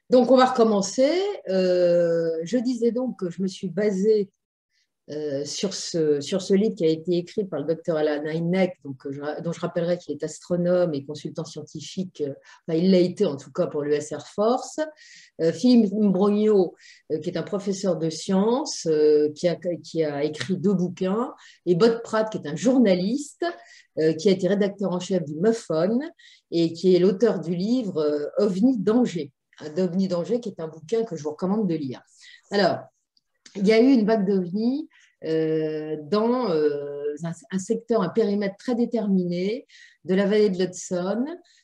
Donc, on va recommencer. Je disais donc que je me suis basée sur ce livre qui a été écrit par le docteur Alan Hynek, dont je rappellerai qu'il est astronome et consultant scientifique, enfin, il l'a été en tout cas pour l'US Air Force. Philippe Brognaud, qui est un professeur de sciences, qui a écrit 2 bouquins, et Bob Pratt, qui est un journaliste, qui a été rédacteur en chef du MUFON et qui est l'auteur du livre OVNI Danger. D'OVNI Danger, qui est un bouquin que je vous recommande de lire. Alors, il y a eu une vague d'OVNI dans un secteur, un périmètre très déterminé de la vallée de l'Hudson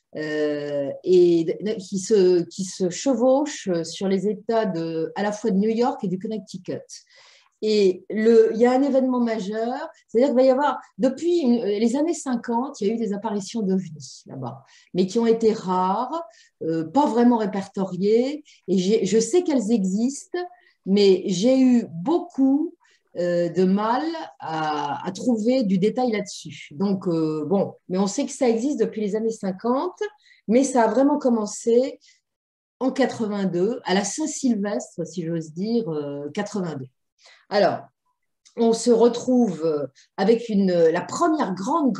et qui se chevauche sur les États à la fois de New York et du Connecticut. Et il y a un événement majeur, c'est-à-dire qu'il va y avoir, depuis les années 50, il y a eu des apparitions d'OVNI là-bas, mais qui ont été rares, pas vraiment répertoriées, et je sais qu'elles existent, mais j'ai eu beaucoup de mal à trouver du détail là-dessus. Donc, bon, mais on sait que ça existe depuis les années 50, mais ça a vraiment commencé en 82, à la Saint-Sylvestre, si j'ose dire, 82. Alors, on se retrouve avec la première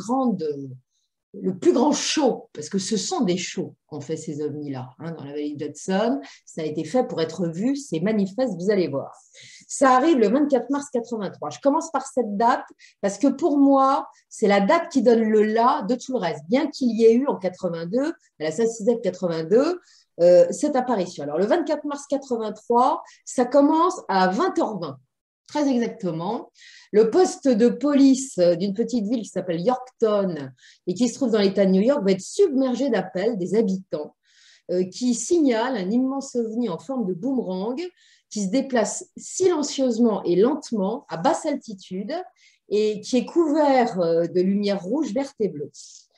le plus grand show, parce que ce sont des shows qu'on fait ces ovnis-là, hein, dans la vallée de Hudson. Ça a été fait pour être vu, c'est manifeste, vous allez voir. Ça arrive le 24 mars 83. Je commence par cette date, parce que pour moi, c'est la date qui donne le là de tout le reste. Bien qu'il y ait eu en 82, à la Saint-Sizaire 82, cette apparition. Alors, le 24 mars 83, ça commence à 20h20. Très exactement. Le poste de police d'une petite ville qui s'appelle Yorkton et qui se trouve dans l'État de New York va être submergé d'appels des habitants qui signalent un immense ovni en forme de boomerang qui se déplace silencieusement et lentement à basse altitude et qui est couvert de lumière rouge, verte et bleue.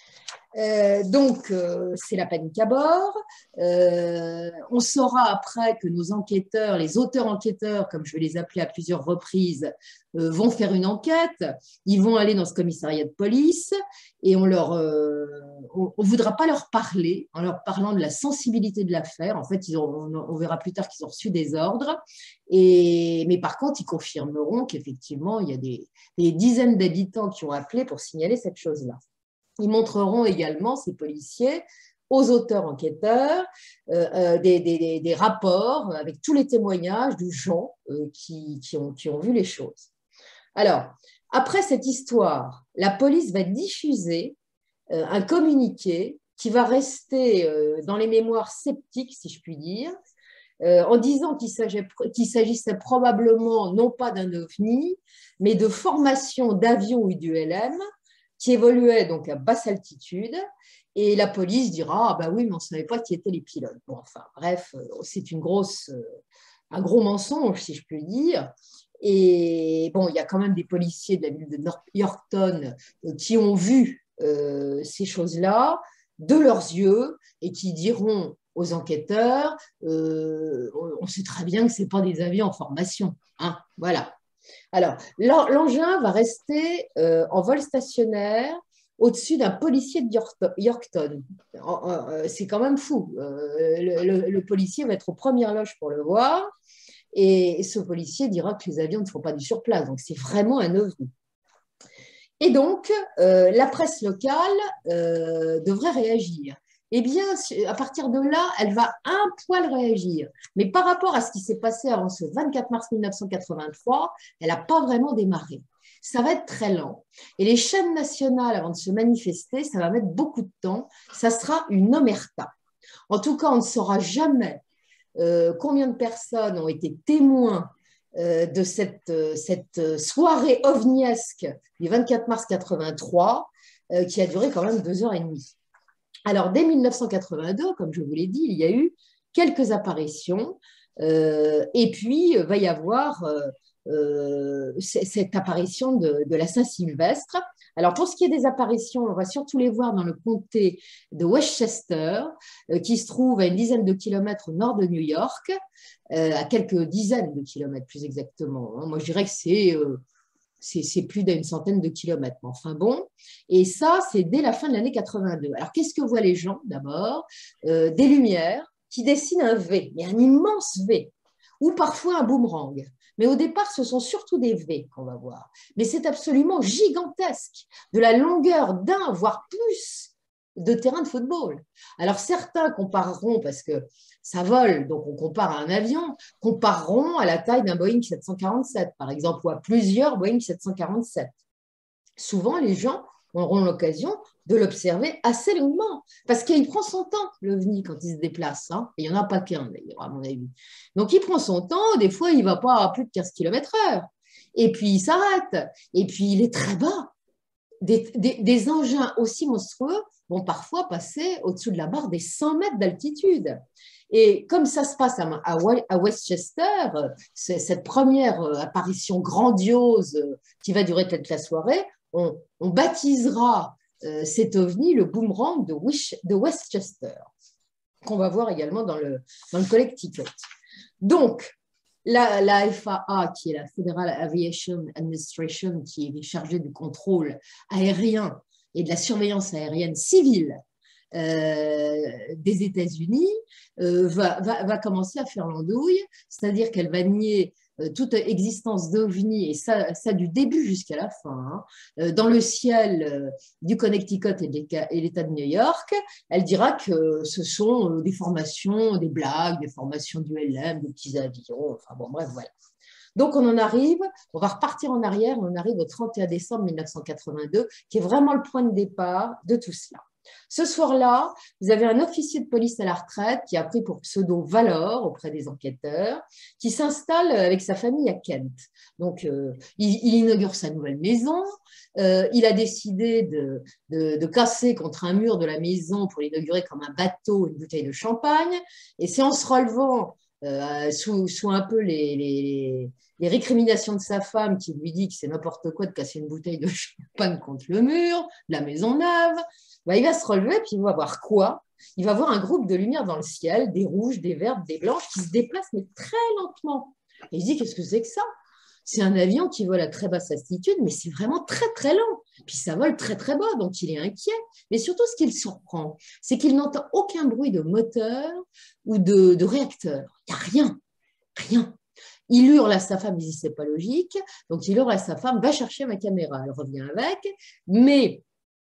Donc, c'est la panique à bord. On saura après que nos enquêteurs, les auteurs enquêteurs, comme je vais les appeler à plusieurs reprises, vont faire une enquête. Ils vont aller dans ce commissariat de police et on voudra pas leur parler en leur parlant de la sensibilité de l'affaire. En fait, on verra plus tard qu'ils ont reçu des ordres. Mais par contre, ils confirmeront qu'effectivement, il y a des dizaines d'habitants qui ont appelé pour signaler cette chose-là. Ils montreront également, ces policiers, aux auteurs enquêteurs des rapports avec tous les témoignages de gens qui ont vu les choses. Alors, après cette histoire, la police va diffuser un communiqué qui va rester dans les mémoires sceptiques, si je puis dire, en disant qu'il s'agissait probablement non pas d'un ovni, mais de formation d'avions ou d'ULM qui évoluait donc à basse altitude, et la police dira « Ah ben oui, mais on ne savait pas qui étaient les pilotes ». Bon, enfin, bref, c'est un gros mensonge, si je puis dire. Et bon, il y a quand même des policiers de la ville de Yorkton qui ont vu ces choses-là de leurs yeux et qui diront aux enquêteurs on sait très bien que ce n'est pas des avions en formation. Hein, voilà. Alors, l'engin va rester en vol stationnaire au-dessus d'un policier de Yorkton. C'est quand même fou. Le policier va être aux premières loges pour le voir et ce policier dira que les avions ne font pas du surplace. Donc, c'est vraiment un ovni. Et donc, la presse locale devrait réagir. Eh bien, à partir de là, elle va un poil réagir. Mais par rapport à ce qui s'est passé avant ce 24 mars 1983, elle n'a pas vraiment démarré. Ça va être très lent. Et les chaînes nationales, avant de se manifester, ça va mettre beaucoup de temps. Ça sera une omerta. En tout cas, on ne saura jamais combien de personnes ont été témoins de cette soirée ovniesque du 24 mars 83 qui a duré quand même 2h30. Alors, dès 1982, comme je vous l'ai dit, il y a eu quelques apparitions et puis va y avoir cette apparition de la Saint-Sylvestre. Alors, pour ce qui est des apparitions, on va surtout les voir dans le comté de Westchester, qui se trouve à une dizaine de kilomètres au nord de New York, à quelques dizaines de kilomètres plus exactement. Moi, je dirais que c'est plus d'une centaine de kilomètres. Enfin bon, et ça, c'est dès la fin de l'année 82. Alors, qu'est-ce que voient les gens d'abord? Des lumières qui dessine un V, mais un immense V, ou parfois un boomerang. Mais au départ, ce sont surtout des V qu'on va voir. Mais c'est absolument gigantesque, de la longueur d'un, voire plus, de terrain de football. Alors certains compareront, parce que ça vole, donc on compare à un avion, compareront à la taille d'un Boeing 747, par exemple, ou à plusieurs Boeing 747. Souvent, les gens auront l'occasion de l'observer assez longuement, parce qu'il prend son temps, l'OVNI, quand il se déplace. Hein. Et il n'y en a pas qu'un, d'ailleurs, à mon avis. Donc, il prend son temps. Des fois, il ne va pas à plus de 15 km/h. Et puis, il s'arrête. Et puis, il est très bas. Des engins aussi monstrueux vont parfois passer au-dessous de la barre des 100 mètres d'altitude. Et comme ça se passe à Westchester, cette première apparition grandiose qui va durer toute la soirée, on baptisera cet ovni le boomerang de Westchester, qu'on va voir également dans le Connecticut. Donc, la FAA, qui est la Federal Aviation Administration, qui est chargée du contrôle aérien et de la surveillance aérienne civile des États-Unis, va commencer à faire l'andouille, c'est-à-dire qu'elle va nier toute existence d'OVNI, et ça du début jusqu'à la fin, hein, dans le ciel du Connecticut et l'État de New York. Elle dira que ce sont des formations, des blagues, des formations d'ULM, des petits avions, enfin bon, bref, voilà. Donc on va repartir en arrière, on arrive au 31 décembre 1982, qui est vraiment le point de départ de tout cela. Ce soir-là, vous avez un officier de police à la retraite qui a pris pour pseudo Valor auprès des enquêteurs, qui s'installe avec sa famille à Kent. Donc, il inaugure sa nouvelle maison. Il a décidé de casser contre un mur de la maison pour l'inaugurer comme un bateau, une bouteille de champagne. Et c'est en se relevant sous un peu les récriminations de sa femme qui lui dit que c'est n'importe quoi de casser une bouteille de champagne contre le mur de la maison neuve. Ben, il va se relever, puis il va voir quoi? Il va voir un groupe de lumière dans le ciel, des rouges, des vertes, des blanches, qui se déplacent, mais très lentement. Et il se dit, qu'est-ce que c'est que ça? C'est un avion qui vole à très basse altitude, mais c'est vraiment très, très lent. Puis ça vole très, très bas, donc il est inquiet. Mais surtout, ce qui le surprend, c'est qu'il n'entend aucun bruit de moteur ou de réacteur. Il n'y a rien, rien. Il hurle à sa femme, il dit, c'est pas logique. Donc il hurle à sa femme, va chercher ma caméra. Elle revient avec, mais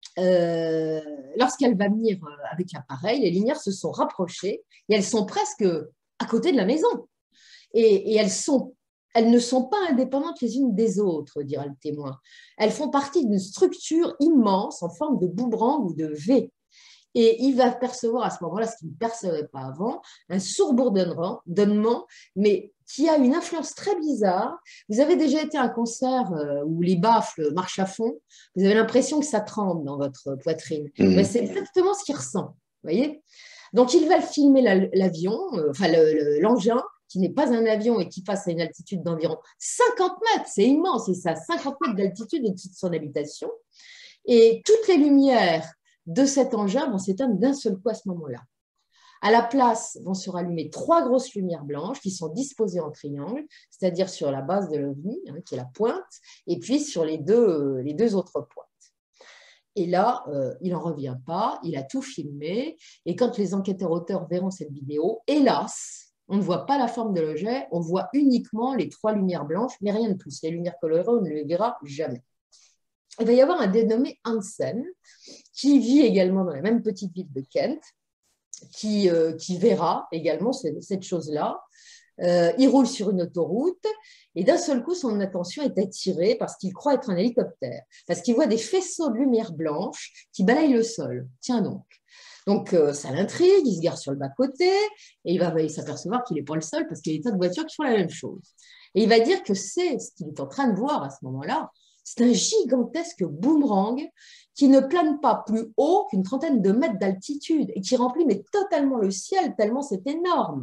lorsqu'elle va venir avec l'appareil, les lumières se sont rapprochées et elles sont presque à côté de la maison. Et elles ne sont pas indépendantes les unes des autres, dira le témoin. Elles font partie d'une structure immense en forme de boomerang ou de V. Et il va percevoir à ce moment-là, ce qu'il ne percevait pas avant, un sourd bourdonnement, mais qui a une influence très bizarre. Vous avez déjà été à un concert où les baffles marchent à fond, vous avez l'impression que ça tremble dans votre poitrine. Ben, c'est exactement ce qu'il ressent. Voyez. Donc, il va filmer l'avion, enfin l'engin, qui n'est pas un avion et qui passe à une altitude d'environ 50 mètres, c'est immense, et ça, 50 mètres d'altitude au-dessus de son habitation. Et toutes les lumières de cet engin vont s'éteindre d'un seul coup à ce moment-là. À la place vont se rallumer 3 grosses lumières blanches qui sont disposées en triangle, c'est-à-dire sur la base de l'OVNI, hein, qui est la pointe, et puis sur les deux autres pointes. Et là, il n'en revient pas, il a tout filmé, et quand les enquêteurs-auteurs verront cette vidéo, hélas, on ne voit pas la forme de l'objet, on voit uniquement les 3 lumières blanches, mais rien de plus. Les lumières colorées, on ne les verra jamais. Il va y avoir un dénommé Hansen, qui vit également dans la même petite ville de Kent, qui verra également cette chose-là. Il roule sur une autoroute et d'un seul coup, son attention est attirée parce qu'il croit être un hélicoptère, parce qu'il voit des faisceaux de lumière blanche qui balayent le sol. Tiens donc. Donc, ça l'intrigue, il se gare sur le bas-côté et il va s'apercevoir qu'il n'est pas le seul parce qu'il y a des tas de voitures qui font la même chose. Et il va dire que c'est ce qu'il est en train de voir à ce moment-là. C'est un gigantesque boomerang qui ne plane pas plus haut qu'une trentaine de mètres d'altitude et qui remplit mais totalement le ciel tellement c'est énorme.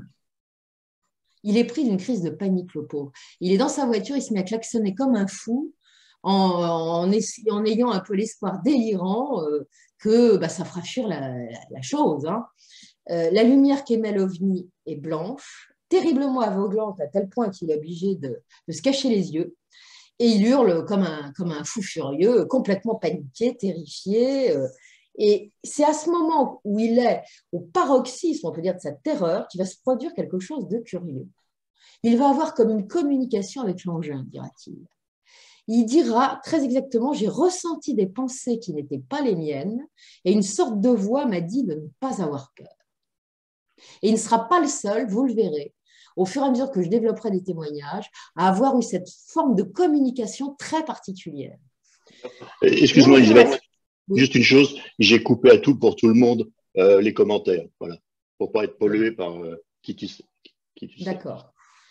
Il est pris d'une crise de panique, le pauvre. Il est dans sa voiture, il se met à klaxonner comme un fou en ayant un peu l'espoir délirant que ça fera fuir la chose. Hein. La lumière qu'émet l'OVNI est blanche, terriblement aveuglante à tel point qu'il est obligé de se cacher les yeux. Et il hurle comme un fou furieux, complètement paniqué, terrifié. Et c'est à ce moment où il est au paroxysme, on peut dire, de sa terreur, qu'il va se produire quelque chose de curieux. Il va avoir comme une communication avec l'engin, dira-t-il. Il dira très exactement, j'ai ressenti des pensées qui n'étaient pas les miennes et une sorte de voix m'a dit de ne pas avoir peur. Et il ne sera pas le seul, vous le verrez, au fur et à mesure que je développerai des témoignages, à avoir eu cette forme de communication très particulière. Excuse-moi, Elisabeth, Oui, juste une chose, j'ai coupé à tout pour tout le monde les commentaires, voilà, pour pas être pollué par qui tu sais. d'accord.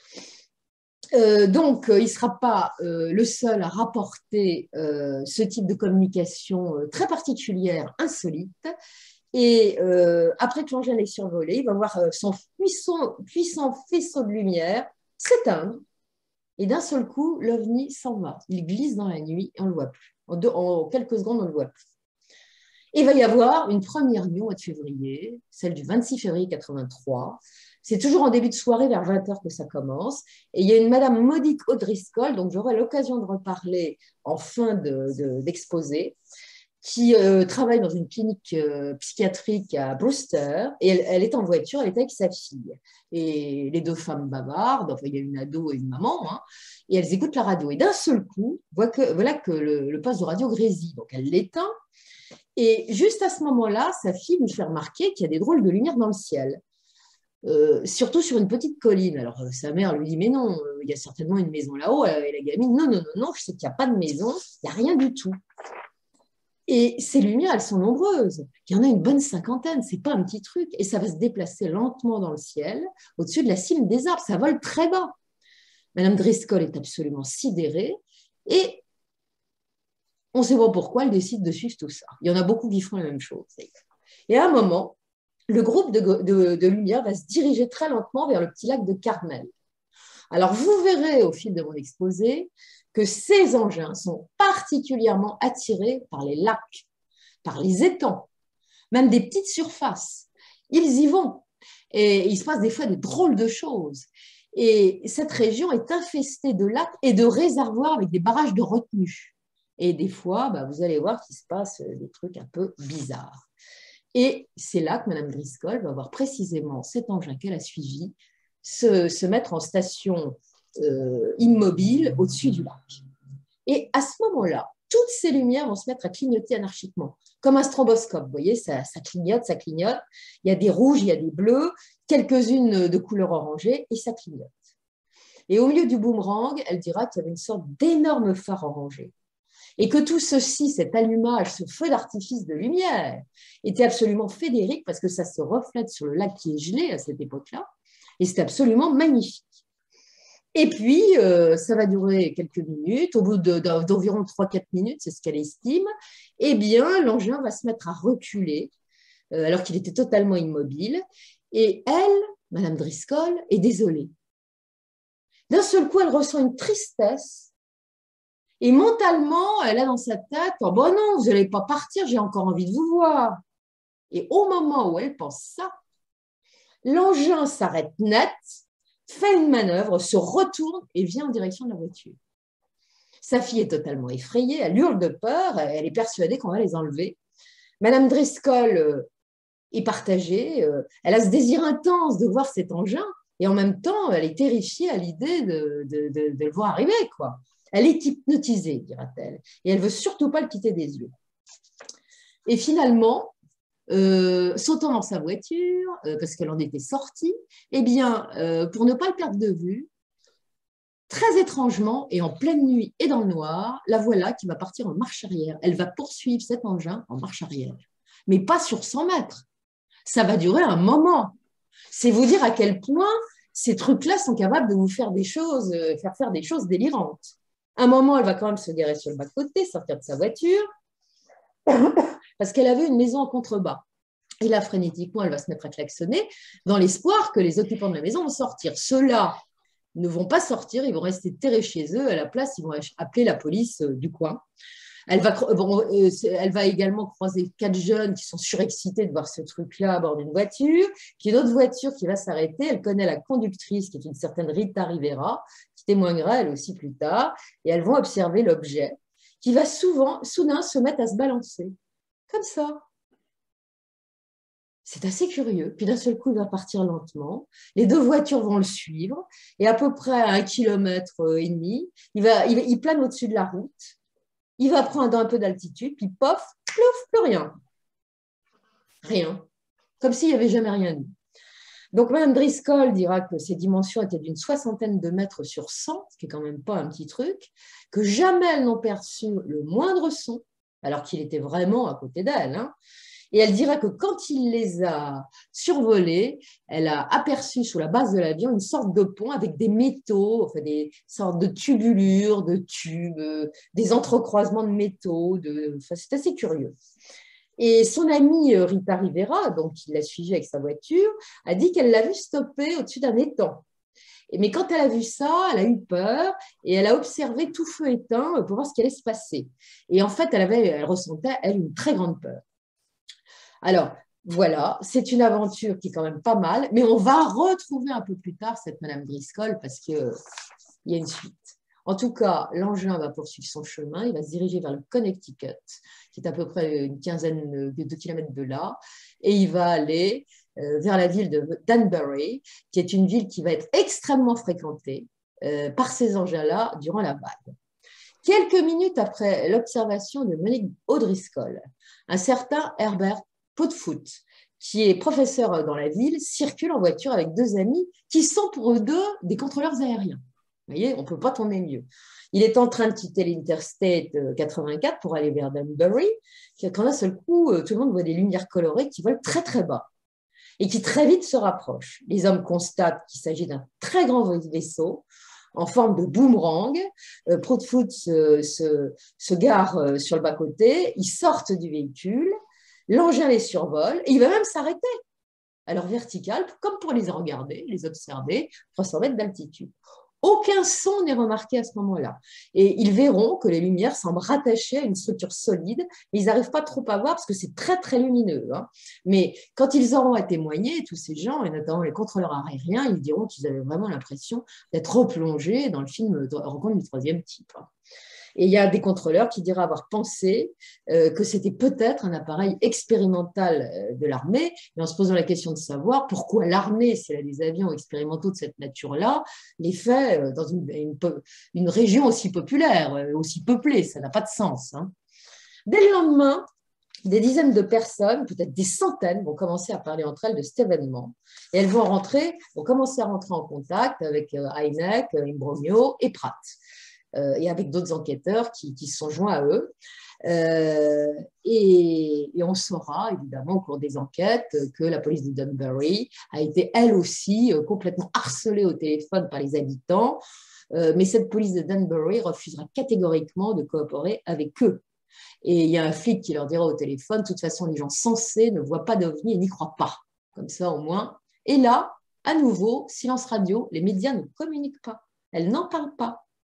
Donc, il ne sera pas le seul à rapporter ce type de communication très particulière, insolite. Et après que l'engin est survolé, il va voir son puissant faisceau de lumière s'éteindre. Et d'un seul coup, l'OVNI s'en va. Il glisse dans la nuit et on ne le voit plus. En quelques secondes, on ne le voit plus. Et il va y avoir une première nuit au mois de février, celle du 26 février 83. C'est toujours en début de soirée, vers 20h que ça commence. Et il y a une madame Monique O'Driscoll, donc j'aurai l'occasion de reparler en fin d'exposé, qui travaille dans une clinique psychiatrique à Brewster. Et elle est en voiture, elle est avec sa fille. Et les deux femmes bavardent, enfin il y a une ado et une maman, hein, et elles écoutent la radio. Et d'un seul coup, voilà que le poste de radio grésille. Donc elle l'éteint. Et juste à ce moment-là, sa fille lui fait remarquer qu'il y a des drôles de lumière dans le ciel, surtout sur une petite colline. Alors sa mère lui dit, mais non, il y a certainement une maison là-haut. Et la gamine, non, non, non, non, je sais qu'il n'y a pas de maison, il n'y a rien du tout. Et ces lumières, elles sont nombreuses. Il y en a une bonne cinquantaine, c'est pas un petit truc. Et ça va se déplacer lentement dans le ciel, au-dessus de la cime des arbres. Ça vole très bas. Madame Driscoll est absolument sidérée. Et on ne sait pas pourquoi elle décide de suivre tout ça. Il y en a beaucoup qui font la même chose. Et à un moment, le groupe de lumière va se diriger très lentement vers le petit lac de Carmel. Alors, vous verrez au fil de mon exposé que ces engins sont particulièrement attirés par les lacs, par les étangs, même des petites surfaces. Ils y vont. Et il se passe des fois des drôles de choses. Et cette région est infestée de lacs et de réservoirs avec des barrages de retenue. Et des fois, vous allez voir qu'il se passe des trucs un peu bizarres. Et c'est là que Mme Driscoll va voir précisément cet engin qu'elle a suivi se mettre en station immobile au-dessus du lac. Et à ce moment-là, toutes ces lumières vont se mettre à clignoter anarchiquement, comme un stroboscope. Vous voyez, ça clignote, ça clignote. Il y a des rouges, il y a des bleus, quelques-unes de couleur orangée, et ça clignote. Et au milieu du boomerang, elle dira qu'il y avait une sorte d'énorme phare orangé. Et que tout ceci, cet allumage, ce feu d'artifice de lumière, était absolument féerique parce que ça se reflète sur le lac qui est gelé à cette époque-là. Et c'est absolument magnifique. Et puis, ça va durer quelques minutes. Au bout d'environ 3-4 minutes, c'est ce qu'elle estime, eh bien, l'engin va se mettre à reculer alors qu'il était totalement immobile. Et elle, Madame Driscoll, est désolée. D'un seul coup, elle ressent une tristesse. Et mentalement, elle a dans sa tête, oh, bon non, vous n'allez pas partir, j'ai encore envie de vous voir. Et au moment où elle pense ça, l'engin s'arrête net, fait une manœuvre, se retourne et vient en direction de la voiture. Sa fille est totalement effrayée, elle hurle de peur, elle est persuadée qu'on va les enlever. Madame Driscoll est partagée, elle a ce désir intense de voir cet engin et en même temps, elle est terrifiée à l'idée de le voir arriver, quoi. Elle est hypnotisée, dira-t-elle, et elle ne veut surtout pas le quitter des yeux. Et finalement, sautant dans sa voiture, parce qu'elle en était sortie, eh bien, pour ne pas le perdre de vue, très étrangement, et en pleine nuit et dans le noir, la voilà qui va partir en marche arrière. Elle va poursuivre cet engin en marche arrière, mais pas sur 100 mètres. Ça va durer un moment. C'est vous dire à quel point ces trucs-là sont capables de vous faire des choses, faire des choses délirantes. À un moment, elle va quand même se garer sur le bas-côté, sortir de sa voiture, parce qu'elle avait une maison en contrebas. Et là, frénétiquement, elle va se mettre à klaxonner dans l'espoir que les occupants de la maison vont sortir. Ceux-là ne vont pas sortir, ils vont rester terrés chez eux. À la place, ils vont appeler la police du coin. Elle va également croiser 4 jeunes qui sont surexcités de voir ce truc-là à bord d'une voiture. Puis une autre voiture qui va s'arrêter. Elle connaît la conductrice, qui est une certaine Rita Rivera, qui témoignera elle aussi plus tard. Et elles vont observer l'objet qui va soudain se mettre à se balancer. Comme ça. C'est assez curieux. Puis d'un seul coup, il va partir lentement. Les deux voitures vont le suivre. Et à peu près à 1,5 km, il plane au-dessus de la route. Il va prendre un peu d'altitude, puis pof, plouf, plus rien. Rien. Comme s'il n'y avait jamais rien eu. Donc, Mme Driscoll dira que ses dimensions étaient d'une 60aine de mètres sur 100, ce qui est quand même pas un petit truc, que jamais elles n'ont perçu le moindre son, alors qu'il était vraiment à côté d'elle. Hein. Et elle dira que quand il les a survolés, elle a aperçu sous la base de l'avion une sorte de pont avec des métaux, enfin des sortes de tubulures, de tubes, des entrecroisements de métaux. Enfin, c'est assez curieux. Et son amie Rita Rivera, donc qui l'a suivi avec sa voiture, a dit qu'elle l'a vu stopper au-dessus d'un étang. Mais quand elle a vu ça, elle a eu peur et elle a observé tout feu éteint pour voir ce qui allait se passer. Et en fait, elle ressentait, elle, une très grande peur. Alors, voilà, c'est une aventure qui est quand même pas mal, mais on va retrouver un peu plus tard cette Madame Driscoll parce qu'il y a une suite. En tout cas, l'engin va poursuivre son chemin, il va se diriger vers le Connecticut, qui est à peu près une quinzaine de kilomètres de là, et il va aller vers la ville de Danbury, qui est une ville qui va être extrêmement fréquentée par ces engins-là durant la vague. Quelques minutes après l'observation de Monique O'Driscoll, un certain Herbert Podfoot, qui est professeur dans la ville, circule en voiture avec deux amis qui sont pour eux deux des contrôleurs aériens. Vous voyez, on ne peut pas tourner mieux. Il est en train de quitter l'Interstate 84 pour aller vers Danbury, quand d'un seul coup, tout le monde voit des lumières colorées qui volent très très bas et qui très vite se rapprochent. Les hommes constatent qu'il s'agit d'un très grand vaisseau en forme de boomerang. Proudfoot se gare sur le bas-côté, ils sortent du véhicule, l'engin les survole et il va même s'arrêter à leur verticale, comme pour les regarder, les observer, 300 mètres d'altitude. Aucun son n'est remarqué à ce moment-là. Et ils verront que les lumières semblent rattachées à une structure solide, mais ils n'arrivent pas trop à voir parce que c'est très, très lumineux. Hein. Mais quand ils auront à témoigner, tous ces gens, et notamment les contrôleurs aériens, ils diront qu'ils avaient vraiment l'impression d'être replongés dans le film Rencontre du troisième type. Hein. Et il y a des contrôleurs qui diraient avoir pensé que c'était peut-être un appareil expérimental de l'armée, mais en se posant la question de savoir pourquoi l'armée, si elle a des avions expérimentaux de cette nature-là, les fait dans une région aussi populaire, aussi peuplée. Ça n'a pas de sens. Hein. Dès le lendemain, des dizaines de personnes, peut-être des centaines, vont commencer à parler entre elles de cet événement. Et elles vont commencer à rentrer en contact avec Hynek, Imbrogno et Pratt. Et avec d'autres enquêteurs qui se sont joints à eux. Et on saura, évidemment, au cours des enquêtes, que la police de Danbury a été, elle aussi, complètement harcelée au téléphone par les habitants. Mais cette police de Danbury refusera catégoriquement de coopérer avec eux. Et il y a un flic qui leur dira au téléphone, de toute façon, les gens sensés ne voient pas d'OVNI et n'y croient pas. Comme ça, au moins. Et là, à nouveau, silence radio, les médias ne communiquent pas. Elles n'en parlent pas.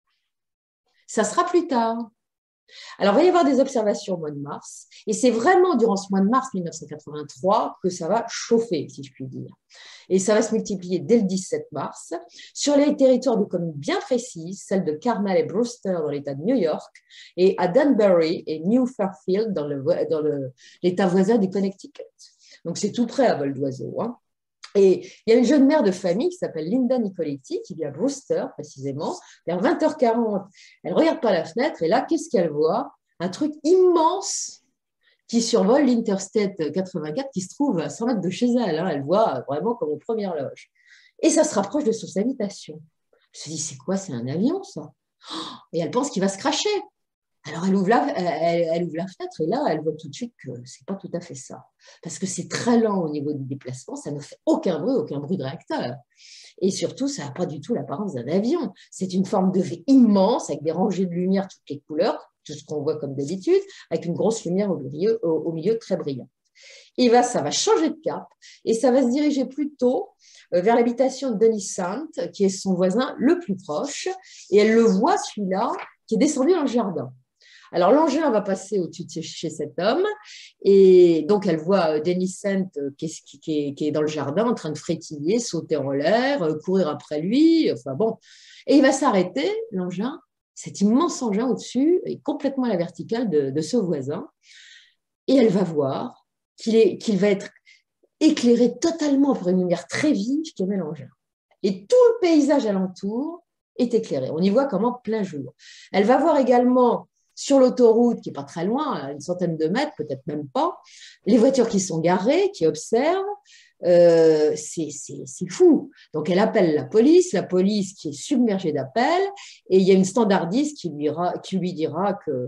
Ça sera plus tard. Alors, il va y avoir des observations au mois de mars, et c'est vraiment durant ce mois de mars 1983 que ça va chauffer, si je puis dire. Et ça va se multiplier dès le 17 mars sur les territoires de communes bien précises, celles de Carmel et Brewster dans l'État de New York, et à Danbury et New Fairfield dans l'État voisin du Connecticut. Donc, c'est tout près à vol d'oiseau, hein. Et il y a une jeune mère de famille qui s'appelle Linda Nicoletti, qui vit à Brewster, précisément. Vers 20h40, elle regarde par la fenêtre et là, qu'est-ce qu'elle voit? Un truc immense qui survole l'Interstate 84 qui se trouve à 100 mètres de chez elle. Hein. Elle voit vraiment comme aux premières loges. Et ça se rapproche de son habitation. Elle se dit, c'est quoi? C'est un avion, ça? Et elle pense qu'il va se cracher. Alors, elle ouvre la fenêtre et là, elle voit tout de suite que ce n'est pas tout à fait ça. Parce que c'est très lent au niveau du déplacement, ça ne fait aucun bruit de réacteur. Et surtout, ça n'a pas du tout l'apparence d'un avion. C'est une forme de V immense avec des rangées de lumière, toutes les couleurs, tout ce qu'on voit comme d'habitude, avec une grosse lumière au milieu très brillante. Et ça va changer de cap et ça va se diriger plutôt vers l'habitation de Denis Sant, qui est son voisin le plus proche. Et elle le voit, celui-là, qui est descendu dans le jardin. Alors, l'engin va passer au-dessus de chez cet homme et donc elle voit Denis Sant qui est dans le jardin en train de frétiller, sauter en l'air, courir après lui, enfin bon. Et il va s'arrêter, l'engin, cet immense engin au-dessus est complètement à la verticale de ce voisin et elle va voir qu'il va être éclairée totalement par une lumière très vive qui émet l'engin. Et tout le paysage alentour est éclairé. On y voit comme en plein jour. Elle va voir également sur l'autoroute, qui n'est pas très loin, à une centaine de mètres, peut-être même pas, les voitures qui sont garées, qui observent. C'est fou. Donc, elle appelle la police qui est submergée d'appels, et il y a une standardiste qui lui dira que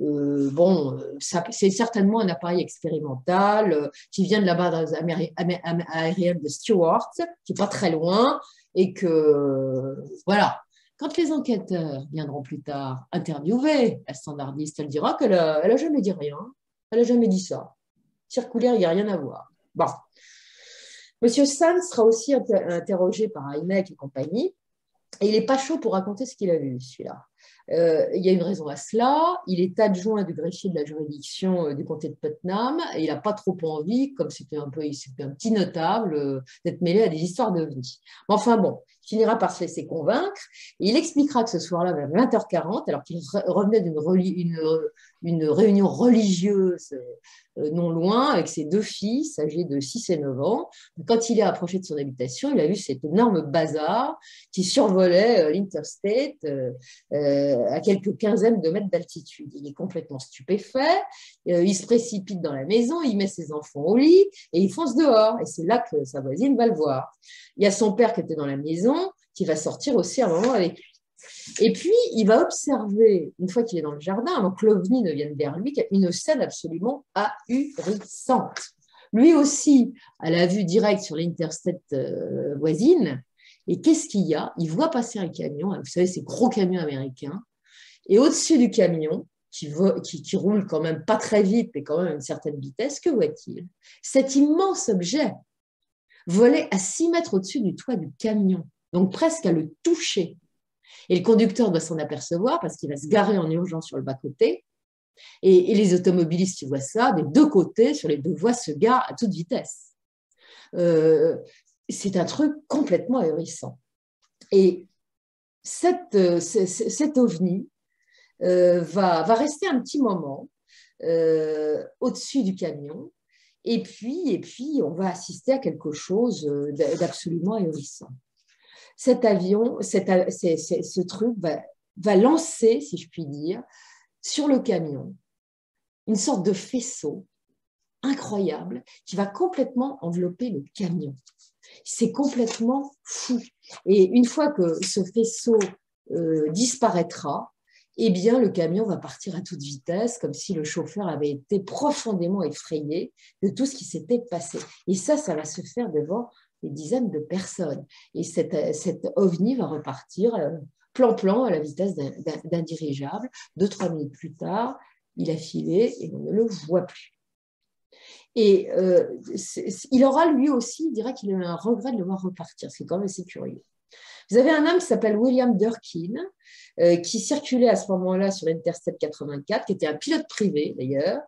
c'est certainement un appareil expérimental qui vient de la base aérienne de Stewart, qui n'est pas très loin, et que, voilà. Quand les enquêteurs viendront plus tard interviewer la standardiste, elle dira qu'elle n'a jamais dit rien, elle n'a jamais dit ça. Circulaire, il n'y a rien à voir. Bon. Monsieur Sands sera aussi interrogé par Hynek et compagnie, et il n'est pas chaud pour raconter ce qu'il a vu, celui-là. Il y a une raison à cela. Il est adjoint du greffier de la juridiction du comté de Putnam et il n'a pas trop envie, comme c'était un petit notable, d'être mêlé à des histoires de vie. Enfin bon, il finira par se laisser convaincre et il expliquera que ce soir-là, vers 20h40, alors qu'il revenait d'une réunion religieuse non loin avec ses 2 fils âgés de 6 et 9 ans, quand il est approché de son habitation, il a vu cet énorme bazar qui survolait l'Interstate à quelques quinzaines de mètres d'altitude. Il est complètement stupéfait, il se précipite dans la maison, il met ses enfants au lit et il fonce dehors. Et c'est là que sa voisine va le voir. Il y a son père qui était dans la maison, qui va sortir aussi un moment avec lui. Et puis, il va observer, une fois qu'il est dans le jardin, avant que l'OVNI ne vienne vers lui, une scène absolument ahurissante. Lui aussi, à la vue directe sur l'Interstate voisine, et qu'est-ce qu'il y a? Il voit passer un camion, vous savez, ces gros camions américains, et au-dessus du camion, qui roule quand même pas très vite, mais quand même à une certaine vitesse, que voit-il? Cet immense objet volait à 6 mètres au-dessus du toit du camion, donc presque à le toucher. Et le conducteur doit s'en apercevoir parce qu'il va se garer en urgence sur le bas-côté. Et les automobilistes qui voient ça, des 2 côtés, sur les 2 voies, se garent à toute vitesse. C'est un truc complètement ahurissant. Et cet OVNI va rester un petit moment au-dessus du camion. Et puis, on va assister à quelque chose d'absolument ahurissant. Cet avion, ce truc va lancer, si je puis dire, sur le camion, une sorte de faisceau incroyable qui va complètement envelopper le camion. C'est complètement fou. Et une fois que ce faisceau disparaîtra, eh bien, le camion va partir à toute vitesse, comme si le chauffeur avait été profondément effrayé de tout ce qui s'était passé. Et ça va se faire devant des dizaines de personnes. Et cet OVNI va repartir plan-plan à la vitesse d'un dirigeable. 2-3 minutes plus tard, il a filé et on ne le voit plus. Et il aura lui aussi, il dira qu'il a un regret de le voir repartir. C'est quand même assez curieux. Vous avez un homme qui s'appelle William Durkin, qui circulait à ce moment-là sur l'Interstate 84, qui était un pilote privé d'ailleurs.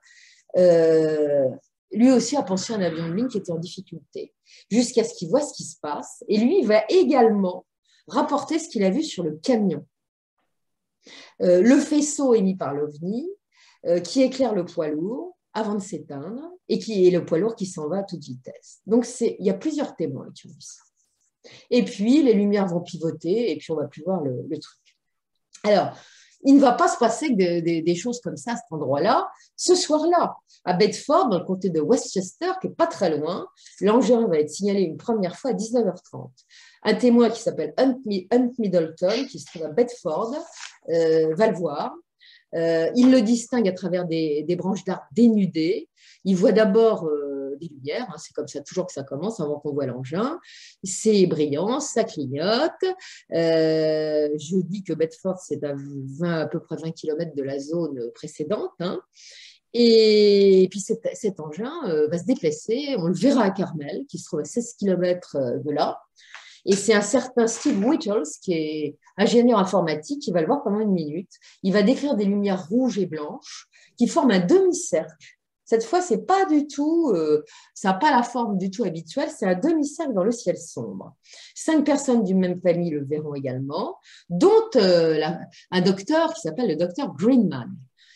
Lui aussi a pensé à un avion de ligne qui était en difficulté, jusqu'à ce qu'il voit ce qui se passe. Et lui, il va également rapporter ce qu'il a vu sur le camion. Le faisceau émis par l'OVNI, qui éclaire le poids lourd avant de s'éteindre, et qui est le poids lourd qui s'en va à toute vitesse. Donc, il y a plusieurs témoins qui ont vu ça. Et puis, les lumières vont pivoter, et puis on ne va plus voir le truc. Alors, il ne va pas se passer des choses comme ça à cet endroit-là. Ce soir-là, à Bedford, dans le comté de Westchester, qui n'est pas très loin, l'engin va être signalé une première fois à 19h30. Un témoin qui s'appelle Hunt Middleton, qui se trouve à Bedford, va le voir. Il le distingue à travers des branches d'arbres dénudées. Il voit d'abord des lumières, hein, c'est comme ça toujours que ça commence avant qu'on voit l'engin. C'est brillant, ça clignote. Je dis que Bedford, c'est à peu près 20 km de la zone précédente. Hein. Et puis cet engin va se déplacer. On le verra à Carmel, qui se trouve à 16 km de là. Et c'est un certain Steve Whittles, qui est ingénieur informatique, qui va le voir pendant 1 minute. Il va décrire des lumières rouges et blanches qui forment un demi-cercle. Cette fois, c'est pas du tout, ça n'a pas la forme du tout habituelle, c'est un demi-cercle dans le ciel sombre. 5 personnes d'une même famille le verront également, dont un docteur qui s'appelle le docteur Greenman.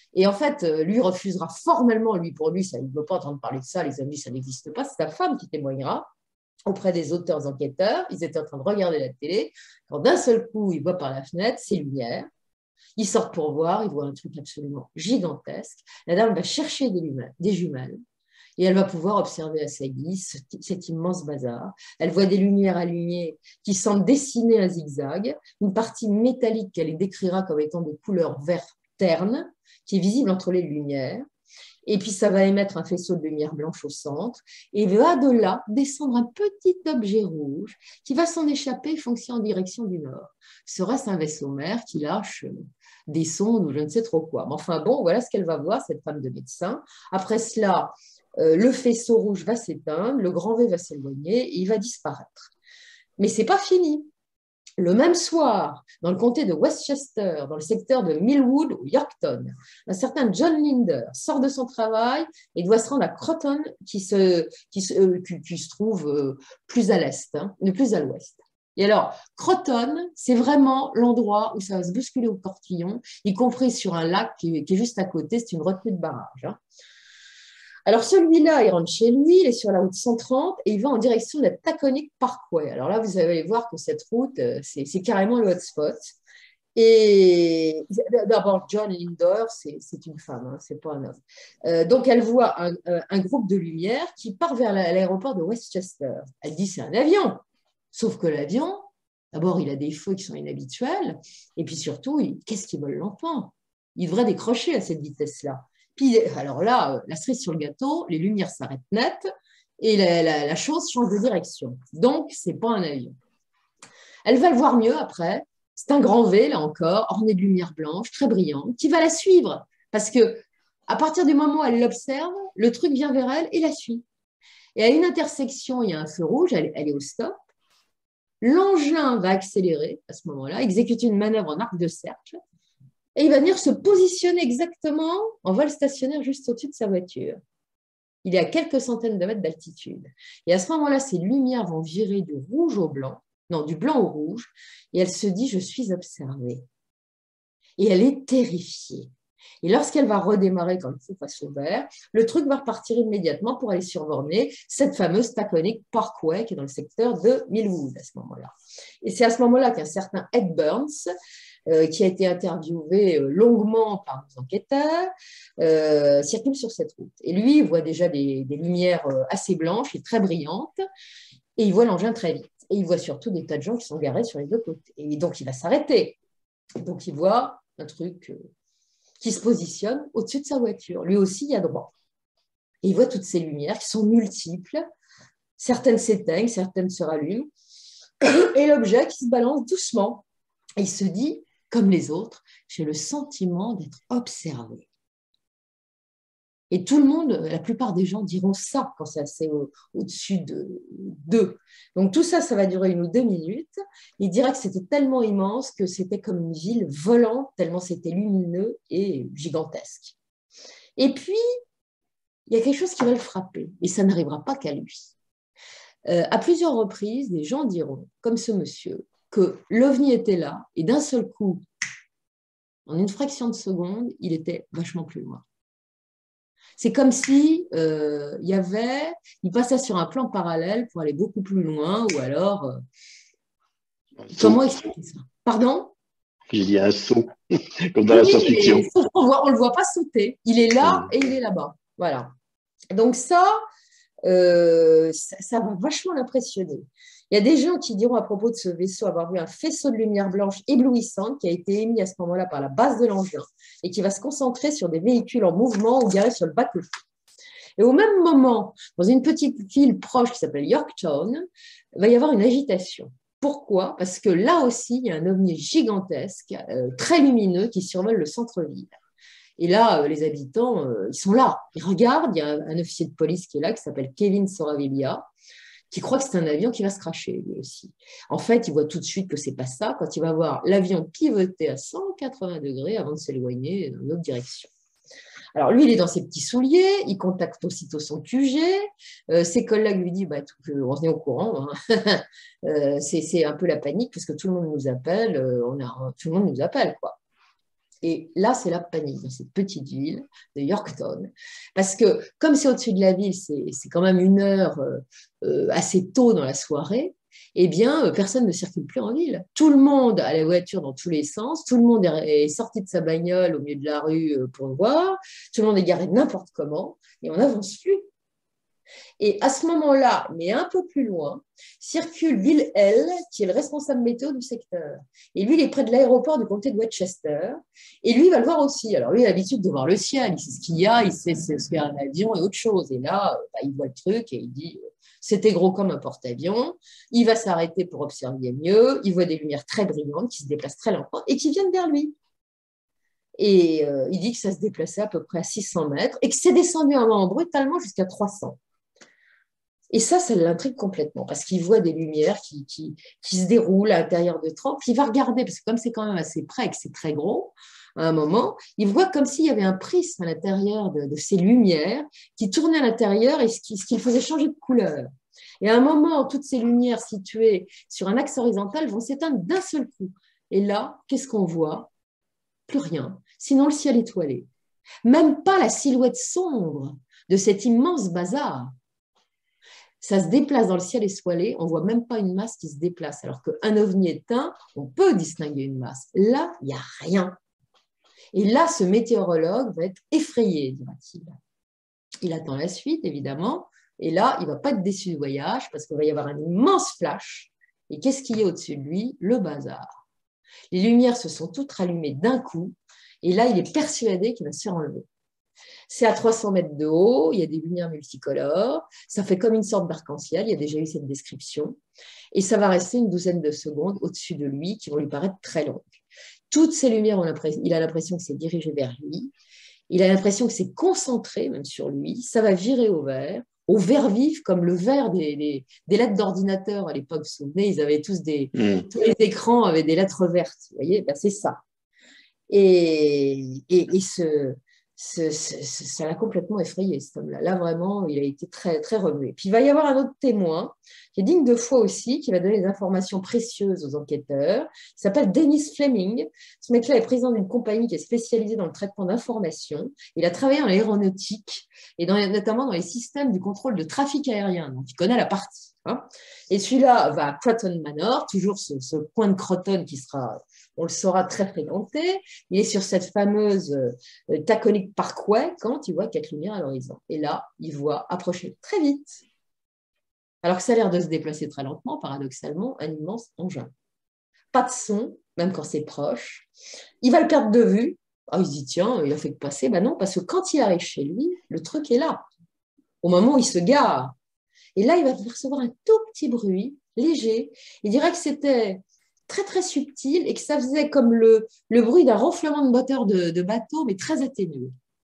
Et en fait, lui refusera formellement, pour lui, il ne veut pas entendre parler de ça, les amis, ça n'existe pas, c'est sa femme qui témoignera auprès des auteurs enquêteurs. Ils étaient en train de regarder la télé, quand d'un seul coup, ils voient par la fenêtre ces lumières. Ils sortent pour voir, ils voient un truc absolument gigantesque. La dame va chercher des jumelles et elle va pouvoir observer à sa guise cet immense bazar. Elle voit des lumières alignées qui semblent dessiner un zigzag, une partie métallique qu'elle décrira comme étant de couleur vert terne, qui est visible entre les lumières. Et puis, ça va émettre un faisceau de lumière blanche au centre et va de là descendre un petit objet rouge qui va s'en échapper et fonctionner en direction du nord. Serait-ce un vaisseau mère qui lâche des sondes ou je ne sais trop quoi. Mais enfin bon, voilà ce qu'elle va voir, cette femme de médecin. Après cela, le faisceau rouge va s'éteindre, le grand V va s'éloigner et il va disparaître. Mais ce n'est pas fini. Le même soir, dans le comté de Westchester, dans le secteur de Millwood ou Yorkton, un certain John Linder sort de son travail et doit se rendre à Croton, qui se trouve plus à l'est, plus à l'ouest. Et alors, Croton, c'est vraiment l'endroit où ça va se bousculer au portillon, y compris sur un lac qui est juste à côté, c'est une retenue de barrage. Alors, celui-là, il rentre chez lui, il est sur la route 130 et il va en direction de la Taconic Parkway. Alors là, vous allez voir que cette route, c'est carrément le hotspot. Et d'abord, John Linder, c'est une femme, c'est pas un homme. Donc, elle voit un groupe de lumière qui part vers l'aéroport de Westchester. Elle dit c'est un avion. Sauf que l'avion, d'abord, il a des feux qui sont inhabituels. Et puis surtout, qu'est-ce qui vole lentement? Il devrait décrocher à cette vitesse-là. Puis, alors là, la cerise sur le gâteau, les lumières s'arrêtent net et la chose change de direction. Donc, ce n'est pas un avion. Elle va le voir mieux après. C'est un grand V, là encore, orné de lumière blanche, très brillante, qui va la suivre. Parce que à partir du moment où elle l'observe, le truc vient vers elle et la suit. Et à une intersection, il y a un feu rouge, elle est au stop. L'engin va accélérer à ce moment-là, exécuter une manœuvre en arc de cercle. Et il va venir se positionner exactement en vol stationnaire juste au-dessus de sa voiture. Il est à quelques centaines de mètres d'altitude. Et à ce moment-là, ces lumières vont virer du rouge au blanc, non, du blanc au rouge, et elle se dit « je suis observée ». Et elle est terrifiée. Et lorsqu'elle va redémarrer quand le feu passe au vert, le truc va repartir immédiatement pour aller survoler cette fameuse Taconic Parkway qui est dans le secteur de Millwood à ce moment-là. Et c'est à ce moment-là qu'un certain Ed Burns, qui a été interviewé longuement par nos enquêteurs, circule sur cette route. Et lui, il voit déjà des lumières assez blanches et très brillantes, et il voit l'engin très vite. Et il voit surtout des tas de gens qui sont garés sur les deux côtés. Et donc, il va s'arrêter. Donc, il voit un truc qui se positionne au-dessus de sa voiture. Lui aussi, il y a droit. Et il voit toutes ces lumières qui sont multiples. Certaines s'éteignent, certaines se rallument. Et l'objet qui se balance doucement. Et il se dit, comme les autres, j'ai le sentiment d'être observé. Et tout le monde, la plupart des gens diront ça quand c'est assez au-dessus d'eux. Donc tout ça, ça va durer 1 ou 2 minutes. Il dira que c'était tellement immense que c'était comme une ville volante, tellement c'était lumineux et gigantesque. Et puis, il y a quelque chose qui va le frapper, et ça n'arrivera pas qu'à lui. À plusieurs reprises, des gens diront, comme ce monsieur, que l'OVNI était là, et d'un seul coup, en une fraction de seconde, il était vachement plus loin. C'est comme si il passait sur un plan parallèle pour aller beaucoup plus loin, ou alors, comment expliquer ça? Pardon? J'ai dit un saut, comme dans la science-fiction. On ne le voit pas sauter. Il est là et il est là-bas. Voilà. Donc ça va vachement l'impressionner. Il y a des gens qui diront à propos de ce vaisseau avoir vu un faisceau de lumière blanche éblouissante qui a été émis à ce moment-là par la base de l'engin et qui va se concentrer sur des véhicules en mouvement ou garés sur le bateau. Et au même moment, dans une petite ville proche qui s'appelle Yorktown, il va y avoir une agitation. Pourquoi? Parce que là aussi, il y a un ovni gigantesque, très lumineux, qui survole le centre-ville. Et là, les habitants, ils sont là, ils regardent. Il y a un officier de police qui est là, qui s'appelle Kevin Soraviglia, qui croit que c'est un avion qui va se crasher, lui aussi. En fait, il voit tout de suite que ce n'est pas ça, quand il va voir l'avion pivoter à 180 degrés avant de s'éloigner dans une autre direction. Alors, lui, il est dans ses petits souliers, il contacte aussitôt son QG, ses collègues lui disent on est au courant, hein. C'est un peu la panique, parce que tout le monde nous appelle, tout le monde nous appelle, quoi. Et là, c'est la panique dans cette petite ville de Yorktown. Parce que comme c'est au-dessus de la ville, c'est quand même 1 heure assez tôt dans la soirée, eh bien, personne ne circule plus en ville. Tout le monde a la voiture dans tous les sens, tout le monde est sorti de sa bagnole au milieu de la rue pour voir, tout le monde est garé n'importe comment, et on n'avance plus. Et à ce moment-là, mais un peu plus loin, circule Bill Hell, qui est le responsable météo du secteur. Et lui, il est près de l'aéroport du comté de Westchester. Et lui, il va le voir aussi. Alors lui, il a l'habitude de voir le ciel, il sait ce qu'il y a, il sait ce qu'est un avion et autre chose. Et là, il voit le truc et il dit, c'était gros comme un porte-avions. Il va s'arrêter pour observer mieux. Il voit des lumières très brillantes qui se déplacent très lentement et qui viennent vers lui. Et il dit que ça se déplaçait à peu près à 600 mètres et que c'est descendu à un moment brutalement jusqu'à 300. Et ça l'intrigue complètement, parce qu'il voit des lumières qui se déroulent à l'intérieur de Trump. Il va regarder, parce que comme c'est quand même assez près et que c'est très gros, à un moment, il voit comme s'il y avait un prisme à l'intérieur de ces lumières qui tournaient à l'intérieur et ce qui faisait changer de couleur. Et à un moment, toutes ces lumières situées sur un axe horizontal vont s'éteindre d'un seul coup. Et là, qu'est-ce qu'on voit? Plus rien, sinon le ciel étoilé. Même pas la silhouette sombre de cet immense bazar. Ça se déplace dans le ciel étoilé, on ne voit même pas une masse qui se déplace, alors qu'un ovni éteint, on peut distinguer une masse. Là, il n'y a rien. Et là, ce météorologue va être effrayé, dira-t-il. Il attend la suite, évidemment, et là, il ne va pas être déçu du voyage, parce qu'il va y avoir un immense flash. Et qu'est-ce qu'il y a au-dessus de lui? Le bazar. Les lumières se sont toutes rallumées d'un coup, et là, il est persuadé qu'il va se faire enlever. C'est à 300 mètres de haut, il y a des lumières multicolores, ça fait comme une sorte d'arc-en-ciel, il y a déjà eu cette description, et ça va rester une douzaine de secondes au-dessus de lui qui vont lui paraître très longues. Toutes ces lumières, il a l'impression que c'est dirigé vers lui, il a l'impression que c'est concentré même sur lui, ça va virer au vert vif, comme le vert des lettres d'ordinateur à l'époque, vous vous souvenez, ils avaient tous tous les écrans avaient des lettres vertes, vous voyez, ben, c'est ça. Et ça l'a complètement effrayé, cet homme-là. Là, vraiment, il a été très, très remué. Puis, il va y avoir un autre témoin, qui est digne de foi aussi, qui va donner des informations précieuses aux enquêteurs. Il s'appelle Dennis Fleming. Ce mec-là est président d'une compagnie qui est spécialisée dans le traitement d'informations. Il a travaillé en aéronautique, et notamment dans les systèmes du contrôle de trafic aérien. Donc, il connaît la partie. Hein. Et celui-là va à Croton Manor, toujours ce coin de Croton qui sera, on le saura, très fréquenté. Il est sur cette fameuse Taconic Parkway quand il voit 4 lumières à l'horizon. Et là, il voit approcher très vite, alors que ça a l'air de se déplacer très lentement, paradoxalement, un immense engin. Pas de son, même quand c'est proche. Il va le perdre de vue. Ah, il se dit, tiens, il a fait que passer. Ben non, parce que quand il arrive chez lui, le truc est là. Au moment où il se gare. Et là, il va percevoir un tout petit bruit, léger. Il dirait que c'était très, très subtil et que ça faisait comme le bruit d'un ronflement de moteur de bateau, mais très atténué.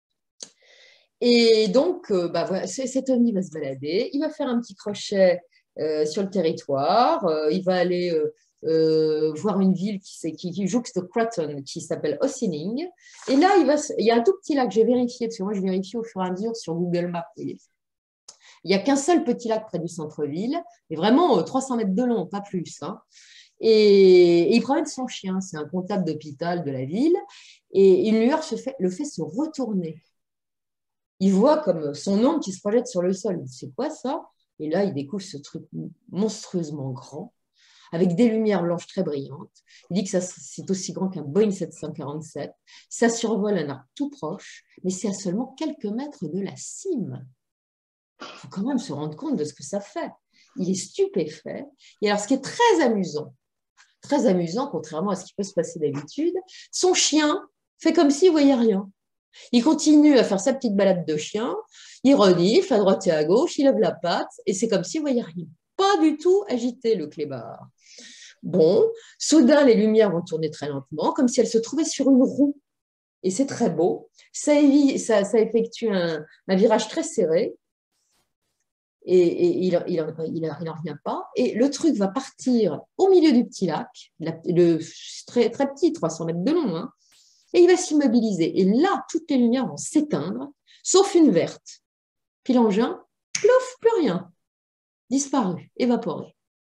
Et donc, voilà, cet ovni va se balader, il va faire un petit crochet sur le territoire, il va aller voir une ville qui jouxte Croton, qui s'appelle Ossining. Et là, il y a un tout petit lac, j'ai vérifié, parce que moi, je vérifie au fur et à mesure sur Google Maps. Il n'y a qu'un seul petit lac près du centre-ville, et vraiment 300 mètres de long, pas plus. Hein. Et il promène son chien, c'est un comptable d'hôpital de la ville, et une lueur le fait se retourner. Il voit comme son ombre qui se projette sur le sol. Il dit, c'est quoi ça? Et là, il découvre ce truc monstrueusement grand, avec des lumières blanches très brillantes. Il dit que c'est aussi grand qu'un Boeing 747. Ça survole un arc tout proche, mais c'est à seulement quelques mètres de la cime. Il faut quand même se rendre compte de ce que ça fait. Il est stupéfait. Et alors, ce qui est très amusant, contrairement à ce qui peut se passer d'habitude, son chien fait comme s'il ne voyait rien. Il continue à faire sa petite balade de chien, il renifle à droite et à gauche, il lève la patte, et c'est comme s'il ne voyait rien. Pas du tout agité, le clébard. Bon, soudain, les lumières vont tourner très lentement, comme si elles se trouvaient sur une roue. Et c'est très beau. Ça effectue un virage très serré, et il n'en revient pas. Et le truc va partir au milieu du petit lac, très, très petit, 300 mètres de long, hein, et il va s'immobiliser. Et là, toutes les lumières vont s'éteindre, sauf une verte. Puis l'engin, plouf, plus rien. Disparu, évaporé.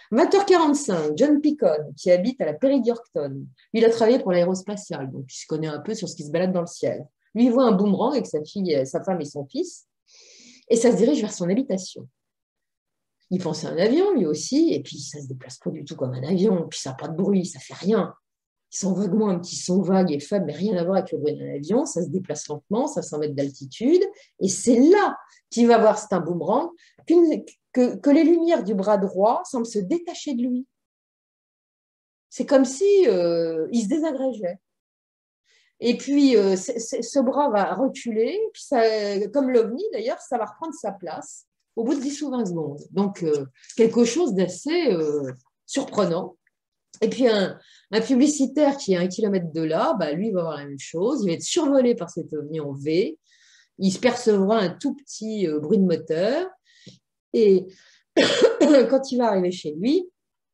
20h45, John Picon, qui habite à la Pairie d'Yorkton. Lui, il a travaillé pour l'aérospatiale, donc il se connaît un peu sur ce qui se balade dans le ciel. Lui, il voit un boomerang avec sa femme et son fils, et ça se dirige vers son habitation. Il pense à un avion, lui aussi, et puis ça ne se déplace pas du tout comme un avion, puis ça n'a pas de bruit, ça ne fait rien. Ils sont vaguement un petit son vague et faible, mais rien à voir avec le bruit d'un avion, ça se déplace lentement, ça 100 mètres d'altitude, et c'est là qu'il va voir, c'est un boomerang, que les lumières du bras droit semblent se détacher de lui. C'est comme si il se désagrégeait. Et puis, ce bras va reculer, puis ça, comme l'OVNI d'ailleurs, ça va reprendre sa place au bout de 10 ou 20 secondes. Donc, quelque chose d'assez surprenant. Et puis, un publicitaire qui est à 1 kilomètre de là, bah, lui, il va avoir la même chose. Il va être survolé par cet OVNI en V. Il se percevra un tout petit bruit de moteur. Et quand il va arriver chez lui,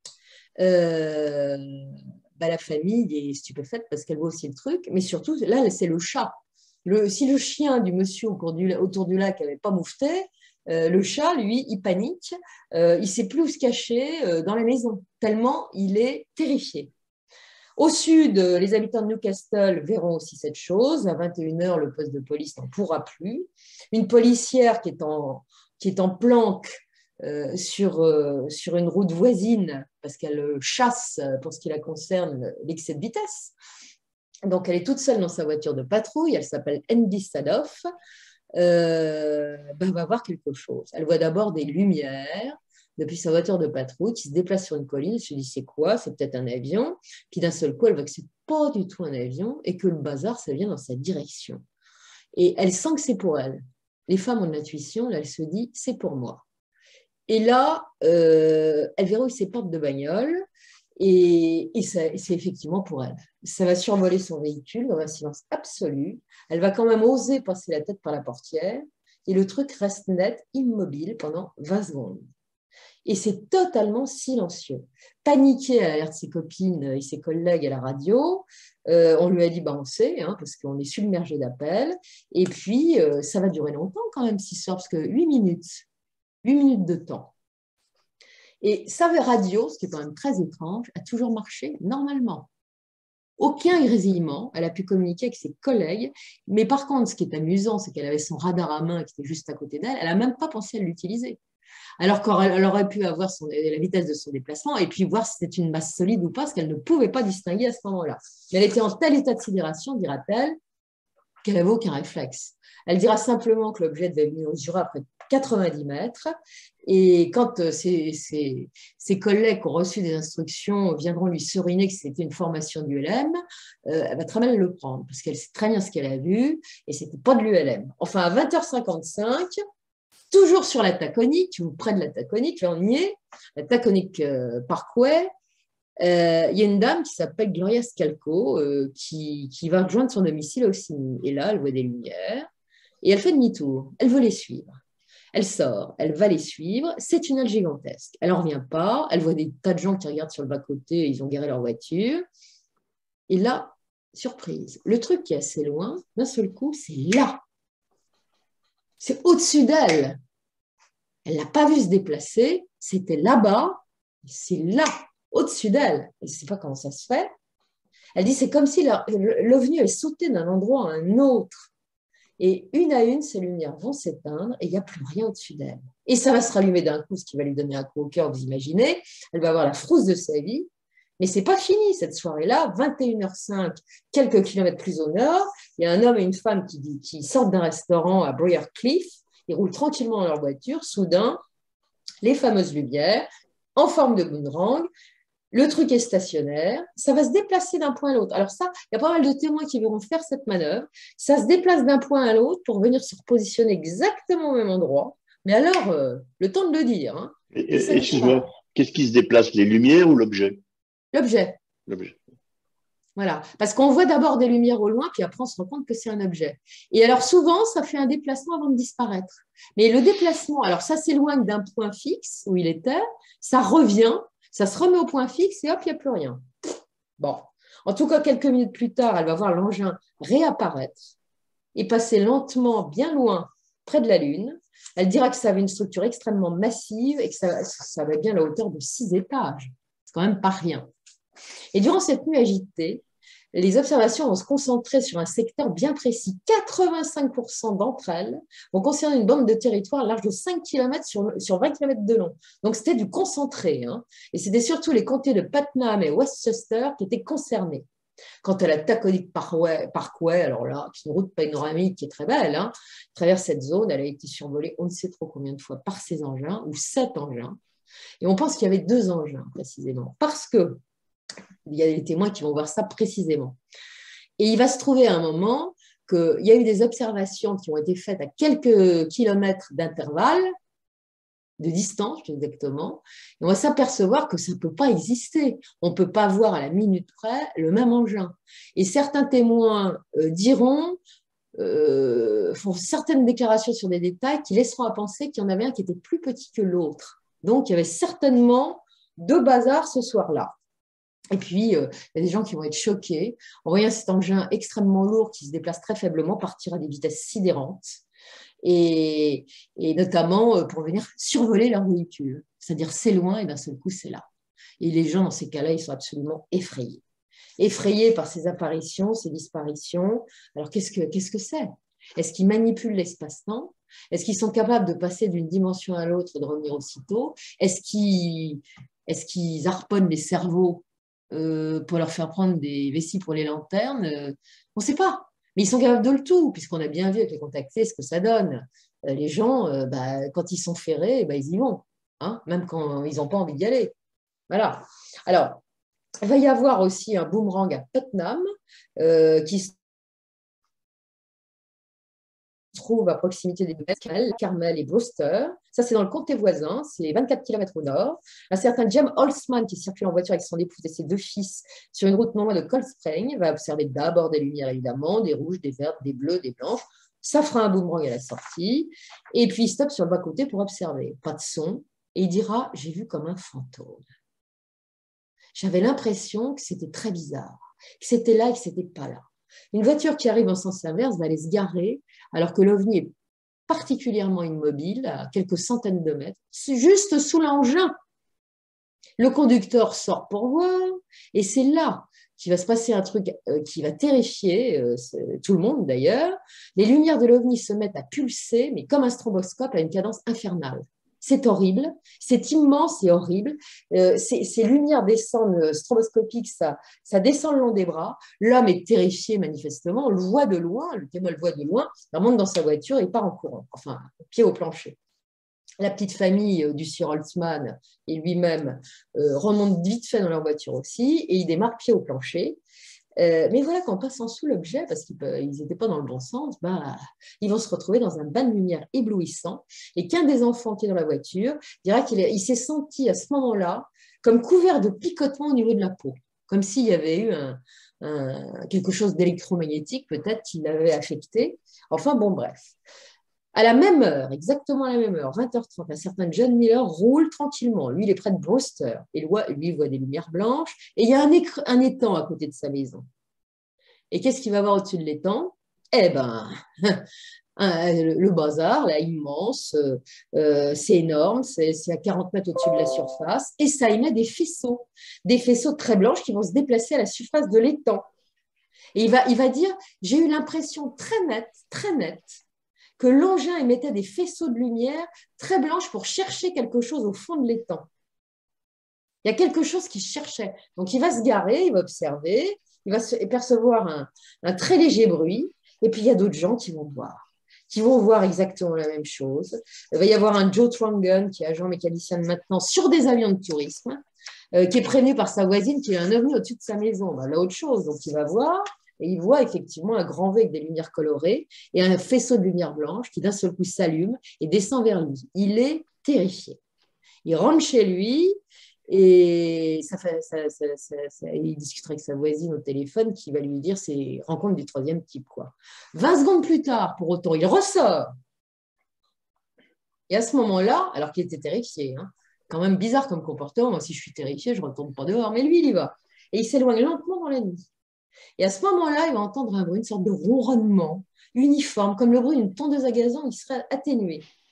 la famille est stupéfaite parce qu'elle voit aussi le truc. Mais surtout, là, c'est le chat. Si le chien du monsieur autour du lac n'avait pas moufté, le chat, lui, il panique. Il ne sait plus où se cacher dans la maison, tellement il est terrifié. Au sud, les habitants de Newcastle verront aussi cette chose. À 21h, le poste de police n'en pourra plus. Une policière qui est en planque sur une route voisine, parce qu'elle chasse, pour ce qui la concerne, l'excès de vitesse. Donc, elle est toute seule dans sa voiture de patrouille. Elle s'appelle Andy Sadoff. Va voir quelque chose. Elle voit d'abord des lumières depuis sa voiture de patrouille qui se déplace sur une colline. Elle se dit c'est quoi? C'est peut-être un avion. Puis d'un seul coup, elle voit que c'est pas du tout un avion et que le bazar, ça vient dans sa direction. Et elle sent que c'est pour elle. Les femmes ont de l'intuition. Là, elle se dit c'est pour moi. Et là, elle verrouille ses portes de bagnole. Et c'est effectivement pour elle. Ça va survoler son véhicule dans un silence absolu. Elle va quand même oser passer la tête par la portière. Et le truc reste net, immobile pendant 20 secondes. Et c'est totalement silencieux. Paniquée à l'alerte de ses copines et ses collègues à la radio, on lui a dit, on sait, parce qu'on est submergé d'appels. Et puis, ça va durer longtemps quand même, cette histoire, parce que 8 minutes de temps. Et sa radio, ce qui est quand même très étrange, a toujours marché normalement. Aucun grésillement, elle a pu communiquer avec ses collègues, mais par contre, ce qui est amusant, c'est qu'elle avait son radar à main qui était juste à côté d'elle, elle n'a même pas pensé à l'utiliser. Alors qu'elle aurait pu avoir la vitesse de son déplacement et puis voir si c'était une masse solide ou pas, ce qu'elle ne pouvait pas distinguer à ce moment-là. Mais elle était en tel état de sidération, dira-t-elle, qu'elle n'avait aucun réflexe. Elle dira simplement que l'objet devait venir mesurer après 90 mètres. Et quand ses collègues qui ont reçu des instructions viendront lui seriner que c'était une formation d'ULM, elle va très mal le prendre parce qu'elle sait très bien ce qu'elle a vu et ce n'était pas de l'ULM. Enfin, à 20h55, toujours sur la Taconic, ou près de la Taconic, là on y est, la Taconic Parkway, il y a une dame qui s'appelle Gloria Scalco qui va rejoindre son domicile au Sydney. Et là, elle voit des lumières et elle fait demi-tour. Elle veut les suivre. Elle sort, elle va les suivre. C'est une halle gigantesque. Elle n'en revient pas. Elle voit des tas de gens qui regardent sur le bas-côté. Ils ont garé leur voiture. Et là, surprise, le truc qui est assez loin, d'un seul coup, c'est là. C'est au-dessus d'elle. Elle ne l'a pas vu se déplacer. C'était là-bas. C'est là, au-dessus d'elle. Elle ne sait pas comment ça se fait. Elle dit c'est comme si l'OVNI avait sauté d'un endroit à un autre. Et une à une, ces lumières vont s'éteindre et il n'y a plus rien au-dessus d'elle. Et ça va se rallumer d'un coup, ce qui va lui donner un coup au cœur, vous imaginez. Elle va avoir la frousse de sa vie. Mais ce n'est pas fini cette soirée-là. 21h05, quelques kilomètres plus au nord, il y a un homme et une femme qui sortent d'un restaurant à Briarcliff. Ils roulent tranquillement dans leur voiture. Soudain, les fameuses lumières en forme de boomerang. Le truc est stationnaire, ça va se déplacer d'un point à l'autre. Alors ça, il y a pas mal de témoins qui vont faire cette manœuvre. Ça se déplace d'un point à l'autre pour venir se repositionner exactement au même endroit. Mais alors, le temps de le dire. Excuse-moi, qu'est-ce qui se déplace, les lumières ou l'objet? L'objet. Voilà, parce qu'on voit d'abord des lumières au loin, puis après on se rend compte que c'est un objet. Et alors souvent, ça fait un déplacement avant de disparaître. Mais le déplacement, alors ça s'éloigne d'un point fixe où il était, ça revient, ça se remet au point fixe et hop, il n'y a plus rien. Bon, en tout cas, quelques minutes plus tard, elle va voir l'engin réapparaître et passer lentement bien loin près de la Lune. Elle dira que ça avait une structure extrêmement massive et que ça avait bien la hauteur de 6 étages. C'est quand même pas rien. Et durant cette nuit agitée, les observations vont se concentrer sur un secteur bien précis. 85% d'entre elles vont concerner une bande de territoire large de 5 km sur 20 km de long. Donc, c'était du concentré. Hein. Et c'était surtout les comtés de Putnam et Westchester qui étaient concernés. Quant à la Taconic Parkway, alors là, c'est une route panoramique qui est très belle, hein, traverse cette zone, elle a été survolée on ne sait trop combien de fois par ces engins, ou 7 engins. Et on pense qu'il y avait 2 engins, précisément, parce que il y a des témoins qui vont voir ça précisément. Et il va se trouver à un moment qu'il y a eu des observations qui ont été faites à quelques kilomètres d'intervalle, de distance exactement, et on va s'apercevoir que ça ne peut pas exister. On ne peut pas voir à la minute près le même engin. Et certains témoins font certaines déclarations sur des détails qui laisseront à penser qu'il y en avait un qui était plus petit que l'autre. Donc, il y avait certainement 2 bazars ce soir-là. Et puis, il y a des gens qui vont être choqués en voyant cet engin extrêmement lourd qui se déplace très faiblement partir à des vitesses sidérantes et notamment pour venir survoler leur véhicule, c'est-à-dire c'est loin et d'un seul coup c'est là. Et les gens dans ces cas-là, ils sont absolument effrayés. Effrayés par ces apparitions, ces disparitions. Alors qu'est-ce que c'est? Est-ce qu'ils manipulent l'espace-temps? Est-ce qu'ils sont capables de passer d'une dimension à l'autre et de revenir aussitôt? Est-ce qu'ils harponnent les cerveaux pour leur faire prendre des vessies pour les lanternes? On ne sait pas. Mais ils sont capables de le tout, puisqu'on a bien vu avec les contactés ce que ça donne. Les gens, quand ils sont ferrés, ils y vont, hein, même quand ils n'ont pas envie d'y aller. Voilà. Alors, il va y avoir aussi un boomerang à Putnam qui se trouve à proximité des deux Carmel et Brewster. Ça, c'est dans le comté voisin, c'est 24 km au nord. Un certain James Holtzman, qui circule en voiture avec son épouse et ses 2 fils sur une route non loin de Cold Spring, va observer d'abord des lumières, évidemment, des rouges, des vertes, des bleues, des blanches. Ça fera un boomerang à la sortie. Et puis, il stoppe sur le bas-côté pour observer. Pas de son. Et il dira « J'ai vu comme un fantôme ». J'avais l'impression que c'était très bizarre, que c'était là et que c'était pas là. Une voiture qui arrive en sens inverse va aller se garer alors que l'OVNI est particulièrement immobile, à quelques centaines de mètres, juste sous l'engin. Le conducteur sort pour voir, et c'est là qu'il va se passer un truc qui va terrifier tout le monde d'ailleurs. Les lumières de l'OVNI se mettent à pulser, mais comme un stroboscope à une cadence infernale. C'est horrible, c'est immense et horrible. Ces lumières descendent stroboscopiques, ça descend le long des bras. L'homme est terrifié manifestement, on le voit de loin, le témoin le voit de loin, il remonte dans sa voiture et part en courant, enfin, pied au plancher. La petite famille du sieur Holtzman et lui-même remontent vite fait dans leur voiture aussi et ils démarrent pied au plancher. Mais voilà qu'en passant sous l'objet, parce qu'ils n'étaient pas dans le bon sens, ils vont se retrouver dans un bain de lumière éblouissant et qu'un des enfants qui est dans la voiture dira qu'il s'est senti à ce moment-là comme couvert de picotements au niveau de la peau, comme s'il y avait eu quelque chose d'électromagnétique peut-être qui l'avait affecté. Enfin bon, bref. À la même heure, exactement à la même heure, 20h30, un certain John Miller roule tranquillement. Lui, il est près de Brewster. Et lui, il voit des lumières blanches. Et il y a un étang à côté de sa maison. Et qu'est-ce qu'il va voir au-dessus de l'étang? Eh bien, le bazar, là, immense, c'est énorme, c'est à 40 mètres au-dessus de la surface. Et ça émet des faisceaux très blanches qui vont se déplacer à la surface de l'étang. Et il va dire, j'ai eu l'impression très nette, que l'engin émettait des faisceaux de lumière très blanches pour chercher quelque chose au fond de l'étang. Il y a quelque chose qu'il cherchait. Donc, il va se garer, il va observer, il va percevoir un très léger bruit, et puis il y a d'autres gens qui vont voir exactement la même chose. Il va y avoir un Joe Trangan, qui est agent mécanicien maintenant sur des avions de tourisme, qui est prévenu par sa voisine qu'il y a un ovni au-dessus de sa maison. Là, autre chose, donc il va voir. Et il voit effectivement un grand V avec des lumières colorées et un faisceau de lumière blanche qui d'un seul coup s'allume et descend vers lui. Il est terrifié. Il rentre chez lui et il discutera avec sa voisine au téléphone qui va lui dire c'est rencontre du 3e type, quoi. 20 secondes plus tard, pour autant, il ressort. Et à ce moment-là, alors qu'il était terrifié, hein, quand même bizarre comme comportement, moi si je suis terrifié, je ne retourne pas dehors, mais lui, il y va. Et il s'éloigne lentement dans la nuit. Et à ce moment-là, il va entendre un bruit, une sorte de ronronnement uniforme, comme le bruit d'une tondeuse à gazon qui serait atténué.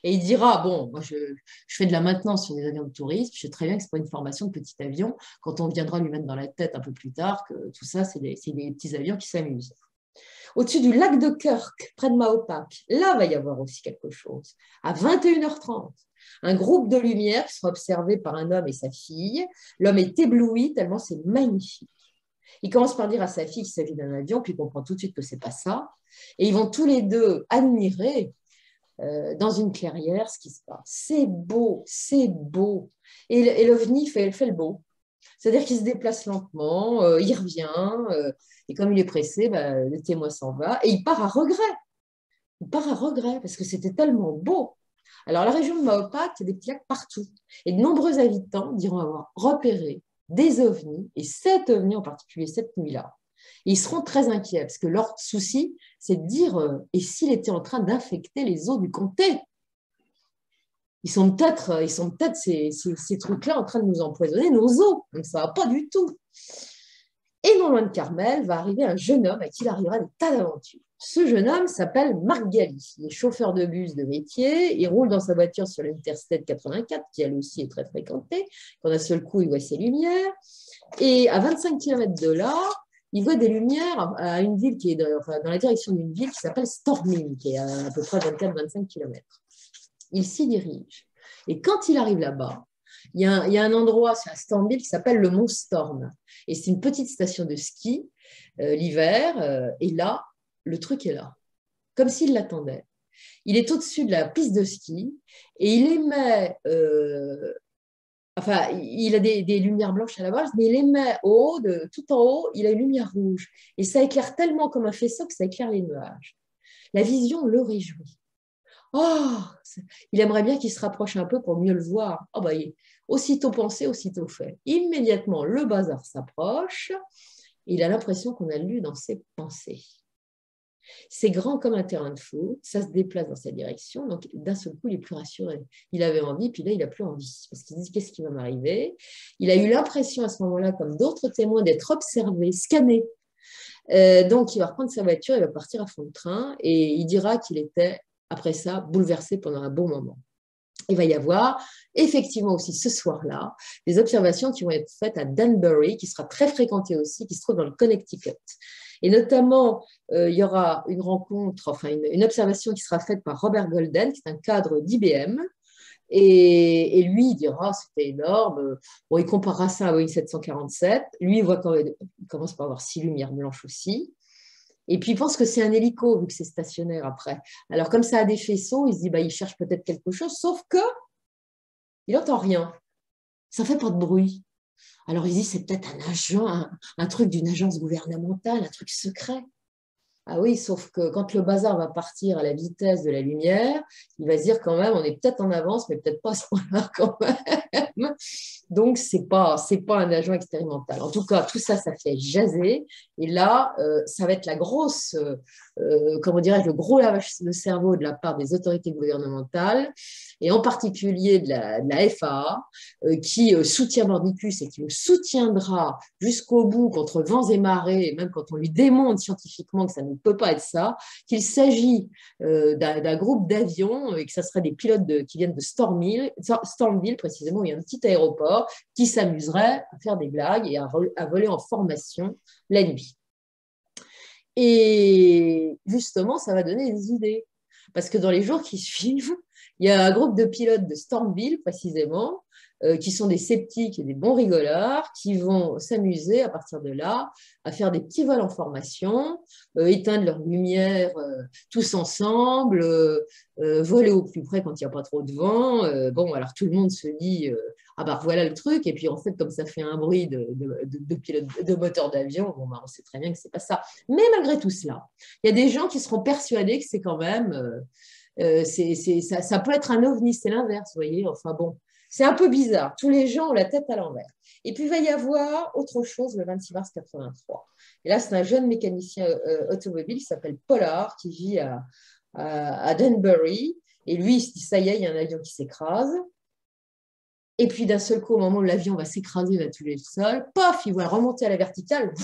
Et il dira, bon, moi je fais de la maintenance sur des avions de tourisme, je sais très bien que ce n'est pas une formation de petit avion, quand on viendra lui mettre dans la tête un peu plus tard que tout ça, c'est des petits avions qui s'amusent. Au-dessus du lac de Kirk, près de Mahopac, là va y avoir aussi quelque chose. À 21h30, un groupe de lumière qui sera observé par un homme et sa fille. L'homme est ébloui tellement c'est magnifique. Il commence par dire à sa fille qu'il s'agit d'un avion, puis il comprend tout de suite que ce n'est pas ça. Et ils vont tous les deux admirer dans une clairière ce qui se passe. C'est beau, c'est beau. Et l'OVNI fait le beau. C'est-à-dire qu'il se déplace lentement, il revient, et comme il est pressé, le témoin s'en va, et il part à regret. Il part à regret, parce que c'était tellement beau. Alors, la région de Mahopac, il y a des petits lacs partout. Et de nombreux habitants diront avoir repéré des ovnis, et 7 ovnis en particulier, cette nuit-là. Et ils seront très inquiets, parce que leur souci, c'est de dire, et s'il était en train d'infecter les eaux du comté? Ils sont peut-être ces trucs-là en train de nous empoisonner nos eaux. Donc, ça ne va pas du tout. Et non loin de Carmel va arriver un jeune homme à qui il arrivera des tas d'aventures. Ce jeune homme s'appelle Marc Galli. Il est chauffeur de bus de métier. Il roule dans sa voiture sur l'Interstate 84, qui elle aussi est très fréquentée. Quand d'un seul coup, il voit ses lumières. Et à 25 km de là, il voit des lumières à une ville qui est dans la direction d'une ville qui s'appelle Storming, qui est à peu près 24-25 km. Il s'y dirige. Et quand il arrive là-bas, il y a un endroit à Stormville qui s'appelle le Mont Storm. Et c'est une petite station de ski l'hiver. Et là, le truc est là, comme s'il l'attendait. Il est au-dessus de la piste de ski et il émet, il a des lumières blanches à la base, mais il émet tout en haut, il a une lumière rouge. Et ça éclaire tellement comme un faisceau que ça éclaire les nuages. La vision le réjouit. Oh, il aimerait bien qu'il se rapproche un peu pour mieux le voir. Oh, aussitôt pensé, aussitôt fait. Immédiatement, le bazar s'approche. Il a l'impression qu'on a lu dans ses pensées. C'est grand comme un terrain de foot, ça se déplace dans sa direction, donc d'un seul coup, il est plus rassuré. Il avait envie, puis là, il n'a plus envie, parce qu'il dit, qu'est-ce qui va m'arriver? Il a eu l'impression à ce moment-là, comme d'autres témoins, d'être observé, scanné. Donc, il va reprendre sa voiture, il va partir à fond de train, et il dira qu'il était après ça, bouleversé pendant un bon moment. Il va y avoir effectivement aussi ce soir-là des observations qui vont être faites à Danbury, qui sera très fréquentée aussi, qui se trouve dans le Connecticut. Et notamment, il y aura une rencontre, une observation qui sera faite par Robert Golden, qui est un cadre d'IBM. Et lui, il dira, c'était énorme. Bon, il comparera ça à Boeing 747. Lui, il voit il commence par avoir 6 lumières blanches aussi. Et puis, il pense que c'est un hélico, vu que c'est stationnaire après. Alors, comme ça a des faisceaux, il se dit, il cherche peut-être quelque chose, sauf que il n'entend rien. Ça ne fait pas de bruit. Alors, il se dit, c'est peut-être un agent, un truc d'une agence gouvernementale, un truc secret. Ah oui, sauf que quand le bazar va partir à la vitesse de la lumière, il va se dire quand même, on est peut-être en avance, mais peut-être pas à ce point-là quand même. Donc, c'est pas un agent expérimental. En tout cas, tout ça, ça fait jaser. Et là, ça va être la grosse, comment dirais-je, le gros lavage de cerveau de la part des autorités gouvernementales, et en particulier de la FAA, qui soutient Mordicus et qui le soutiendra jusqu'au bout contre vents et marées, et même quand on lui démontre scientifiquement que ça ne peut pas être ça, qu'il s'agit d'un groupe d'avions et que ça serait des pilotes qui viennent de Stormville, précisément, où il y a un petit aéroport, qui s'amuseraient à faire des blagues et à voler en formation la nuit. Et justement, ça va donner des idées. Parce que dans les jours qui suivent, il y a un groupe de pilotes de Stormville, précisément, qui sont des sceptiques et des bons rigolards, qui vont s'amuser à partir de là à faire des petits vols en formation, éteindre leurs lumières tous ensemble, voler au plus près quand il n'y a pas trop de vent. Alors tout le monde se dit voilà le truc. Et puis en fait, comme ça fait un bruit de moteur d'avion, on sait très bien que ce n'est pas ça. Mais malgré tout cela, il y a des gens qui seront persuadés que c'est quand même ça peut être un ovni, c'est l'inverse, vous voyez. Enfin bon, c'est un peu bizarre. Tous les gens ont la tête à l'envers. Et puis, il va y avoir autre chose le 26 mars 83. Et là, c'est un jeune mécanicien automobile qui s'appelle Pollard, qui vit à Danbury. Et lui, il se dit, ça y est, il y a un avion qui s'écrase. Et puis, d'un seul coup, au moment où l'avion va s'écraser, il va tuer le sol, paf, il voit remonter à la verticale.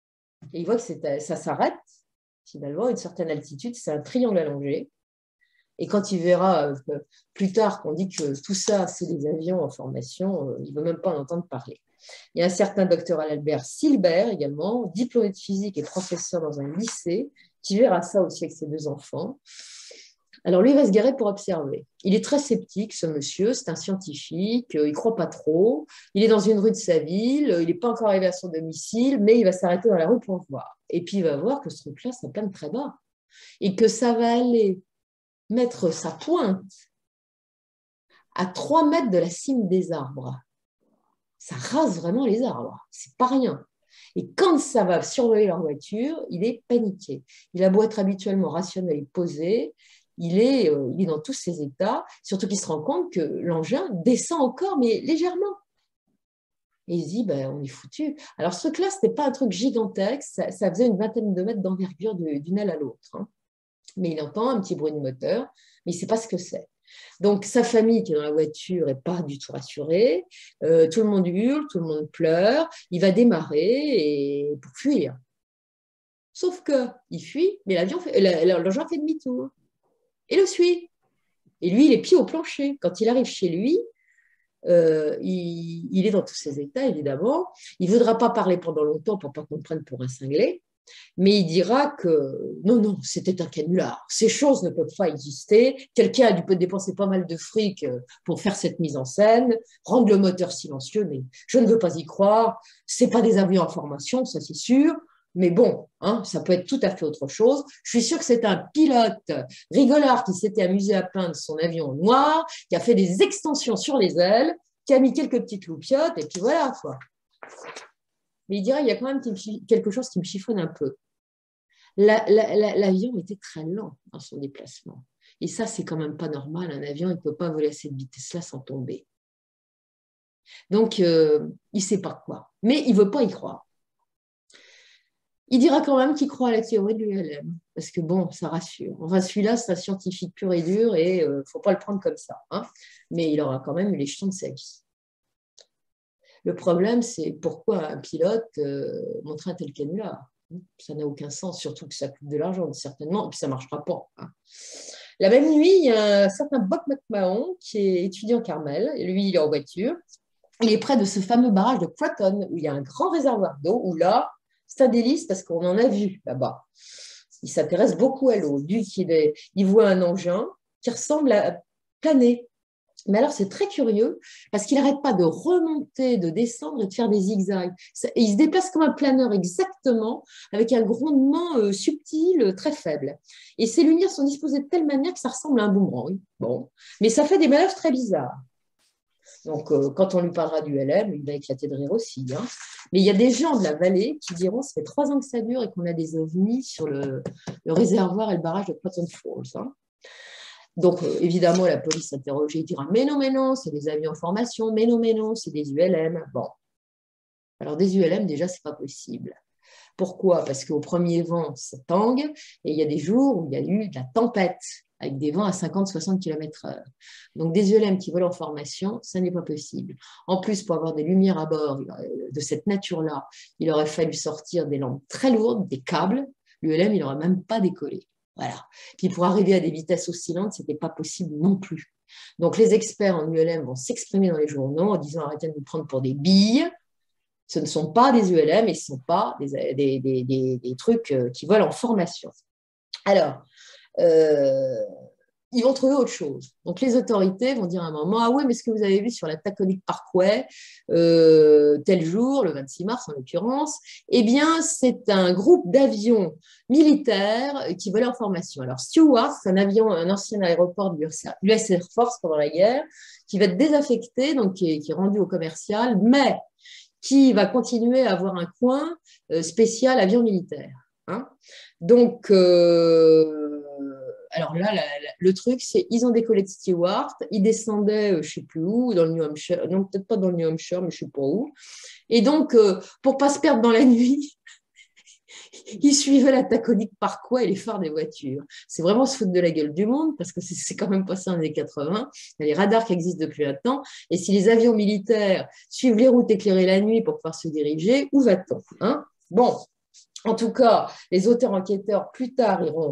Et il voit que ça s'arrête, finalement, à une certaine altitude. C'est un triangle allongé. Et quand il verra plus tard qu'on dit que tout ça, c'est des avions en formation, il ne veut même pas en entendre parler. Il y a un certain docteur Albert Silbert également, diplômé de physique et professeur dans un lycée, qui verra ça aussi avec ses 2 enfants. Alors lui, il va se garer pour observer. Il est très sceptique, ce monsieur, c'est un scientifique, il ne croit pas trop. Il est dans une rue de sa ville, il n'est pas encore arrivé à son domicile, mais il va s'arrêter dans la rue pour voir. Et puis il va voir que ce truc-là, ça plane très bas. Et que ça va aller mettre sa pointe à 3 mètres de la cime des arbres. Ça rase vraiment les arbres, c'est pas rien. Et quand ça va survoler leur voiture, il est paniqué. Il a beau être habituellement rationnel et posé, il est dans tous ses états, surtout qu'il se rend compte que l'engin descend encore, mais légèrement. Et il se dit, ben, on est foutu. Alors ce truc-là, ce n'était pas un truc gigantesque, ça faisait une vingtaine de mètres d'envergure d'une aile à l'autre. Hein. Mais il entend un petit bruit de moteur, mais il ne sait pas ce que c'est. Donc, sa famille qui est dans la voiture n'est pas du tout rassurée. Tout le monde hurle, tout le monde pleure. Il va démarrer pour fuir. Sauf qu'il fuit, mais l'engin fait demi-tour. Et le suit. Et lui, il est pieds au plancher. Quand il arrive chez lui, il est dans tous ses états, évidemment. Il ne voudra pas parler pendant longtemps pour ne pas qu'on le prenne pour un cinglé. Mais il dira que non, c'était un canular. Ces choses ne peuvent pas exister. Quelqu'un a dû dépenser pas mal de fric pour faire cette mise en scène, rendre le moteur silencieux, mais je ne veux pas y croire. Ce n'est pas des avions en formation, ça c'est sûr. Mais bon, hein, ça peut être tout à fait autre chose. Je suis sûre que c'est un pilote rigolard qui s'était amusé à peindre son avion noir, qui a fait des extensions sur les ailes, qui a mis quelques petites loupiottes, et puis voilà, quoi. Mais il dirait il y a quand même quelque chose qui me chiffonne un peu. L'avion était très lent dans son déplacement. Et ça, c'est quand même pas normal. Un avion, il ne peut pas voler à cette vitesse-là sans tomber. Donc, il ne sait pas quoi. Mais il ne veut pas y croire. Il dira quand même qu'il croit à la théorie de l'ULM. Parce que bon, ça rassure. Enfin, celui-là, c'est un scientifique pur et dur et il ne faut pas le prendre comme ça. Hein. Mais il aura quand même eu les jetons de sa vie. Le problème, c'est pourquoi un pilote montrer un tel canular. Ça n'a aucun sens, surtout que ça coûte de l'argent, certainement, et puis ça ne marchera pas. Hein. La même nuit, il y a un certain Bob McMahon qui est étudiant Carmel, et lui, il est en voiture. Il est près de ce fameux barrage de Croton, où il y a un grand réservoir d'eau, où là, c'est un délice parce qu'on en a vu là-bas. Il s'intéresse beaucoup à l'eau. Il voit un engin qui ressemble à planer. Mais alors, c'est très curieux parce qu'il n'arrête pas de remonter, de descendre et de faire des zigzags. Et il se déplace comme un planeur exactement, avec un grondement subtil, très faible. Et ses lumières sont disposées de telle manière que ça ressemble à un boomerang. Bon. Mais ça fait des manœuvres très bizarres. Donc, quand on lui parlera du LM, il va éclater de rire aussi. Hein. Mais il y a des gens de la vallée qui diront ça fait 3 ans que ça dure et qu'on a des ovnis sur le réservoir et le barrage de Croton Falls. Hein. Donc, évidemment, la police s'interroge et dira « Mais non, c'est des avions en formation. Mais non, c'est des ULM. » Bon. Alors, des ULM, déjà, ce n'est pas possible. Pourquoi? Parce qu'au premier vent, ça tangue et il y a des jours où il y a eu de la tempête avec des vents à 50-60 km/h. Donc, des ULM qui volent en formation, ça n'est pas possible. En plus, pour avoir des lumières à bord de cette nature-là, il aurait fallu sortir des lampes très lourdes, des câbles. L'ULM, il n'aurait même pas décollé. Voilà. Puis pour arriver à des vitesses oscillantes, ce n'était pas possible non plus. Donc les experts en ULM vont s'exprimer dans les journaux en disant arrêtez de nous prendre pour des billes. Ce ne sont pas des ULM et ce ne sont pas des trucs qui volent en formation. Alors, ils vont trouver autre chose. Donc, les autorités vont dire à un moment, ah oui, mais ce que vous avez vu sur la Taconic Parkway, tel jour, le 26 mars en l'occurrence, eh bien, c'est un groupe d'avions militaires qui volaient en formation. Alors, Stewart, c'est un ancien aéroport de l'US Air Force pendant la guerre, qui va être désaffecté, donc qui est rendu au commercial, mais qui va continuer à avoir un coin spécial avion militaire. Hein. Donc, alors là, le truc, c'est ils ont décollé de Stewart, ils descendaient, je ne sais plus où, dans le New Hampshire, non, peut-être pas dans le New Hampshire, mais je ne sais pas où. Et donc, pour ne pas se perdre dans la nuit, ils suivaient la Taconic Parkway et les phares des voitures. C'est vraiment se foutre de la gueule du monde, parce que c'est quand même passé en années 80. Il y a les radars qui existent depuis longtemps. Et si les avions militaires suivent les routes éclairées la nuit pour pouvoir se diriger, où va-t-on? Hein? Bon, en tout cas, les auteurs enquêteurs, plus tard, iront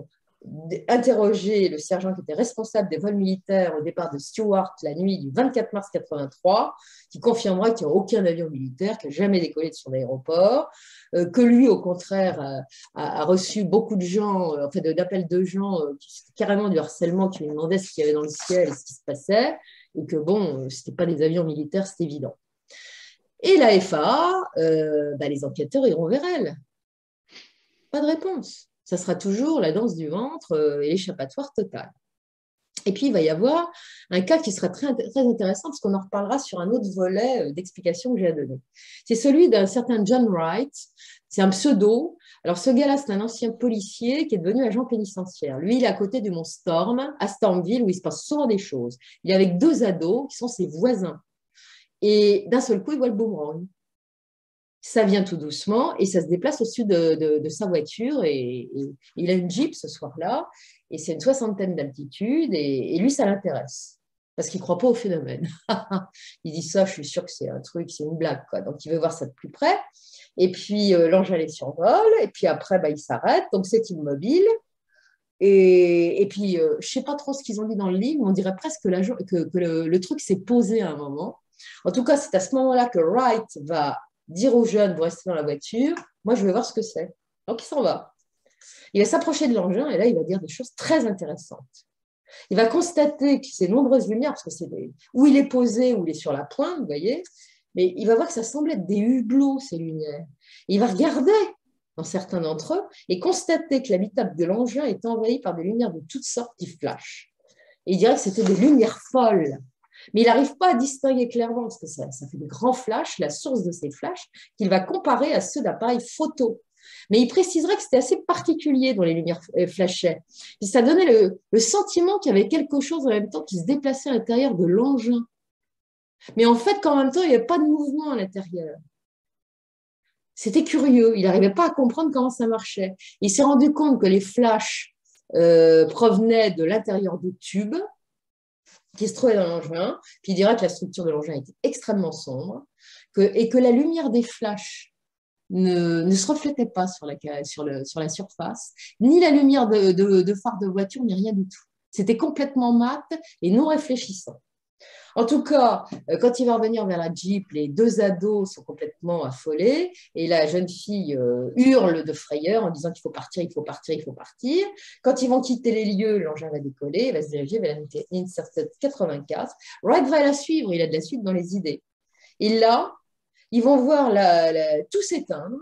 interroger le sergent qui était responsable des vols militaires au départ de Stewart la nuit du 24 mars 83, qui confirmera qu'il n'y a aucun avion militaire qui n'a jamais décollé de son aéroport, que lui, au contraire, a reçu beaucoup de gens, enfin d'appels de gens, carrément du harcèlement, qui lui demandaient ce qu'il y avait dans le ciel et ce qui se passait, et que bon, ce n'était pas des avions militaires, c'est évident. Et la FAA, les enquêteurs iront vers elle. Pas de réponse. Ça sera toujours la danse du ventre et l'échappatoire total. Et puis, il va y avoir un cas qui sera très, très intéressant, parce qu'on en reparlera sur un autre volet d'explication que j'ai à donner. C'est celui d'un certain John Wright. C'est un pseudo. Alors, ce gars-là, c'est un ancien policier qui est devenu agent pénitentiaire. Lui, il est à côté du mont Storm, à Stormville, où il se passe souvent des choses. Il est avec 2 ados qui sont ses voisins. Et d'un seul coup, il voit le boomerang. Ça vient tout doucement et ça se déplace au-dessus de sa voiture. Et il a une Jeep ce soir-là, et c'est une 60aine d'altitude, et lui, ça l'intéresse, parce qu'il ne croit pas au phénomène. Il dit ça, je suis sûre que c'est un truc, c'est une blague, quoi. Donc, il veut voir ça de plus près. Et puis, l'engin les survole, et puis après, il s'arrête, donc c'est immobile. Et puis, je ne sais pas trop ce qu'ils ont dit dans le livre, mais on dirait presque que le truc s'est posé à un moment. En tout cas, c'est à ce moment-là que Wright va dire aux jeunes, vous restez dans la voiture, moi je vais voir ce que c'est. Donc il s'en va. Il va s'approcher de l'engin et là il va dire des choses très intéressantes. Il va constater que ces nombreuses lumières, parce que c'est où il est posé, où il est sur la pointe, vous voyez, mais il va voir que ça semble être des hublots, ces lumières. Et il va regarder dans certains d'entre eux et constater que l'habitable de l'engin est envahi par des lumières de toutes sortes qui flashent. Et il dirait que c'était des lumières folles. Mais il n'arrive pas à distinguer clairement, parce que ça fait des grands flashs, la source de ces flashs, qu'il va comparer à ceux d'appareils photo. Mais il préciserait que c'était assez particulier dont les lumières flashaient. Et ça donnait le sentiment qu'il y avait quelque chose en même temps qui se déplaçait à l'intérieur de l'engin. Mais en fait, qu'en même temps, il n'y avait pas de mouvement à l'intérieur. C'était curieux, il n'arrivait pas à comprendre comment ça marchait. Il s'est rendu compte que les flashs provenaient de l'intérieur de tubes qui se trouvait dans l'engin, puis il dira que la structure de l'engin était extrêmement sombre, et que la lumière des flashs ne se reflétait pas sur la surface, ni la lumière de phare de voiture, ni rien du tout. C'était complètement mat et non réfléchissant. En tout cas, quand il va revenir vers la Jeep, les 2 ados sont complètement affolés et la jeune fille hurle de frayeur en disant qu'il faut partir, il faut partir, il faut partir. Quand ils vont quitter les lieux, l'engin va décoller, il va se diriger vers la Intercept 84. Wright va la suivre, il a de la suite dans les idées. Et là, ils vont voir tout s'éteindre.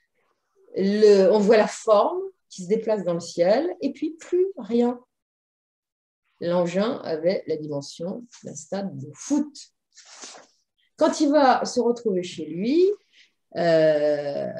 On voit la forme qui se déplace dans le ciel et puis plus rien. L'engin avait la dimension d'un stade de foot. Quand il va se retrouver chez lui, il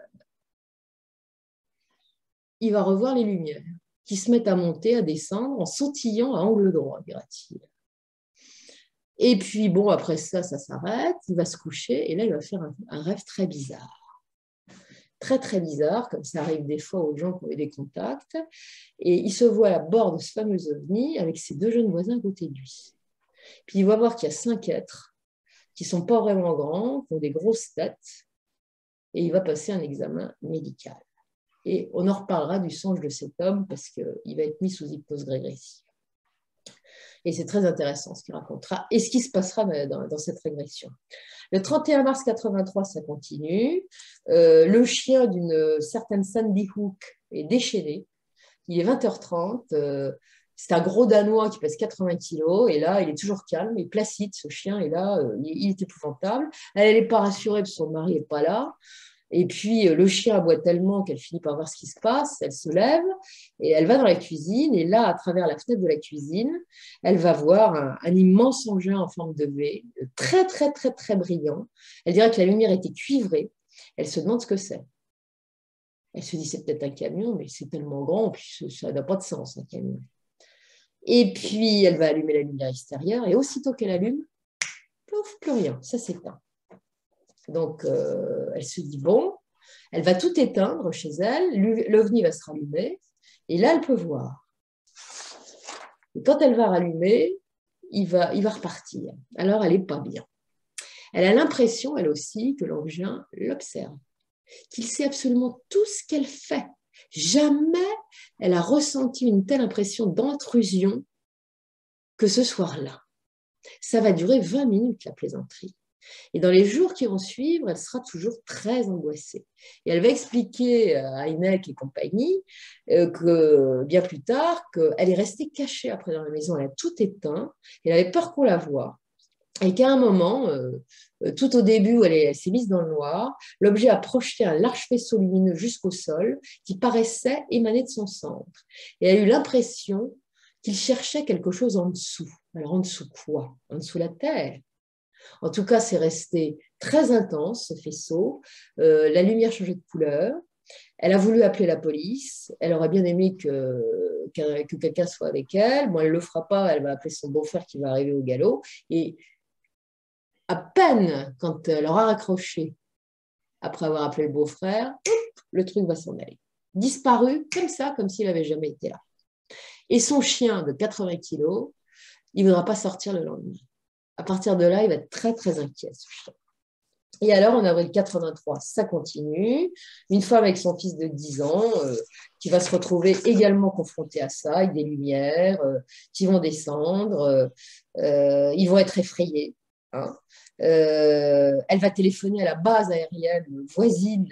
va revoir les lumières qui se mettent à monter, à descendre, en sautillant à angle droit, dira-t-il. Et puis, bon, après ça s'arrête, il va se coucher, et là, il va faire un rêve très bizarre. Très, très bizarre, comme ça arrive des fois aux gens qui ont eu des contacts. Et il se voit à bord de ce fameux ovni avec ses 2 jeunes voisins à côté de lui. Puis il va voir qu'il y a 5 êtres qui ne sont pas vraiment grands, qui ont des grosses têtes, et il va passer un examen médical. Et on en reparlera du songe de cet homme parce qu'il va être mis sous hypnose régressive. Et c'est très intéressant ce qu'il racontera et ce qui se passera dans cette régression. Le 31 mars 83, ça continue. Le chien d'une certaine Sandy Hook est déchaîné. Il est 20h30. C'est un gros Danois qui pèse 80 kilos. Et là, il est toujours calme et placide, ce chien. Et là, il est épouvantable. Elle n'est pas rassurée parce que son mari n'est pas là. Et puis, le chien aboie tellement qu'elle finit par voir ce qui se passe. Elle se lève et elle va dans la cuisine. Et là, à travers la fenêtre de la cuisine, elle va voir un immense engin en forme de V, très, très, très, très brillant. Elle dirait que la lumière était cuivrée. Elle se demande ce que c'est. Elle se dit, c'est peut-être un camion, mais c'est tellement grand, puis ça n'a pas de sens, un camion. Et puis, elle va allumer la lumière extérieure. Et aussitôt qu'elle allume, pouf, plus rien, ça s'éteint. Donc, elle se dit, bon, elle va tout éteindre chez elle, l'OVNI va se rallumer, et là, elle peut voir. Et quand elle va rallumer, il va repartir. Alors, elle n'est pas bien. Elle a l'impression, elle aussi, que l'engin l'observe, qu'il sait absolument tout ce qu'elle fait, Jamais elle a ressenti une telle impression d'intrusion que ce soir-là. Ça va durer 20 minutes, la plaisanterie. Et dans les jours qui vont suivre, elle sera toujours très angoissée. Et elle va expliquer à Hynek et compagnie que bien plus tard, qu'elle est restée cachée après dans la maison, elle a tout éteint, elle avait peur qu'on la voie. Et qu'à un moment, tout au début où elle s'est mise dans le noir, l'objet a projeté un large faisceau lumineux jusqu'au sol qui paraissait émaner de son centre. Et elle a eu l'impression qu'il cherchait quelque chose en dessous. Alors en dessous quoi? En dessous la terre. En tout cas, c'est resté très intense, ce faisceau. La lumière changeait de couleur. Elle a voulu appeler la police. Elle aurait bien aimé que quelqu'un soit avec elle. Bon, elle ne le fera pas. Elle va appeler son beau-frère qui va arriver au galop. Et à peine, quand elle aura raccroché, après avoir appelé le beau-frère, le truc va s'en aller. Disparu comme ça, comme s'il n'avait jamais été là. Et son chien de 80 kilos, il ne voudra pas sortir le lendemain. À partir de là, il va être très, très inquiet, ce chien. Et alors, en avril 83, ça continue. Une femme avec son fils de 10 ans qui va se retrouver également confrontée à ça, avec des lumières qui vont descendre. Ils vont être effrayés. Hein. Elle va téléphoner à la base aérienne voisine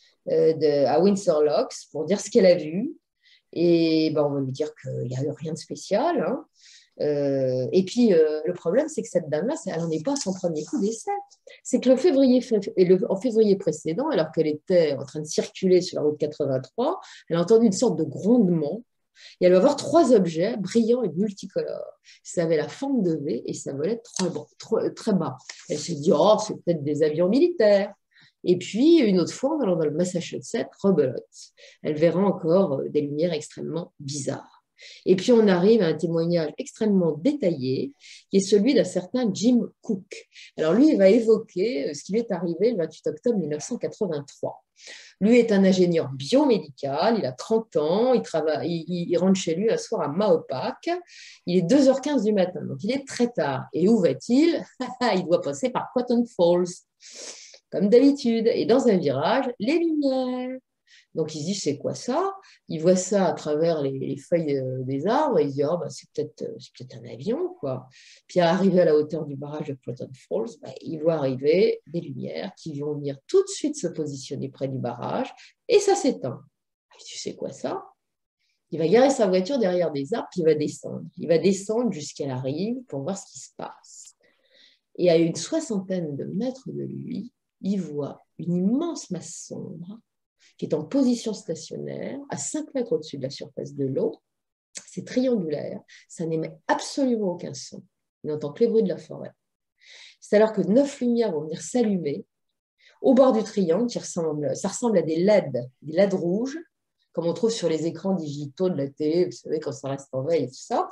à Windsor Locks pour dire ce qu'elle a vu. Et ben, on va lui dire qu'il n'y a eu rien de spécial. Hein. Et puis, le problème, c'est que cette dame-là, elle n'en est pas à son premier coup d'essai. C'est que en février précédent, alors qu'elle était en train de circuler sur la route 83, elle a entendu une sorte de grondement et elle va voir 3 objets brillants et multicolores. Ça avait la forme de V et ça volait très bas. Elle s'est dit, oh, c'est peut-être des avions militaires. Et puis, une autre fois, en allant dans le Massachusetts, rebelote. Elle verra encore des lumières extrêmement bizarres. Et puis, on arrive à un témoignage extrêmement détaillé, qui est celui d'un certain Jim Cook. Alors, lui, il va évoquer ce qui lui est arrivé le 28 octobre 1983. Lui est un ingénieur biomédical, il a 30 ans, il rentre chez lui un soir à Mahopac, il est 2h15 du matin, donc il est très tard. Et où va-t-il? Il doit passer par Cotton Falls, comme d'habitude. Et dans un virage, les lumières. Donc, il se dit, c'est quoi ça? Il voit ça à travers les feuilles des arbres et il se dit, oh, bah, c'est peut-être un avion, quoi. Puis, arrivé à la hauteur du barrage de Cotton Falls, bah, il voit arriver des lumières qui vont venir tout de suite se positionner près du barrage et ça s'éteint. Tu sais quoi ça? Il va garer sa voiture derrière des arbres puis il va descendre. Il va descendre jusqu'à la rive pour voir ce qui se passe. Et à une 60aine de mètres de lui, il voit une immense masse sombre qui est en position stationnaire, à 5 mètres au-dessus de la surface de l'eau. C'est triangulaire, ça n'émet absolument aucun son. Il n'entend que les bruits de la forêt. C'est alors que 9 lumières vont venir s'allumer au bord du triangle, ça ressemble à des LED rouges, comme on trouve sur les écrans digitaux de la télé, vous savez, quand ça reste en veille et tout ça.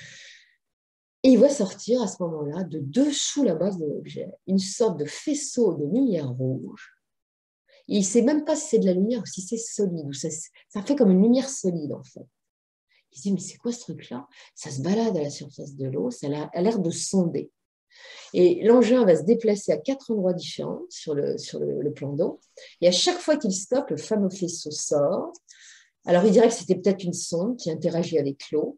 Et il va sortir à ce moment-là, de dessous la base de l'objet, une sorte de faisceau de lumière rouge. Et il ne sait même pas si c'est de la lumière ou si c'est solide. Ou ça fait comme une lumière solide, en fait. Il se dit, mais c'est quoi ce truc-là? Ça se balade à la surface de l'eau, ça a l'air de sonder. Et l'engin va se déplacer à 4 endroits différents sur le plan d'eau. Et à chaque fois qu'il stoppe, le fameux faisceau sort. Alors, il dirait que c'était peut-être une sonde qui interagit avec l'eau.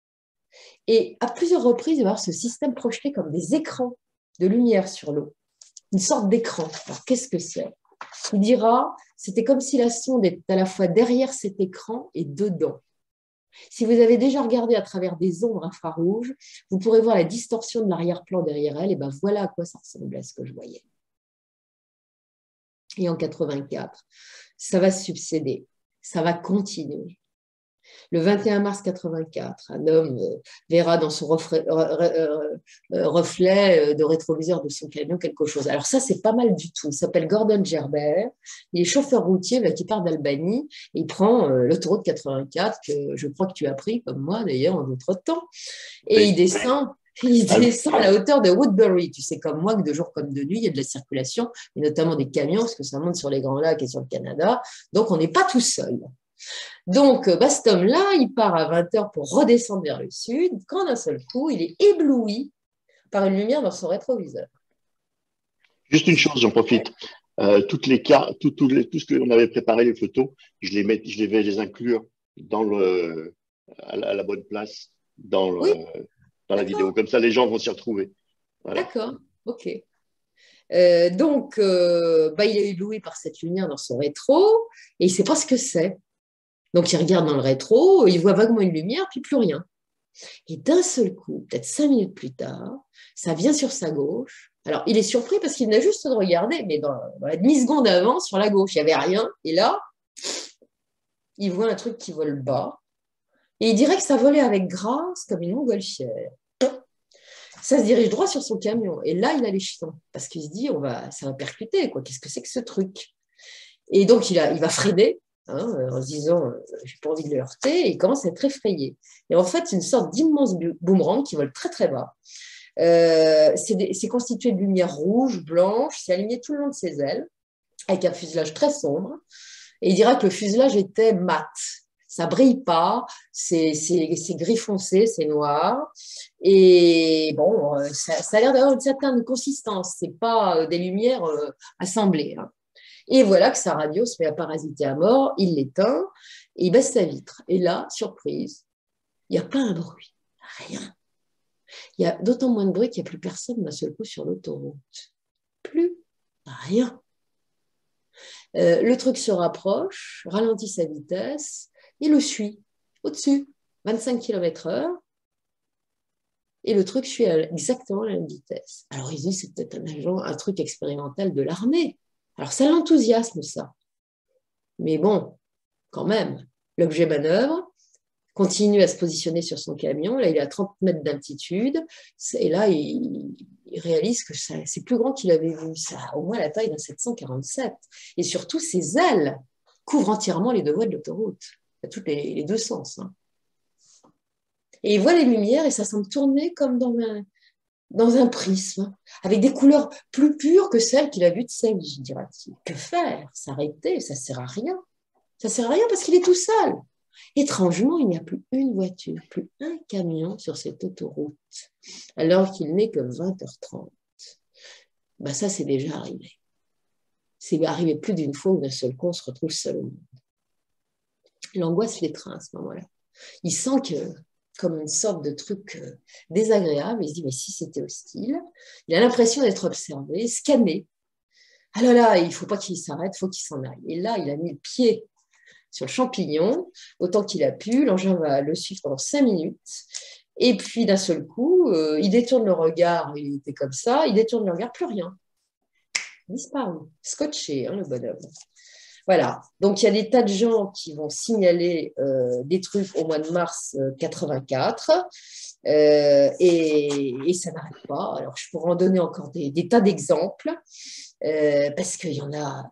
Et à plusieurs reprises, il va y avoir ce système projeté comme des écrans de lumière sur l'eau. Une sorte d'écran. Alors, qu'est-ce que c'est? Il dira, c'était comme si la sonde était à la fois derrière cet écran et dedans. Si vous avez déjà regardé à travers des ombres infrarouges, vous pourrez voir la distorsion de l'arrière-plan derrière elle, et ben voilà à quoi ça ressemblait, ce que je voyais. Et en 84, ça va se succéder, ça va continuer. Le 21 mars 84, un homme verra dans son reflet de rétroviseur de son camion quelque chose. Alors ça, c'est pas mal du tout. Il s'appelle Gordon Gerber. Il est chauffeur routier qui part d'Albanie. Il prend l'autoroute 84, que je crois que tu as pris, comme moi d'ailleurs, en d'autres temps. Et oui. Il descend à la hauteur de Woodbury. Tu sais comme moi que de jour comme de nuit, il y a de la circulation, et notamment des camions, parce que ça monte sur les Grands Lacs et sur le Canada. Donc, on n'est pas tout seul. Donc, cet homme-là, il part à 20h pour redescendre vers le sud, quand d'un seul coup, il est ébloui par une lumière dans son rétroviseur. Juste une chose, j'en profite. toutes les cartes, tout ce qu'on avait préparé, les photos, je vais les inclure à la bonne place Oui, dans la vidéo. d'accord, Comme ça, les gens vont s'y retrouver. Voilà. d'accord, ok. Donc, il est ébloui par cette lumière dans son rétro et il ne sait pas ce que c'est. Donc, il regarde dans le rétro, il voit vaguement une lumière, puis plus rien. Et d'un seul coup, peut-être 5 minutes plus tard, ça vient sur sa gauche. Alors, il est surpris parce qu'il venait juste de regarder, mais dans la demi-seconde avant, sur la gauche, il n'y avait rien. Et là, il voit un truc qui vole bas. Et il dirait que ça volait avec grâce, comme une montgolfière. Ça se dirige droit sur son camion. Et là, il a les jetons. Parce qu'il se dit, ça va percuter, quoi. Qu'est-ce que c'est que ce truc? Et donc, il va freiner, hein, en se disant, j'ai pas envie de le heurter. Et il commence à être effrayé. Et en fait, c'est une sorte d'immense boomerang qui vole très, très bas. C'est constitué de lumière rouge, blanche, c'est aligné tout le long de ses ailes, avec un fuselage très sombre. Et il dira que le fuselage était mat. Ça brille pas, c'est gris foncé, c'est noir. Et bon, ça a l'air d'avoir une certaine consistance. C'est pas des lumières assemblées, hein. Et voilà que sa radio se met à parasiter à mort. Il l'éteint et il baisse sa vitre. Et là, surprise, il n'y a pas un bruit, rien. Il y a d'autant moins de bruit qu'il n'y a plus personne d'un seul coup sur l'autoroute. Plus rien. Le truc se rapproche, ralentit sa vitesse et le suit au-dessus, 25 km/h. Et le truc suit exactement la même vitesse. Alors il dit, c'est peut-être un agent, un truc expérimental de l'armée. Alors ça l'enthousiasme, ça. Mais bon, quand même, l'objet manœuvre, continue à se positionner sur son camion. Là, il est à 30 mètres d'altitude. Et là, il réalise que c'est plus grand qu'il avait vu. Ça a au moins la taille d'un 747. Et surtout, ses ailes couvrent entièrement les deux voies de l'autoroute, à tous les deux sens, hein. Et il voit les lumières et ça semble tourner comme dans un prisme, avec des couleurs plus pures que celles qu'il a vues de sa vie, dira-t-il. Que faire? S'arrêter? Ça ne sert à rien. Ça ne sert à rien parce qu'il est tout seul. Étrangement, il n'y a plus une voiture, plus un camion sur cette autoroute, alors qu'il n'est que 20h30. Ça, c'est déjà arrivé. C'est arrivé plus d'une fois où d'un seul coup, on se retrouve seul au monde. L'angoisse l'étreint à ce moment-là. Il sent comme une sorte de truc désagréable. Il se dit, mais si c'était hostile, il a l'impression d'être observé, scanné. Ah là là, il ne faut pas qu'il s'arrête, il faut qu'il s'en aille. Et là, il a mis le pied sur le champignon, autant qu'il a pu. L'engin va le suivre pendant 5 minutes. Et puis, d'un seul coup, il détourne le regard. Il était comme ça. Il détourne le regard, plus rien. Disparu. Scotché, hein, le bonhomme. Voilà. Donc, il y a des tas de gens qui vont signaler des trucs au mois de mars 84. Et ça n'arrête pas. Alors, je pourrais en donner encore des tas d'exemples. Parce qu'il y en a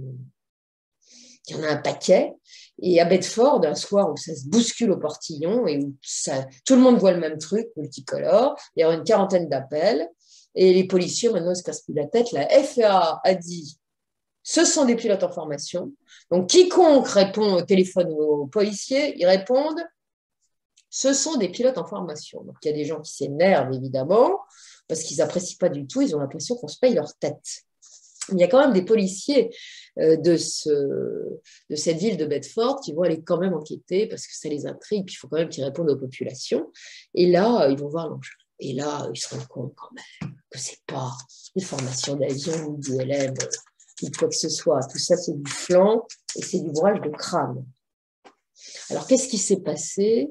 un paquet. Et à Bedford, un soir où ça se bouscule au portillon et où tout le monde voit le même truc, multicolore, il y a une quarantaine d'appels. Et les policiers, maintenant, ne se cassent plus la tête. La FAA a dit, ce sont des pilotes en formation. Donc, quiconque répond au téléphone aux policiers, ils répondent, ce sont des pilotes en formation. Donc, il y a des gens qui s'énervent, évidemment, parce qu'ils n'apprécient pas du tout. Ils ont l'impression qu'on se paye leur tête. Il y a quand même des policiers de cette ville de Bedford qui vont aller quand même enquêter parce que ça les intrigue, puis il faut quand même qu'ils répondent aux populations. Et là, ils vont voir l'enjeu. Et là, ils se rendent compte quand même que ce n'est pas des formations d'avion ou d'ILM ou quoi que ce soit. Tout ça, c'est du flanc et c'est du bourrage de crâne. Alors, qu'est-ce qui s'est passé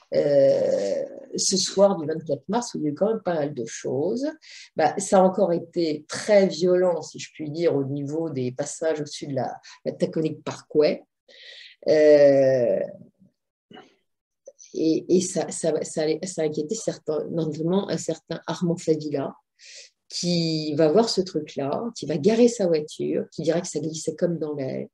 ce soir du 24 mars, où il y a eu quand même pas mal de choses? Ça a encore été très violent, si je puis dire, au niveau des passages au-dessus de la Taconic Parkway. Et ça a inquiété notamment un certain Armand Favilla, qui va voir ce truc-là, qui va garer sa voiture, qui dira que ça glissait comme dans l'air.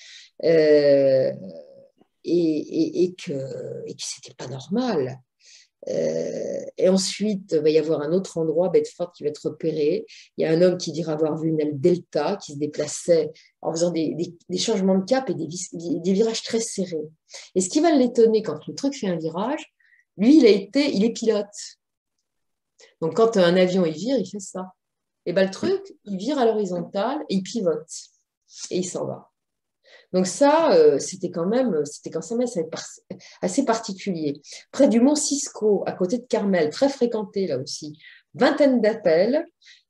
Et que c'était pas normal. Et ensuite, il va y avoir un autre endroit, Bedford, qui va être repéré. Il y a un homme qui dira avoir vu une aile Delta qui se déplaçait en faisant des changements de cap et des virages très serrés. Et ce qui va l'étonner quand le truc fait un virage, lui, il est pilote. Donc, quand un avion il vire, il fait ça. Et ben, le truc, il vire à l'horizontale et il pivote. Et il s'en va. Donc ça, c'était quand même assez particulier. Près du Mont Cisco, à côté de Carmel, très fréquenté là aussi, vingtaine d'appels.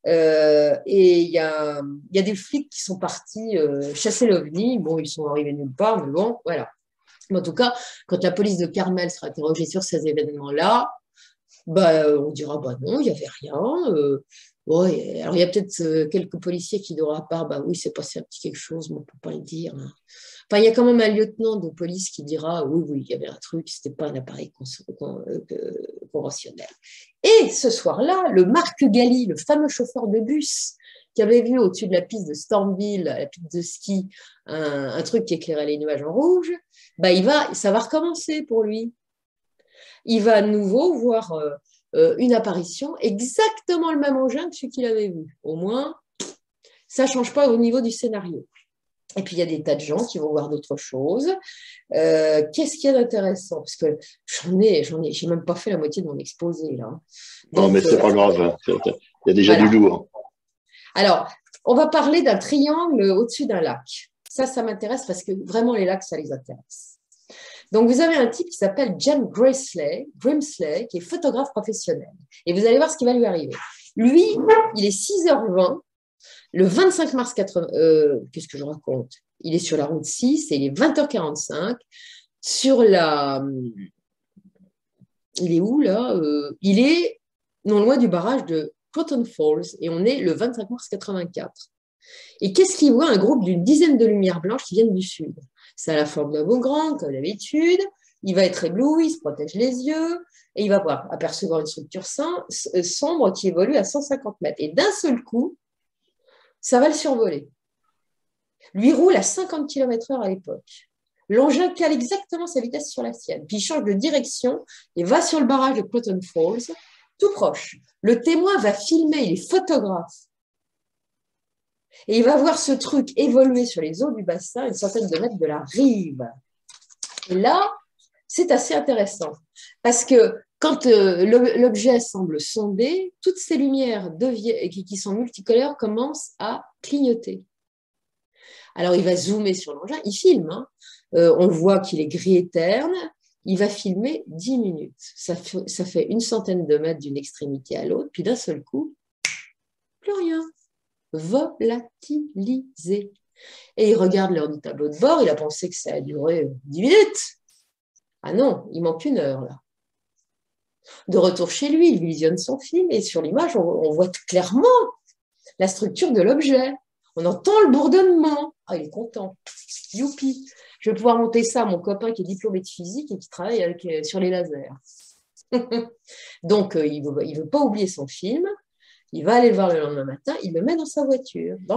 Et il y a des flics qui sont partis chasser l'OVNI. Bon, ils sont arrivés nulle part, mais bon, voilà. Mais en tout cas, quand la police de Carmel sera interrogée sur ces événements-là, bah, on dira bah non, il n'y avait rien. Ouais, alors il y a peut-être quelques policiers qui diront à part, bah oui, c'est passé un petit quelque chose, mais on ne peut pas le dire, hein. Enfin, il y a quand même un lieutenant de police qui dira oui, oui, il y avait un truc, ce n'était pas un appareil conventionnel. Et ce soir-là, le Marc Gali, le fameux chauffeur de bus, qui avait vu au-dessus de la piste de Stormville, la piste de ski, un truc qui éclairait les nuages en rouge, bah, ça va recommencer pour lui. Il va à nouveau voir une apparition, exactement le même engin que celui qu'il avait vu. Au moins, ça ne change pas au niveau du scénario. Et puis, il y a des tas de gens qui vont voir d'autres choses. Qu'est-ce qu'il y a d'intéressant? Parce que j'ai même pas fait la moitié de mon exposé, là. Donc, non, mais c'est pas grave. Il y a déjà du lourd. Alors, on va parler d'un triangle au-dessus d'un lac. Ça m'intéresse parce que vraiment, les lacs, ça les intéresse. Donc, vous avez un type qui s'appelle Jan Grimsley, qui est photographe professionnel. Et vous allez voir ce qui va lui arriver. Lui, il est 6h20, le 25 mars 80. Qu'est-ce que je raconte? Il est sur la route 6 et il est 20h45 sur la. Il est où là? Il est non loin du barrage de Cotton Falls et on est le 25 mars 84. Et qu'est-ce qu'il voit? Un groupe d'une dizaine de lumières blanches qui viennent du sud. Ça a la forme d'un Vaugran, comme d'habitude. Il va être ébloui, il se protège les yeux et il va apercevoir une structure sombre qui évolue à 150 mètres. Et d'un seul coup, ça va le survoler. Lui roule à 50 km/h à l'époque. L'engin cale exactement sa vitesse sur la sienne. Puis il change de direction et va sur le barrage de Cotton Falls, tout proche. Le témoin va filmer, il est photographe. Et il va voir ce truc évoluer sur les eaux du bassin, une centaine de mètres de la rive. Et là, c'est assez intéressant. Parce que quand l'objet semble sonder, toutes ces lumières qui sont multicolores commencent à clignoter. Alors, il va zoomer sur l'engin, il filme. Hein. On voit qu'il est gris et terne. Il va filmer 10 minutes. Ça fait une centaine de mètres d'une extrémité à l'autre. Puis d'un seul coup, plus rien. Volatilisé. Et il regarde l'heure du tableau de bord. Il a pensé que ça a duré 10 minutes. Ah non, il manque 1 heure là. De retour chez lui, il visionne son film et sur l'image, on voit clairement la structure de l'objet. On entend le bourdonnement. Ah, il est content. Youpi. Je vais pouvoir monter ça à mon copain qui est diplômé de physique et qui travaille sur les lasers. Donc, il ne veut pas oublier son film. Il va aller le voir le lendemain matin. Il le met dans sa voiture, dans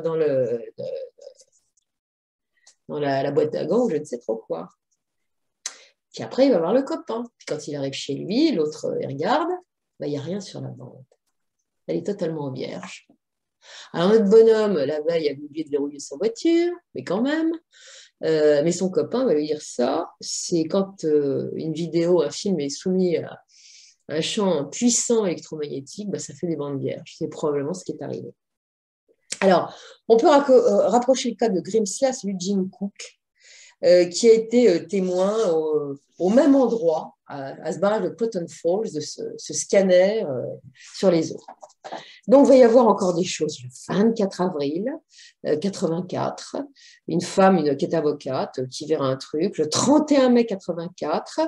la boîte à gants ou je ne sais trop quoi. Puis après, il va voir le copain. Puis quand il arrive chez lui, l'autre il regarde. Ben, il n'y a rien sur la bande. Elle est totalement vierge. Alors, notre bonhomme, la veille, a oublié de verrouiller sa voiture, mais quand même. Mais son copain va lui dire ça. C'est quand une vidéo, un film est soumis à un champ puissant électromagnétique, bah, ça fait des bandes vierges. C'est probablement ce qui est arrivé. Alors, on peut rapprocher le cas de Grimsley à celui de Jim Cook, qui a été témoin au même endroit, à ce barrage de Cotton Falls, de ce scanner sur les eaux. Donc, il va y avoir encore des choses. Le 24 avril 84, une femme qui est avocate qui verra un truc. Le 31 mai 84,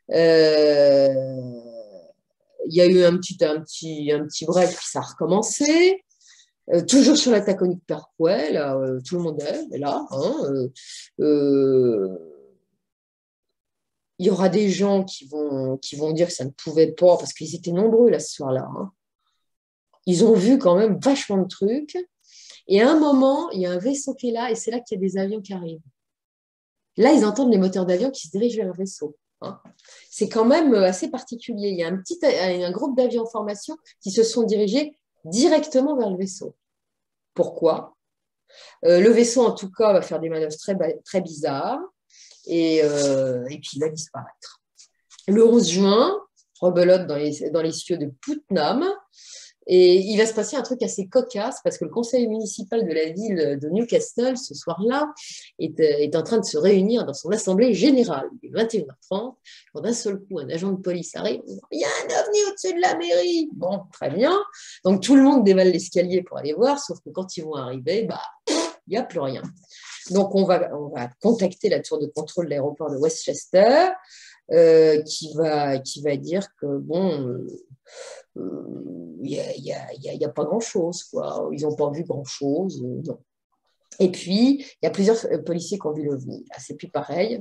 il y a eu un petit break, puis ça a recommencé. Toujours sur la Taconic Parkway, là, tout le monde est là. Hein, il y aura des gens qui vont dire que ça ne pouvait pas, parce qu'ils étaient nombreux là ce soir-là. Hein. Ils ont vu quand même vachement de trucs. Et à un moment, il y a un vaisseau qui est là, et c'est là qu'il y a des avions qui arrivent. Là, ils entendent les moteurs d'avion qui se dirigent vers le vaisseau. Hein. C'est quand même assez particulier. Il y a un groupe d'avions en formation qui se sont dirigés directement vers le vaisseau. Pourquoi? Le vaisseau, en tout cas, va faire des manœuvres très, très bizarres et puis il va disparaître. Le 11 juin, rebelote dans les cieux de Putnam, Et il va se passer un truc assez cocasse parce que le conseil municipal de la ville de Newcastle, ce soir-là, est en train de se réunir dans son assemblée générale. Il est 21h30, quand d'un seul coup, un agent de police arrive, il y a un ovni au-dessus de la mairie. Bon, très bien. Donc tout le monde dévale l'escalier pour aller voir, sauf que quand ils vont arriver, bah, il n'y a plus rien. Donc on va contacter la tour de contrôle de l'aéroport de Westchester, qui va dire que bon, il n'y a pas grand-chose, quoi. Ils n'ont pas vu grand-chose. Non. Et puis, il y a plusieurs policiers qui ont vu l'OVNI. Là, c'est plus pareil.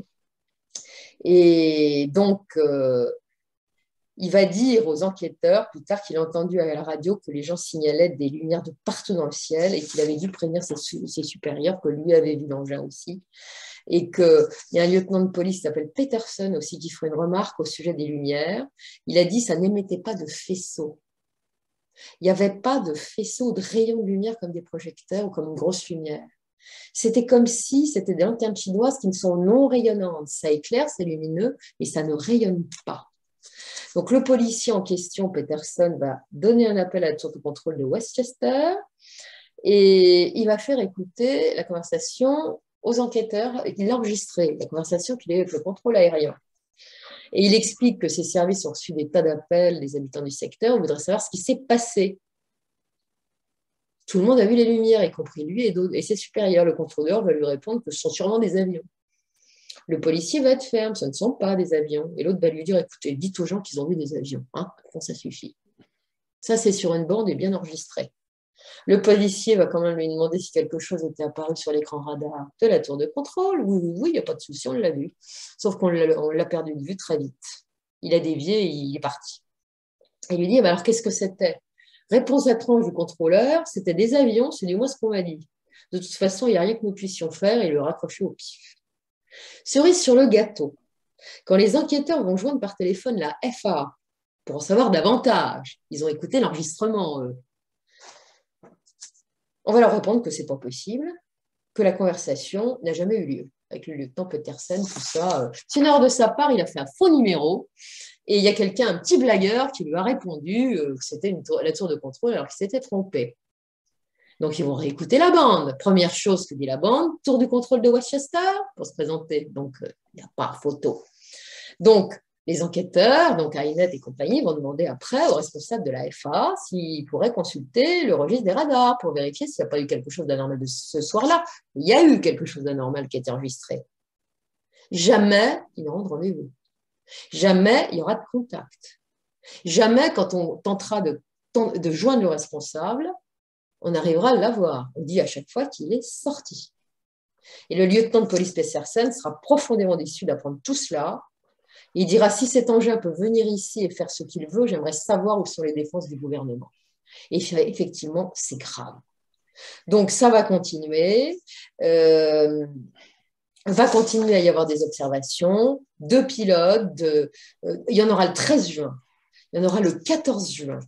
Et donc, il va dire aux enquêteurs plus tard qu'il a entendu à la radio que les gens signalaient des lumières de partout dans le ciel et qu'il avait dû prévenir ses supérieurs que lui avait vu l'engin aussi. Et qu'il y a un lieutenant de police qui s'appelle Peterson aussi qui ferait une remarque au sujet des lumières. Il a dit que ça n'émettait pas de faisceaux. Il n'y avait pas de faisceaux de rayons de lumière comme des projecteurs ou comme une grosse lumière. C'était comme si c'était des lanternes chinoises qui ne sont non rayonnantes. Ça éclaire, c'est lumineux, mais ça ne rayonne pas. Donc le policier en question, Peterson, va donner un appel à la tour de contrôle de Westchester et il va faire écouter la conversation aux enquêteurs et qu'il a enregistré, la conversation qu'il a eue avec le contrôle aérien. Et il explique que ses services ont reçu des tas d'appels des habitants du secteur. On voudrait savoir ce qui s'est passé. Tout le monde a vu les lumières, y compris lui et ses supérieurs. Le contrôleur va lui répondre que ce sont sûrement des avions. Le policier va être ferme, ce ne sont pas des avions. Et l'autre va lui dire, écoutez, dites aux gens qu'ils ont vu des avions. Hein, ça suffit. Ça, c'est sur une bande et bien enregistré. Le policier va quand même lui demander si quelque chose était apparu sur l'écran radar de la tour de contrôle. Oui, il n'y a pas de souci, on l'a vu. Sauf qu'on l'a perdu de vue très vite. Il a dévié et il est parti. Et il lui dit, alors qu'est-ce que c'était? Réponse étrange du contrôleur, c'était des avions, c'est du moins ce qu'on m'a dit. De toute façon, il n'y a rien que nous puissions faire et le raccrocher au pif. Cerise sur le gâteau. Quand les enquêteurs vont joindre par téléphone la FA pour en savoir davantage, ils ont écouté l'enregistrement, eux. On va leur répondre que ce n'est pas possible, que la conversation n'a jamais eu lieu. Avec le lieutenant Peterson, tout ça. C'est une erreur de sa part, il a fait un faux numéro. Et il y a quelqu'un, un petit blagueur, qui lui a répondu que c'était la tour de contrôle alors qu'il s'était trompé. Donc, ils vont réécouter la bande. Première chose que dit la bande, tour du contrôle de Westchester pour se présenter. Donc, il n'y a pas photo. Donc, les enquêteurs, donc Aynet et compagnie, vont demander après au responsable de la FA s'il pourrait consulter le registre des radars pour vérifier s'il n'y a pas eu quelque chose d'anormal de ce soir-là. Il y a eu quelque chose d'anormal qui a été enregistré. Jamais ils n'auront de rendez-vous. Jamais il y aura de contact. Jamais, quand on tentera de joindre le responsable, on arrivera à l'avoir. On dit à chaque fois qu'il est sorti. Et le lieutenant de police Peterson sera profondément déçu d'apprendre tout cela. Il dira, si cet engin peut venir ici et faire ce qu'il veut, j'aimerais savoir où sont les défenses du gouvernement. Et effectivement, c'est grave. Donc, ça va continuer. Va continuer à y avoir des observations, 2 pilotes. Il y en aura le 13 juin. Il y en aura le 14 juin.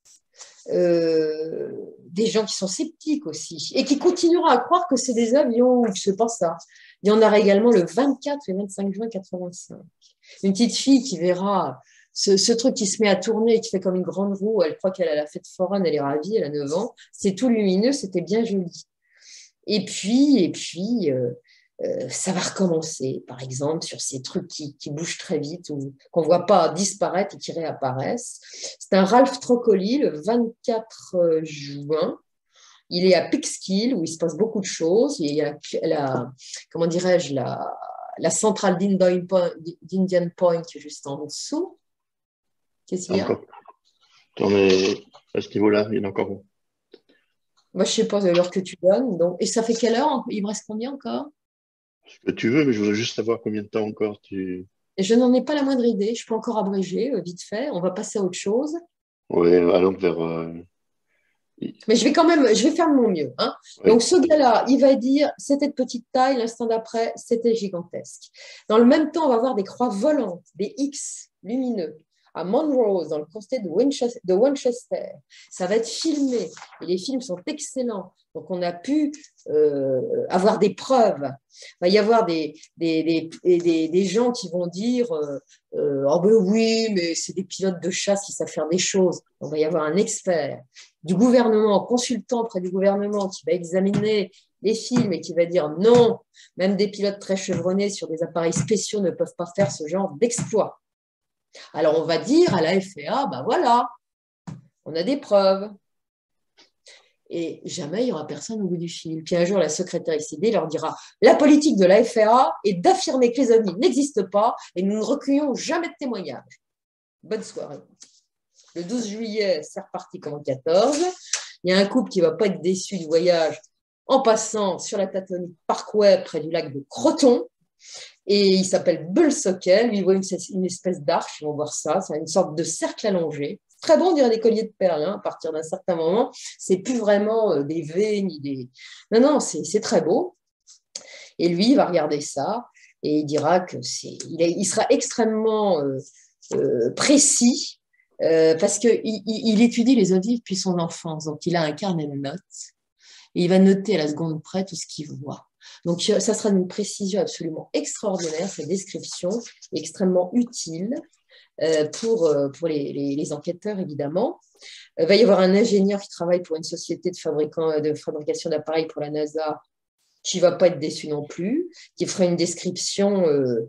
Des gens qui sont sceptiques aussi et qui continueront à croire que c'est des avions ou que c'est pas ça. Il y en aura également le 24 et 25 juin 85. Une petite fille qui verra ce truc qui se met à tourner et qui fait comme une grande roue. Elle croit qu'elle a la fête foraine, elle est ravie, elle a 9 ans. C'est tout lumineux, c'était bien joli. Et puis ça va recommencer, par exemple, sur ces trucs qui bougent très vite ou qu'on ne voit pas disparaître et qui réapparaissent. C'est un Ralph Trocoli, le 24 juin. Il est à Peekskill, où il se passe beaucoup de choses. Il y a comment dirais-je, la centrale d'Indian Point juste en dessous. Qu'est-ce qu'il y a? On est à ce niveau-là, il y en a encore. Moi, je ne sais pas l'heure que tu donnes. Donc... Et ça fait quelle heure? Il me reste combien encore? Ce que tu veux, mais je voudrais juste savoir combien de temps encore tu... Et je n'en ai pas la moindre idée. Je peux encore abréger, vite fait. On va passer à autre chose. Oui, allons vers... Mais je vais faire de mon mieux. Hein. Oui. Donc, ce gars-là, il va dire, c'était de petite taille, l'instant d'après, c'était gigantesque. Dans le même temps, on va voir des croix volantes, des X lumineux, à Monrose, dans le comté de Winchester. Ça va être filmé, et les films sont excellents. Donc, on a pu avoir des preuves. Il va y avoir des gens qui vont dire oh ben oui, mais c'est des pilotes de chasse qui savent faire des choses. On va y avoir un expert. du gouvernement, consultant auprès du gouvernement qui va examiner les films et qui va dire non, même des pilotes très chevronnés sur des appareils spéciaux ne peuvent pas faire ce genre d'exploit. Alors on va dire à la FAA, ben voilà, on a des preuves. Et jamais il n'y aura personne au bout du fil. Puis un jour, la secrétaire XCD leur dira « La politique de la FAA est d'affirmer que les ovnis n'existent pas et nous ne recueillons jamais de témoignages. » Bonne soirée. Le 12 juillet, c'est reparti comme en 14. Il y a un couple qui ne va pas être déçu du voyage en passant sur la Taconic Parkway près du lac de Croton. Et il s'appelle Bull-Sockel. Lui, il voit une espèce d'arche, ils vont voir ça. C'est une sorte de cercle allongé. Très bon, on dirait des colliers de perles. Hein, à partir d'un certain moment, c'est plus vraiment des V ni des. Non, non, c'est très beau. Et lui, il va regarder ça et il dira que il sera extrêmement précis parce qu'il étudie les ovnis depuis son enfance. Donc, il a un carnet de notes et il va noter à la seconde près tout ce qu'il voit. Donc, ça sera d'une précision absolument extraordinaire. Cette description est extrêmement utile pour les enquêteurs, évidemment. Il va y avoir un ingénieur qui travaille pour une société de fabrication d'appareils pour la NASA qui ne va pas être déçu non plus, qui fera une description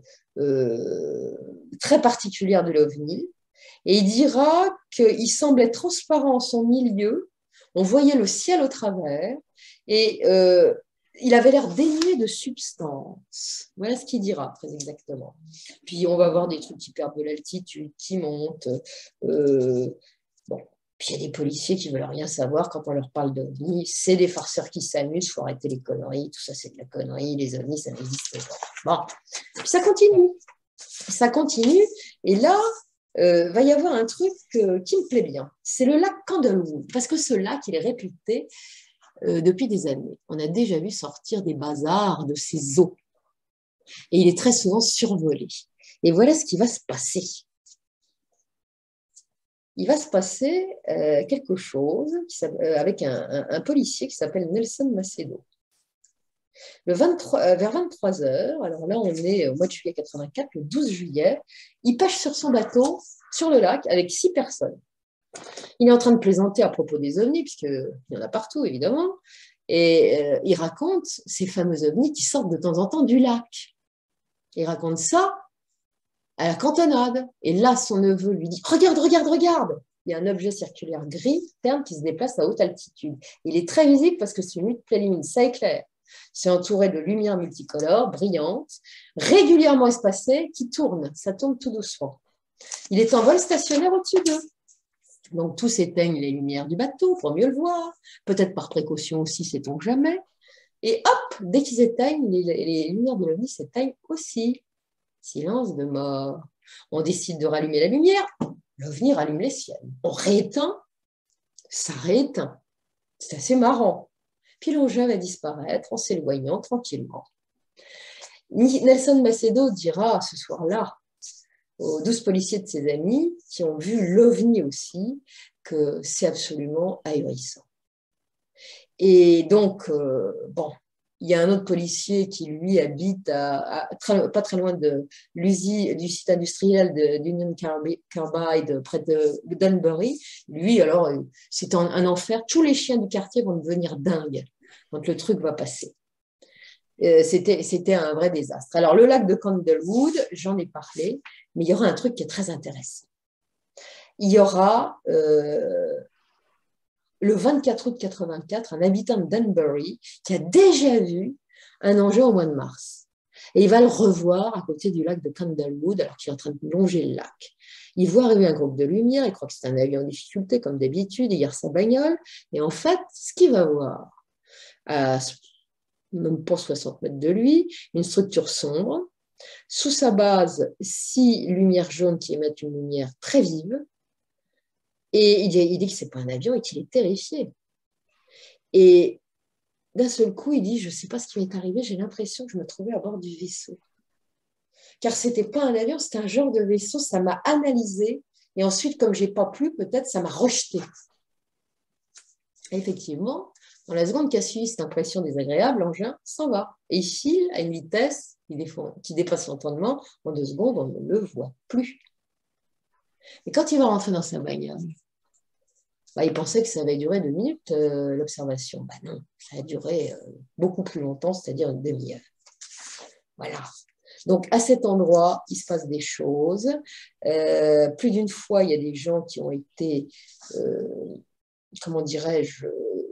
très particulière de l'OVNI. Et il dira qu'il semblait transparent en son milieu, on voyait le ciel au travers, et il avait l'air dénué de substance. Voilà ce qu'il dira, très exactement. Puis on va voir des trucs qui perdent de l'altitude, qui montent. Bon. Puis il y a des policiers qui ne veulent rien savoir quand on leur parle d'ovnis. C'est des farceurs qui s'amusent, il faut arrêter les conneries, tout ça c'est de la connerie, les ovnis ça n'existe pas. Bon. Puis ça continue. Ça continue, et là, va y avoir un truc qui me plaît bien. C'est le lac Candlewood, parce que ce lac, il est réputé depuis des années. On a déjà vu sortir des bazars de ses eaux. Et il est très souvent survolé. Et voilà ce qui va se passer. Il va se passer quelque chose avec un policier qui s'appelle Nelson Macedo. Vers 23 heures, alors là on est au mois de juillet 84, le 12 juillet, il pêche sur son bateau, sur le lac, avec 6 personnes. Il est en train de plaisanter à propos des ovnis, puisqu'il y en a partout, évidemment, et il raconte ces fameux ovnis qui sortent de temps en temps du lac. Il raconte ça à la cantonade. Et là, son neveu lui dit « Regarde, regarde, regarde !» Il y a un objet circulaire gris, terne, qui se déplace à haute altitude. Il est très visible parce que c'est une pleine lune, ça éclaire. C'est entouré de lumières multicolores, brillantes, régulièrement espacées, qui tournent. Ça tourne tout doucement. Il est en vol stationnaire au-dessus d'eux. Donc, tous éteignent les lumières du bateau pour mieux le voir. Peut-être par précaution aussi, sait-on jamais. Et hop, dès qu'ils éteignent, les lumières de l'OVNI s'éteignent aussi. Silence de mort. On décide de rallumer la lumière. L'OVNI rallume les siennes. On rééteint. Ça rééteint. C'est assez marrant. Puis l'engin va disparaître en s'éloignant tranquillement. Nelson Macedo dira ce soir-là aux 12 policiers de ses amis qui ont vu l'OVNI aussi que c'est absolument ahurissant. Et donc, bon, il y a un autre policier qui, lui, habite pas très loin de l'usine du site industriel d'Union Carbide, près de Dunbury. Lui, alors, c'est un enfer. Tous les chiens du quartier vont devenir dingues quand le truc va passer. C'était un vrai désastre. Alors, le lac de Candlewood, j'en ai parlé, mais il y aura un truc qui est très intéressant. Il y aura, le 24 août 84, un habitant de Dunbury qui a déjà vu un engin au mois de mars. Et il va le revoir à côté du lac de Candlewood, alors qu'il est en train de longer le lac. Il voit arriver un groupe de lumière, il croit que c'est un avion en difficulté, comme d'habitude, il garde sa bagnole. Et en fait, ce qu'il va voir, même pas 60 mètres de lui, une structure sombre. Sous sa base, 6 lumières jaunes qui émettent une lumière très vive. Et il dit que ce n'est pas un avion et qu'il est terrifié. Et d'un seul coup, il dit, je ne sais pas ce qui m'est arrivé, j'ai l'impression que je me trouvais à bord du vaisseau. Car ce n'était pas un avion, c'était un genre de vaisseau, ça m'a analysé. Et ensuite, comme je n'ai pas plu, peut-être ça m'a rejeté. Et effectivement, dans la seconde qui a suivi cette impression désagréable, l'engin s'en va. Et il file à une vitesse qui dépasse l'entendement. En 2 secondes, on ne le voit plus. Et quand il va rentrer dans sa bagnole, Bah, il pensait que ça avait duré 2 minutes, l'observation. Bah non, ça a duré beaucoup plus longtemps, c'est-à-dire une demi-heure. Voilà. Donc, à cet endroit, il se passe des choses. Plus d'une fois, il y a des gens qui ont été, comment dirais-je,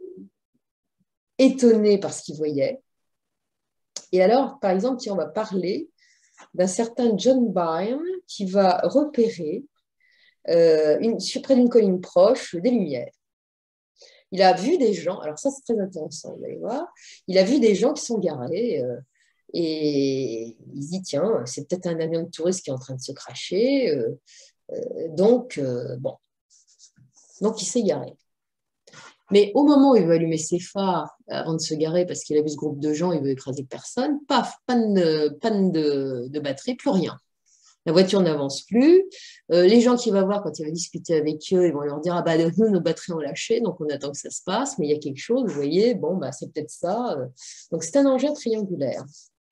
étonnés par ce qu'ils voyaient. Et alors, par exemple, on va parler d'un certain John Byrne qui va repérer près d'une colline proche des lumières. Il a vu des gens, alors ça c'est très intéressant, vous allez voir, il a vu des gens qui sont garés et il se dit tiens, c'est peut-être un avion de touristes qui est en train de se cracher, donc bon, donc il s'est garé. Mais au moment où il veut allumer ses phares avant de se garer parce qu'il a vu ce groupe de gens, il veut écraser personne, paf, panne de batterie, plus rien. La voiture n'avance plus. Les gens qu'il va voir quand il va discuter avec eux, ils vont leur dire ah bah nous nos batteries ont lâché, donc on attend que ça se passe, mais il y a quelque chose, vous voyez, bon bah c'est peut-être ça. Donc c'est un engin triangulaire.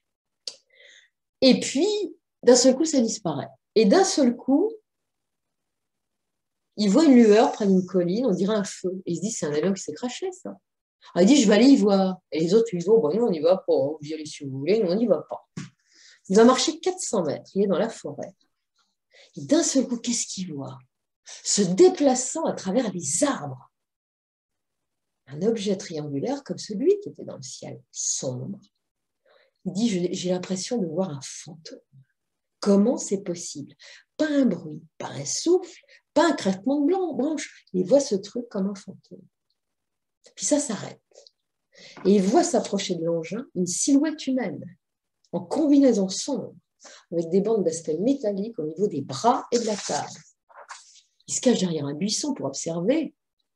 Et puis d'un seul coup ça disparaît. Et d'un seul coup, il voit une lueur près d'une colline, on dirait un feu. Et il se dit c'est un avion qui s'est craché ça. Alors, il dit je vais aller y voir. Et les autres lui disent bon nous on n'y va pas, vous y allez si vous voulez, nous on n'y va pas. Il va marcher 400 mètres, il est dans la forêt. Et d'un seul coup, qu'est-ce qu'il voit? Se déplaçant à travers les arbres. Un objet triangulaire comme celui qui était dans le ciel sombre. Il dit, j'ai l'impression de voir un fantôme. Comment c'est possible? Pas un bruit, pas un souffle, pas un craquement de branche. Il voit ce truc comme un fantôme. Puis ça s'arrête. Et il voit s'approcher de l'engin une silhouette humaine, en combinaison sombre, avec des bandes d'aspect métallique au niveau des bras et de la table. Il se cache derrière un buisson pour observer.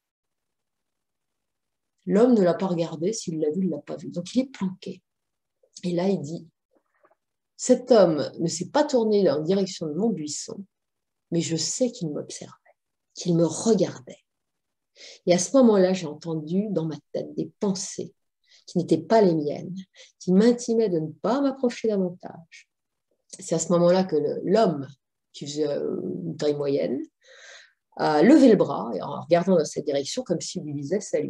L'homme ne l'a pas regardé, s'il l'a vu, il ne l'a pas vu. Donc il est planqué. Et là, il dit, cet homme ne s'est pas tourné en direction de mon buisson, mais je sais qu'il m'observait, qu'il me regardait. Et à ce moment-là, j'ai entendu dans ma tête des pensées qui n'étaient pas les miennes, qui m'intimaient de ne pas m'approcher davantage. C'est à ce moment-là que l'homme, qui faisait une taille moyenne, a levé le bras et en regardant dans cette direction comme s'il lui disait « Salut ».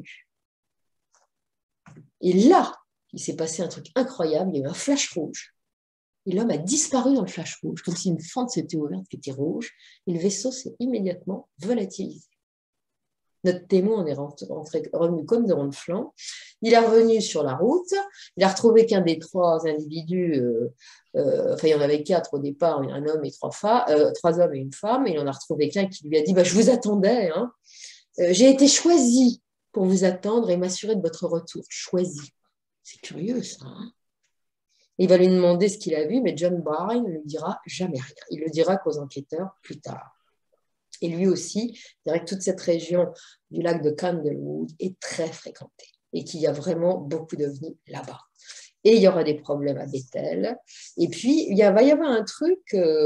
Et là, il s'est passé un truc incroyable, il y a eu un flash rouge. Et l'homme a disparu dans le flash rouge, comme si une fente s'était ouverte qui était rouge, et le vaisseau s'est immédiatement volatilisé. Notre témoin en est revenu comme de rond de flanc. Il est revenu sur la route. Il a retrouvé qu'un des 3 individus, enfin il y en avait 4 au départ, un homme et 3 hommes et une femme, et il en a retrouvé qu'un qui lui a dit bah, « je vous attendais, hein. J'ai été choisi pour vous attendre et m'assurer de votre retour. » Choisi. C'est curieux ça. Hein. Il va lui demander ce qu'il a vu, mais John Byrne ne lui dira jamais rien. Il le dira qu'aux enquêteurs plus tard. Et lui aussi, je dirais que toute cette région du lac de Candlewood est très fréquentée et qu'il y a vraiment beaucoup d'ovnis là-bas. Et il y aura des problèmes à Bethel. Et puis, va y avoir un truc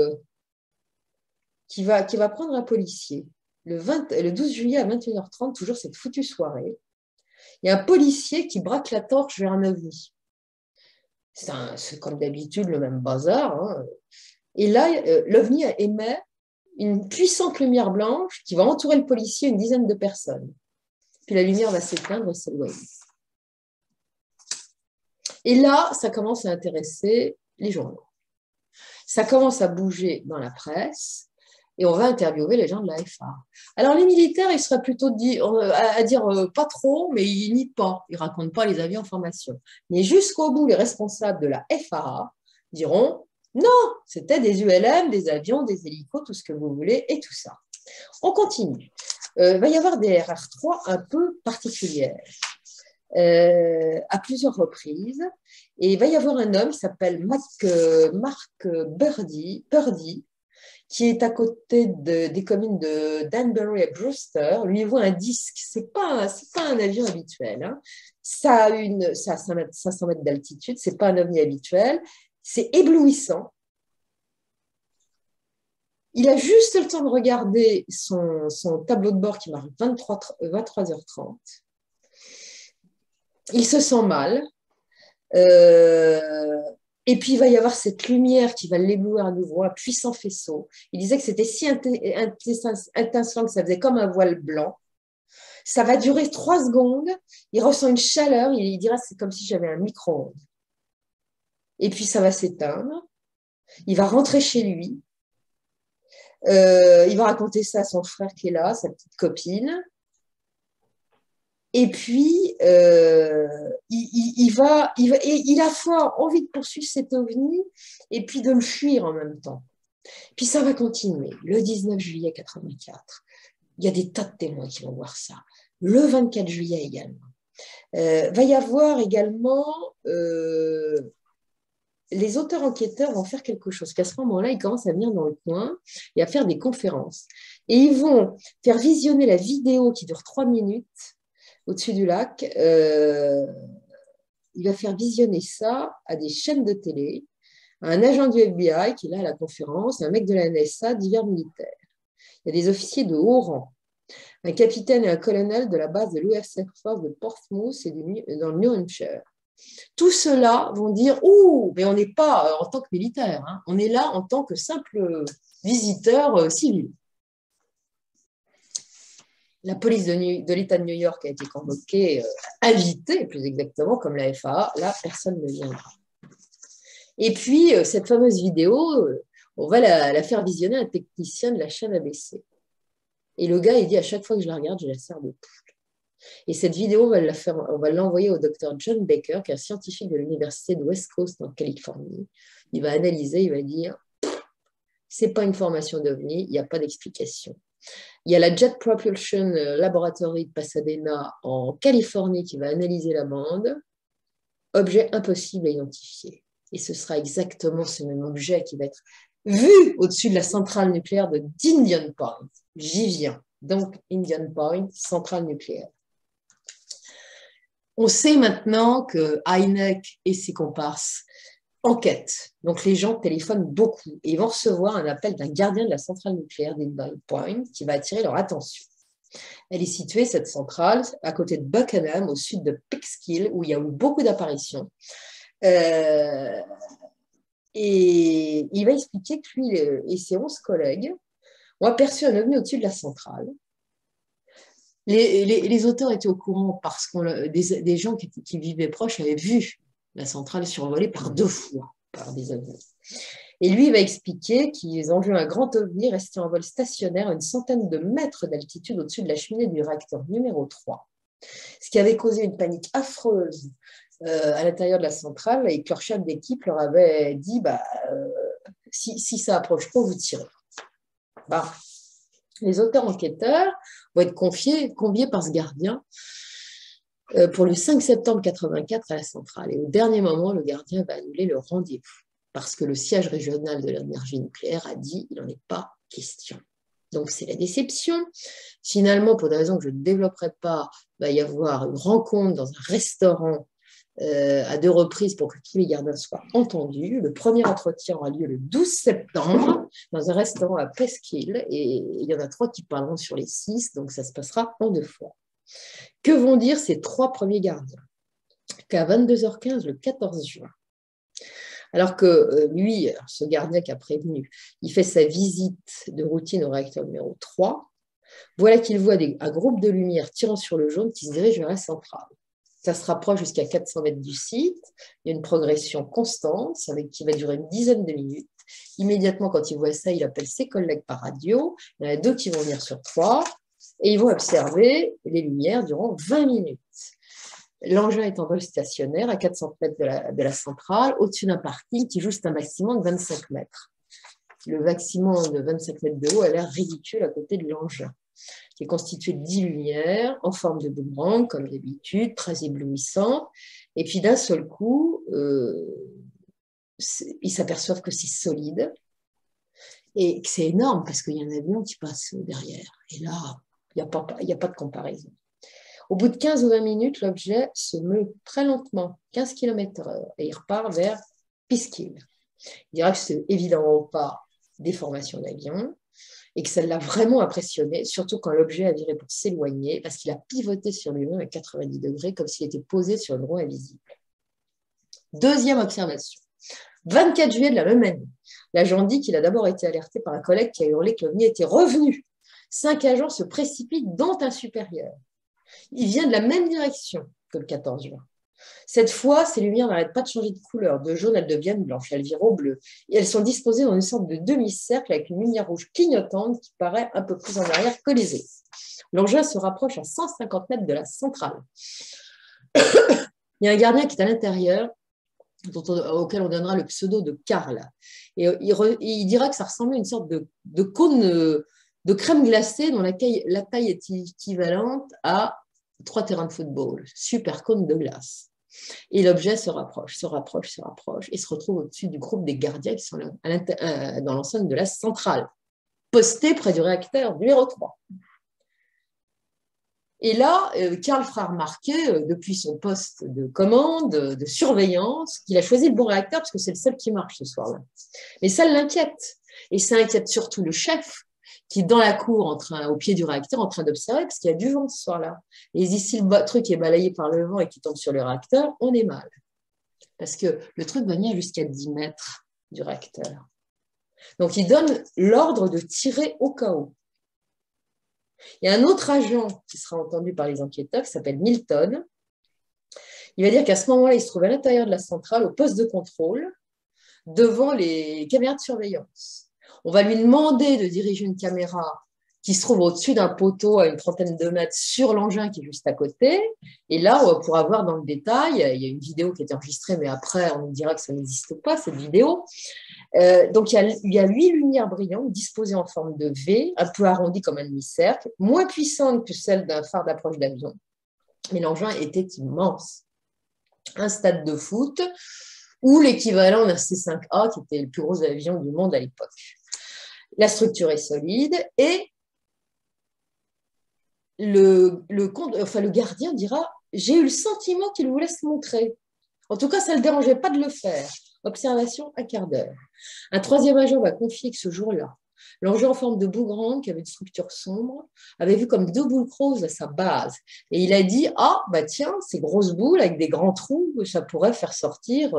qui va prendre un policier. Le 12 juillet à 21h30, toujours cette foutue soirée, il y a un policier qui braque la torche vers un ovni. C'est comme d'habitude le même bazar. Hein. Et là, l'ovni émet une puissante lumière blanche qui va entourer le policier, une dizaine de personnes. Puis la lumière va s'éteindre et s'éloigner. Et là, ça commence à intéresser les journaux. Ça commence à bouger dans la presse et on va interviewer les gens de la FAA. Alors les militaires, ils seraient plutôt à dire pas trop, mais ils nient pas. Ils racontent pas les avions en formation. Mais jusqu'au bout, les responsables de la FAA diront non, c'était des ULM, des avions, des hélicos, tout ce que vous voulez, et tout ça. On continue. Il va y avoir des RR3 un peu particulières, à plusieurs reprises. Et il va y avoir un homme qui s'appelle Mark Purdy, qui est à côté des communes de Danbury et Brewster. Lui, il voit un disque. C'est pas un avion habituel. Hein. Ça a 500 mètres d'altitude. C'est pas un ovni habituel. C'est éblouissant. Il a juste le temps de regarder son tableau de bord qui marque 23h30. Il se sent mal. Et puis, il va y avoir cette lumière qui va l'éblouir à nouveau, un puissant faisceau. Il disait que c'était si étincelant que ça faisait comme un voile blanc. Ça va durer 3 secondes. Il ressent une chaleur. Il dira, c'est comme si j'avais un micro-ondes. Et puis, ça va s'éteindre. Il va rentrer chez lui. Il va raconter ça à son frère qui est là, sa petite copine. Et puis, il a à la fois envie de poursuivre cet ovni et puis de le fuir en même temps. Puis ça va continuer. Le 19 juillet 84, il y a des tas de témoins qui vont voir ça. Le 24 juillet également. Va y avoir également... les auteurs enquêteurs vont faire quelque chose, qu'à ce moment-là, ils commencent à venir dans le coin et à faire des conférences. Et ils vont faire visionner la vidéo qui dure 3 minutes au-dessus du lac. Il va faire visionner ça à des chaînes de télé, à un agent du FBI qui est là à la conférence, un mec de la NSA, divers militaires. Il y a des officiers de haut rang, un capitaine et un colonel de la base de l'US Air Force de Portsmouth et dans le New Hampshire. Tout cela vont dire « Ouh, mais on n'est pas en tant que militaire, hein, on est là en tant que simple visiteur civil. » La police de l'État de New York a été convoquée, invitée plus exactement, comme la FAA. Là, personne ne viendra. Et puis, cette fameuse vidéo, on va la faire visionner à un technicien de la chaîne ABC. Et le gars, il dit à chaque fois que je la regarde, je la sers de poule. Et cette vidéo, on va l'envoyer au docteur John Baker, qui est un scientifique de l'université de West Coast en Californie. Il va analyser, il va dire c'est pas une formation d'OVNI, il n'y a pas d'explication. Il y a la Jet Propulsion Laboratory de Pasadena en Californie qui va analyser la bande. Objet impossible à identifier. Et ce sera exactement ce même objet qui va être vu au-dessus de la centrale nucléaire d'Indian Point. J'y viens. Donc, Indian Point, centrale nucléaire. On sait maintenant que Hynek et ses comparses enquêtent. Donc, les gens téléphonent beaucoup et ils vont recevoir un appel d'un gardien de la centrale nucléaire d'Indian Point qui va attirer leur attention. Elle est située, cette centrale, à côté de Buckingham, au sud de Peekskill, où il y a eu beaucoup d'apparitions. Et il va expliquer que lui et ses 11 collègues ont aperçu un ovni au-dessus de la centrale. Les auteurs étaient au courant parce que des gens qui vivaient proches avaient vu la centrale survolée par 2 fois par des ovnis. Et lui, il va expliquer qu'ils ont vu un grand ovni rester en vol stationnaire à une centaine de mètres d'altitude au-dessus de la cheminée du réacteur numéro 3, ce qui avait causé une panique affreuse à l'intérieur de la centrale et que leur chef d'équipe leur avait dit si ça approche trop, vous tirez. Les auteurs enquêteurs vont être conviés par ce gardien pour le 5 septembre 84 à la centrale. Et au dernier moment, le gardien va annuler le rendez-vous parce que le siège régional de l'énergie nucléaire a dit qu'il n'en est pas question. Donc, c'est la déception. Finalement, pour des raisons que je ne développerai pas, il va y avoir une rencontre dans un restaurant à 2 reprises pour que tous les gardiens soient entendus. Le premier entretien aura lieu le 12 septembre dans un restaurant à Peekskill et il y en a 3 qui parleront sur les 6, donc ça se passera en 2 fois. Que vont dire ces 3 premiers gardiens? Qu'à 22h15, le 14 juin, alors que lui, ce gardien qui a prévenu, il fait sa visite de routine au réacteur numéro 3, voilà qu'il voit un groupe de lumière tirant sur le jaune qui se dirige vers la centrale. Ça se rapproche jusqu'à 400 mètres du site. Il y a une progression constante qui va durer une dizaine de minutes. Immédiatement, quand il voit ça, il appelle ses collègues par radio. Il y en a 2 qui vont venir sur 3 et ils vont observer les lumières durant 20 minutes. L'engin est en vol stationnaire à 400 mètres de la centrale, au-dessus d'un parking qui joue un maximum de 25 mètres. Le maximum de 25 mètres de haut a l'air ridicule à côté de l'engin, qui est constitué de 10 lumières en forme de boomerang, comme d'habitude, très éblouissante. Et puis d'un seul coup, ils s'aperçoivent que c'est solide et que c'est énorme parce qu'il y a un avion qui passe derrière. Et là, il n'y a pas de comparaison. Au bout de 15 ou 20 minutes, l'objet se meut très lentement, 15 km/h, et il repart vers Peekskill. Il dira que ce n'est évidemment pas des formations d'avion, et que ça l'a vraiment impressionné, surtout quand l'objet a viré pour s'éloigner, parce qu'il a pivoté sur lui-même à 90 degrés, comme s'il était posé sur une roue invisible. Deuxième observation. 24 juillet de la même année, l'agent dit qu'il a d'abord été alerté par un collègue qui a hurlé que l'OVNI était revenu. 5 agents se précipitent, dont un supérieur. Il vient de la même direction que le 14 juin. Cette fois, ces lumières n'arrêtent pas de changer de couleur. De jaune, elles deviennent blanches, elles virent au bleu. Et elles sont disposées dans une sorte de demi-cercle avec une lumière rouge clignotante qui paraît un peu plus en arrière que les autres. L'engin se rapproche à 150 mètres de la centrale. Il y a un gardien qui est à l'intérieur, auquel on donnera le pseudo de Karl. Et il dira que ça ressemblait à une sorte de cône de crème glacée dont la taille est équivalente à 3 terrains de football. Super cône de glace. Et l'objet se rapproche, et se retrouve au-dessus du groupe des gardiens qui sont dans l'enceinte de la centrale, postés près du réacteur numéro 3. Et là, Karl fera remarquer, depuis son poste de commande, de surveillance, qu'il a choisi le bon réacteur parce que c'est le seul qui marche ce soir-là. Mais ça l'inquiète. Et ça inquiète surtout le chef, qui est dans la cour, au pied du réacteur, en train d'observer, parce qu'il y a du vent ce soir-là. Et si le truc est balayé par le vent et qu'il tombe sur le réacteur, on est mal. Parce que le truc va venir jusqu'à 10 mètres du réacteur. Donc, il donne l'ordre de tirer au cas où. Il y a un autre agent qui sera entendu par les enquêteurs, qui s'appelle Milton. Il va dire qu'à ce moment-là, il se trouve à l'intérieur de la centrale, au poste de contrôle, devant les caméras de surveillance. On va lui demander de diriger une caméra qui se trouve au-dessus d'un poteau à une trentaine de mètres sur l'engin qui est juste à côté. Et là, on pourra voir dans le détail, il y a une vidéo qui a été enregistrée, mais après, on nous dira que ça n'existe pas, cette vidéo. Donc, il y a 8 lumières brillantes disposées en forme de V, un peu arrondies comme un demi-cercle, moins puissantes que celles d'un phare d'approche d'avion. Mais l'engin était immense. Un stade de foot ou l'équivalent d'un C-5A, qui était le plus gros avion du monde à l'époque. La structure est solide et le gardien dira « J'ai eu le sentiment qu'il voulait se montrer. En tout cas, ça ne le dérangeait pas de le faire. » Observation, un quart d'heure. Un troisième agent va confier que ce jour-là, l'engin en forme de boomerang, qui avait une structure sombre, avait vu comme 2 boules creuses à sa base. Et il a dit « Ah, bah tiens, ces grosses boules avec des grands trous, ça pourrait faire sortir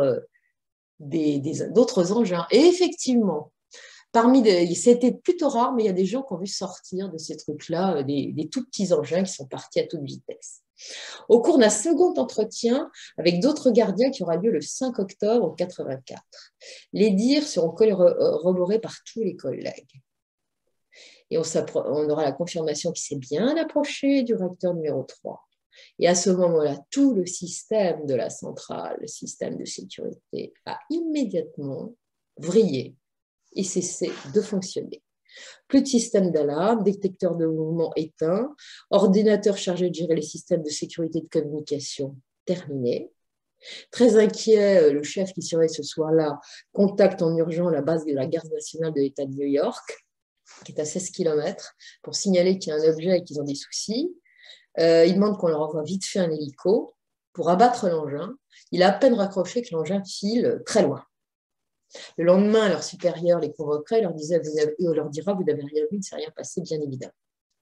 d'autres engins. » Et effectivement, c'était plutôt rare, mais il y a des gens qui ont vu sortir de ces trucs-là des tout petits engins qui sont partis à toute vitesse. Au cours d'un second entretien avec d'autres gardiens qui aura lieu le 5 octobre 1984, les dires seront corroborés par tous les collègues. Et on aura la confirmation qu'il s'est bien approché du réacteur numéro 3. Et à ce moment-là, tout le système de la centrale, le système de sécurité, a immédiatement vrillé et cessé de fonctionner. Plus de système d'alarme, détecteur de mouvement éteint, ordinateur chargé de gérer les systèmes de sécurité de communication terminé. Très inquiet, le chef qui surveille ce soir-là contacte en urgence la base de la garde nationale de l'État de New York, qui est à 16 km, pour signaler qu'il y a un objet et qu'ils ont des soucis. Il demande qu'on leur envoie vite fait un hélico pour abattre l'engin. Il a à peine raccroché que l'engin file très loin. Le lendemain, leur supérieur les convoquerait et leur dira « Vous n'avez rien vu, il ne s'est rien passé, bien évidemment. »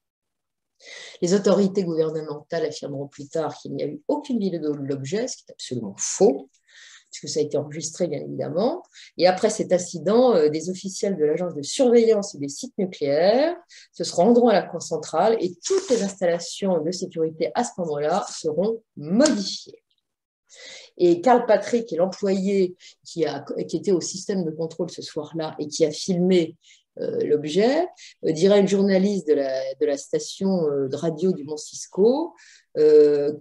Les autorités gouvernementales affirmeront plus tard qu'il n'y a eu aucune vidéo de l'objet, ce qui est absolument faux, puisque ça a été enregistré, bien évidemment. Et après cet incident, des officiels de l'agence de surveillance des sites nucléaires se rendront à la cour centrale et toutes les installations de sécurité à ce moment-là seront modifiées. Et Karl Patrick est l'employé qui était au système de contrôle ce soir-là et qui a filmé l'objet, dira à une journaliste de la station de radio du Mont Cisco qu'il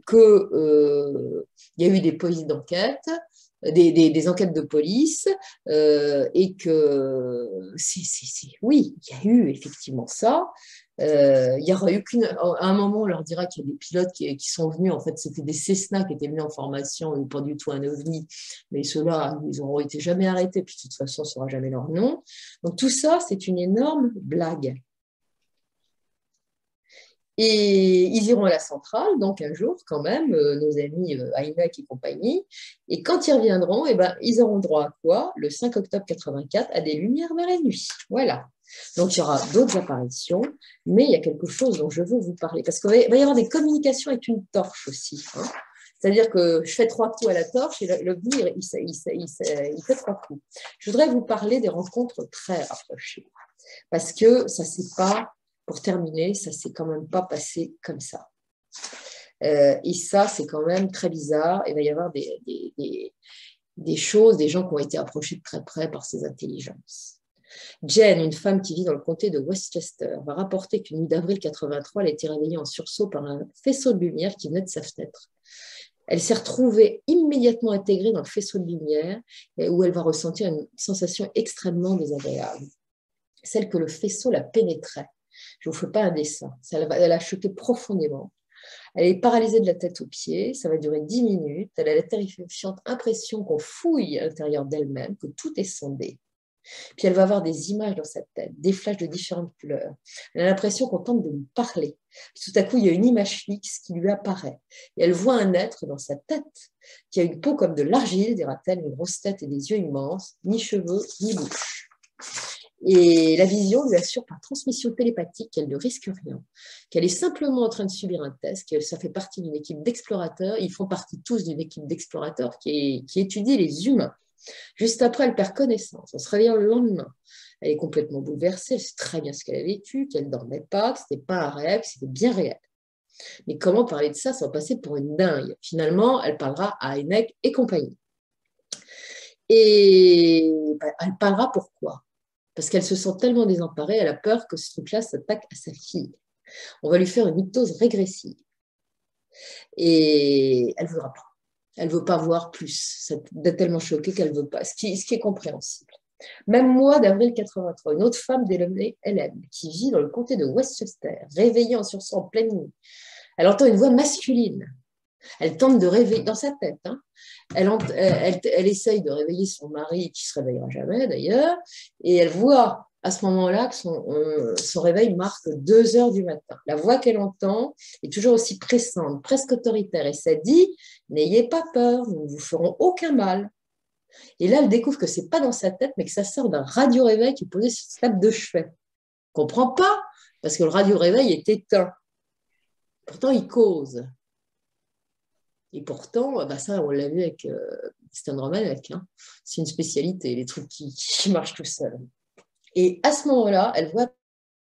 y a eu des polices d'enquête, des enquêtes de police, et que oui, il y a eu effectivement ça. Il y aura eu à un moment, on leur dira qu'il y a des pilotes qui sont venus, en fait, c'était des Cessna qui étaient venus en formation, pas du tout un OVNI, mais ceux-là, ils n'auront été jamais arrêtés, puis de toute façon, on ne saura jamais leur nom. Donc tout ça, c'est une énorme blague. Et ils iront à la centrale, donc un jour quand même, nos amis Heineck et compagnie, et quand ils reviendront, eh ben, ils auront droit à quoi? Le 5 octobre 1984, à des lumières vers la nuit. Voilà. Donc il y aura d'autres apparitions, mais il y a quelque chose dont je veux vous parler, parce qu'il va y avoir des communications avec une torche aussi. Hein. C'est-à-dire que je fais 3 coups à la torche et l'OVNI, il fait 3 coups. Je voudrais vous parler des rencontres très rapprochées, parce que ça, c'est pas... Pour terminer, ça ne s'est quand même pas passé comme ça. Et ça, c'est quand même très bizarre. Il va y avoir des choses, des gens qui ont été approchés de très près par ces intelligences. Jen, une femme qui vit dans le comté de Westchester, va rapporter qu'une nuit d'avril 83, elle a été réveillée en sursaut par un faisceau de lumière qui venait de sa fenêtre. Elle s'est retrouvée immédiatement intégrée dans le faisceau de lumière où elle va ressentir une sensation extrêmement désagréable, celle que le faisceau la pénétrait. Je ne vous fais pas un dessin, elle a choqué profondément. Elle est paralysée de la tête aux pieds, ça va durer 10 minutes. Elle a la terrifiante impression qu'on fouille à l'intérieur d'elle-même, que tout est sondé. Puis elle va avoir des images dans sa tête, des flashs de différentes couleurs. Elle a l'impression qu'on tente de lui parler. Puis tout à coup, il y a une image fixe qui lui apparaît. Et elle voit un être dans sa tête qui a une peau comme de l'argile, dira-t-elle, une grosse tête et des yeux immenses, ni cheveux, ni bouche. Et la vision lui assure par transmission télépathique qu'elle ne risque rien, qu'elle est simplement en train de subir un test, que ça fait partie d'une équipe d'explorateurs. Ils font partie tous d'une équipe d'explorateurs qui étudie les humains. Juste après, elle perd connaissance. On se réveille le lendemain. Elle est complètement bouleversée. Elle sait très bien ce qu'elle a vécu, qu'elle ne dormait pas, que ce n'était pas un rêve, que c'était bien réel. Mais comment parler de ça sans passer pour une dingue? Finalement, elle parlera à Hynek et compagnie. Et elle parlera pourquoi? Parce qu'elle se sent tellement désemparée, elle a peur que ce truc-là s'attaque à sa fille. On va lui faire une hypnose régressive. Et elle ne voudra pas. Elle ne veut pas voir plus. Elle est tellement choquée qu'elle ne veut pas, ce qui est compréhensible. Même moi, d'avril 83, une autre femme dénommée Hélène, qui vit dans le comté de Westchester, réveillée en sursaut en pleine nuit. Elle entend une voix masculine. Elle tente de réveiller, dans sa tête, hein. Elle essaye de réveiller son mari, qui ne se réveillera jamais d'ailleurs, et elle voit à ce moment-là que son réveil marque 2 heures du matin. La voix qu'elle entend est toujours aussi pressante, presque autoritaire, et ça dit « N'ayez pas peur, nous ne vous ferons aucun mal ». Et là, elle découvre que ce n'est pas dans sa tête, mais que ça sort d'un radio-réveil qui est posé sur sa table de chevet. Elle ne comprend pas, parce que le radio-réveil est éteint. Pourtant, il cause. Et pourtant, ça, on l'a vu avec Stan Romanek. Hein. C'est une spécialité, les trucs qui marchent tout seuls. Et à ce moment-là, elle voit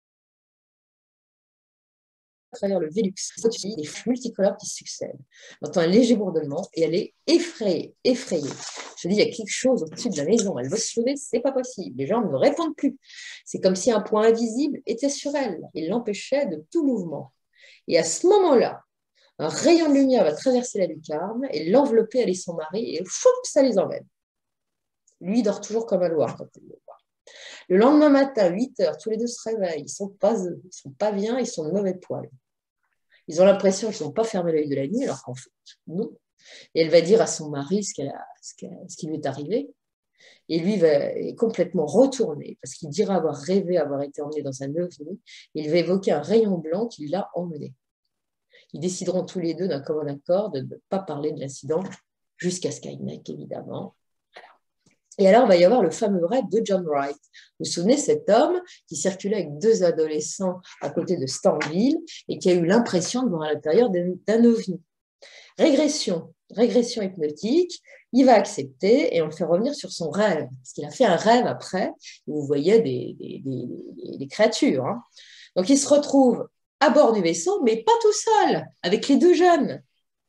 à travers le Velux des flux multicolores qui succèdent. Elle entend un léger bourdonnement et elle est effrayée. Je dis, il y a quelque chose au-dessus de la maison. Elle veut se lever, c'est pas possible. Les gens ne répondent plus. C'est comme si un point invisible était sur elle et l'empêchait de tout mouvement. Et à ce moment-là, un rayon de lumière va traverser la lucarne et l'envelopper, elle et son mari, et choup, ça les emmène. Lui dort toujours comme un loir quand il le voit. Le lendemain matin, 8 heures, tous les deux se réveillent. Ils sont pas bien, ils sont de mauvais poil. Ils ont l'impression qu'ils n'ont pas fermé l'œil de la nuit, alors qu'en fait, non. Et elle va dire à son mari ce qui lui est arrivé. Et lui est complètement retourné, parce qu'il dira avoir rêvé avoir été emmené dans un ovni. Il va évoquer un rayon blanc qui l'a emmené. Ils décideront tous les deux d'un commun accord de ne pas parler de l'incident jusqu'à Skynet, évidemment. Et alors, il va y avoir le fameux rêve de John Wright. Vous vous souvenez, cet homme qui circulait avec 2 adolescents à côté de Stanville et qui a eu l'impression de voir à l'intérieur d'un ovni. Régression hypnotique, il va accepter et on le fait revenir sur son rêve. Parce qu'il a fait un rêve après, où vous voyez des créatures. Hein. Donc, il se retrouve à bord du vaisseau, mais pas tout seul, avec les 2 jeunes.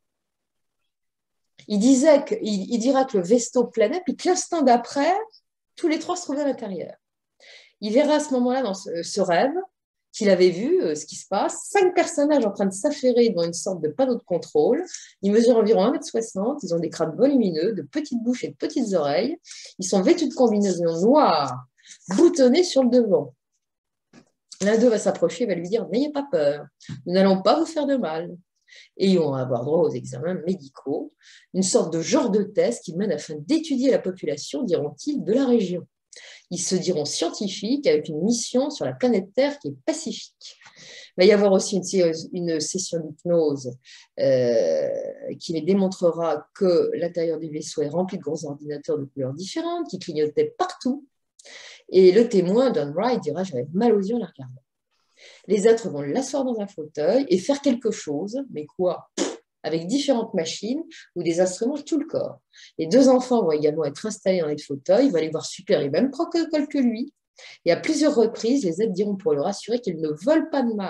Il dira que le vaisseau planait, puis que l'instant d'après, tous les 3 se trouvaient à l'intérieur. Il verra à ce moment-là, dans ce rêve, qu'il avait vu ce qui se passe, 5 personnages en train de s'affairer dans une sorte de panneau de contrôle. Ils mesurent environ 1,60 m, ils ont des crânes volumineux, de petites bouches et de petites oreilles. Ils sont vêtus de combinaisons noires, boutonnés sur le devant. L'un d'eux va s'approcher et va lui dire « N'ayez pas peur, nous n'allons pas vous faire de mal ». Et ils vont avoir droit aux examens médicaux, une sorte de genre de test qui mène afin d'étudier la population, diront-ils, de la région. Ils se diront scientifiques avec une mission sur la planète Terre qui est pacifique. Il va y avoir aussi une session d'hypnose qui les démontrera que l'intérieur du vaisseau est rempli de grands ordinateurs de couleurs différentes qui clignotaient partout. Et le témoin, John Wright, dira « J'avais mal aux yeux en la regardant ». Les êtres vont l'asseoir dans un fauteuil et faire quelque chose, mais quoi? Avec différentes machines ou des instruments de tout le corps. Les 2 enfants vont également être installés dans les fauteuils, ils vont aller voir super les mêmes protocoles que lui. Et à plusieurs reprises, les aides diront pour le rassurer qu'ils ne veulent pas de mal.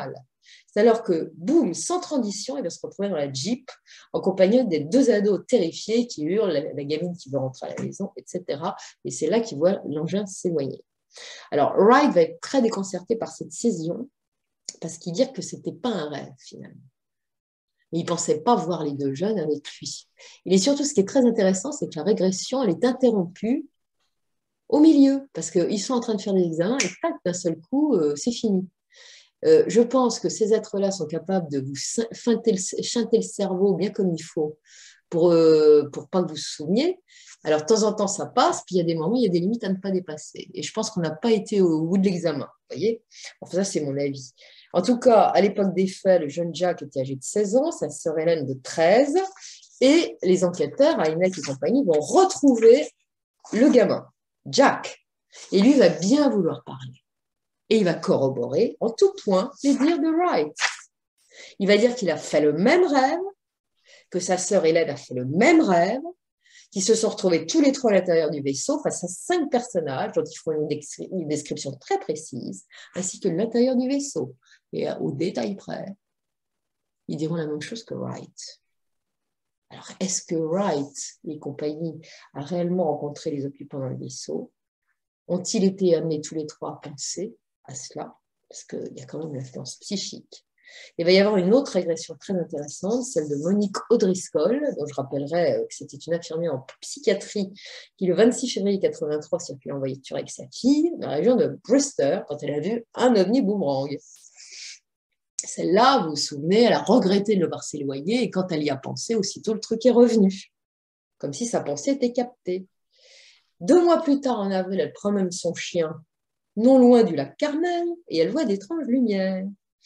C'est alors que, boum, sans transition, il va se retrouver dans la Jeep en compagnie des deux ados terrifiés qui hurlent, la gamine qui veut rentrer à la maison, etc. Et c'est là qu'il voit l'engin s'éloigner. Alors, Wright va être très déconcerté par cette scission parce qu'il dit que ce n'était pas un rêve, finalement. Mais il ne pensait pas voir les deux jeunes avec lui. Et surtout, ce qui est très intéressant, c'est que la régression, elle est interrompue au milieu, parce qu'ils sont en train de faire des examens et tac, d'un seul coup, c'est fini. Je pense que ces êtres-là sont capables de vous chanter le cerveau bien comme il faut pour pas que vous vous souveniez. Alors, de temps en temps, ça passe, puis il y a des moments, il y a des limites à ne pas dépasser. Et je pense qu'on n'a pas été au bout de l'examen, vous voyez. Enfin, ça, c'est mon avis. En tout cas, à l'époque des faits, le jeune Jack était âgé de 16 ans, sa sœur Hélène de 13, et les enquêteurs, Hynek et compagnie, vont retrouver le gamin, Jack. Et lui va bien vouloir parler. Et il va corroborer en tout point les dires de Wright. Il va dire qu'il a fait le même rêve, que sa sœur Hélène a fait le même rêve, qu'ils se sont retrouvés tous les trois à l'intérieur du vaisseau face à 5 personnages dont ils font une description très précise, ainsi que l'intérieur du vaisseau. Et au détail près, ils diront la même chose que Wright. Alors, est-ce que Wright et compagnie a réellement rencontré les occupants dans le vaisseau? Ont-ils été amenés tous les trois à penser à cela? Parce qu'il y a quand même l'influence psychique. Il va y avoir une autre régression très intéressante, celle de Monique O'Driscoll, dont je rappellerai que c'était une infirmière en psychiatrie qui, le 26 février 1983, circulait en voiture avec sa fille dans la région de Brewster quand elle a vu un ovni boomerang. Celle-là, vous vous souvenez, elle a regretté de le voir s'éloigner et quand elle y a pensé, aussitôt le truc est revenu, comme si sa pensée était captée. 2 mois plus tard, en avril, elle promène son chien non loin du lac Carmel et elle voit d'étranges lumières.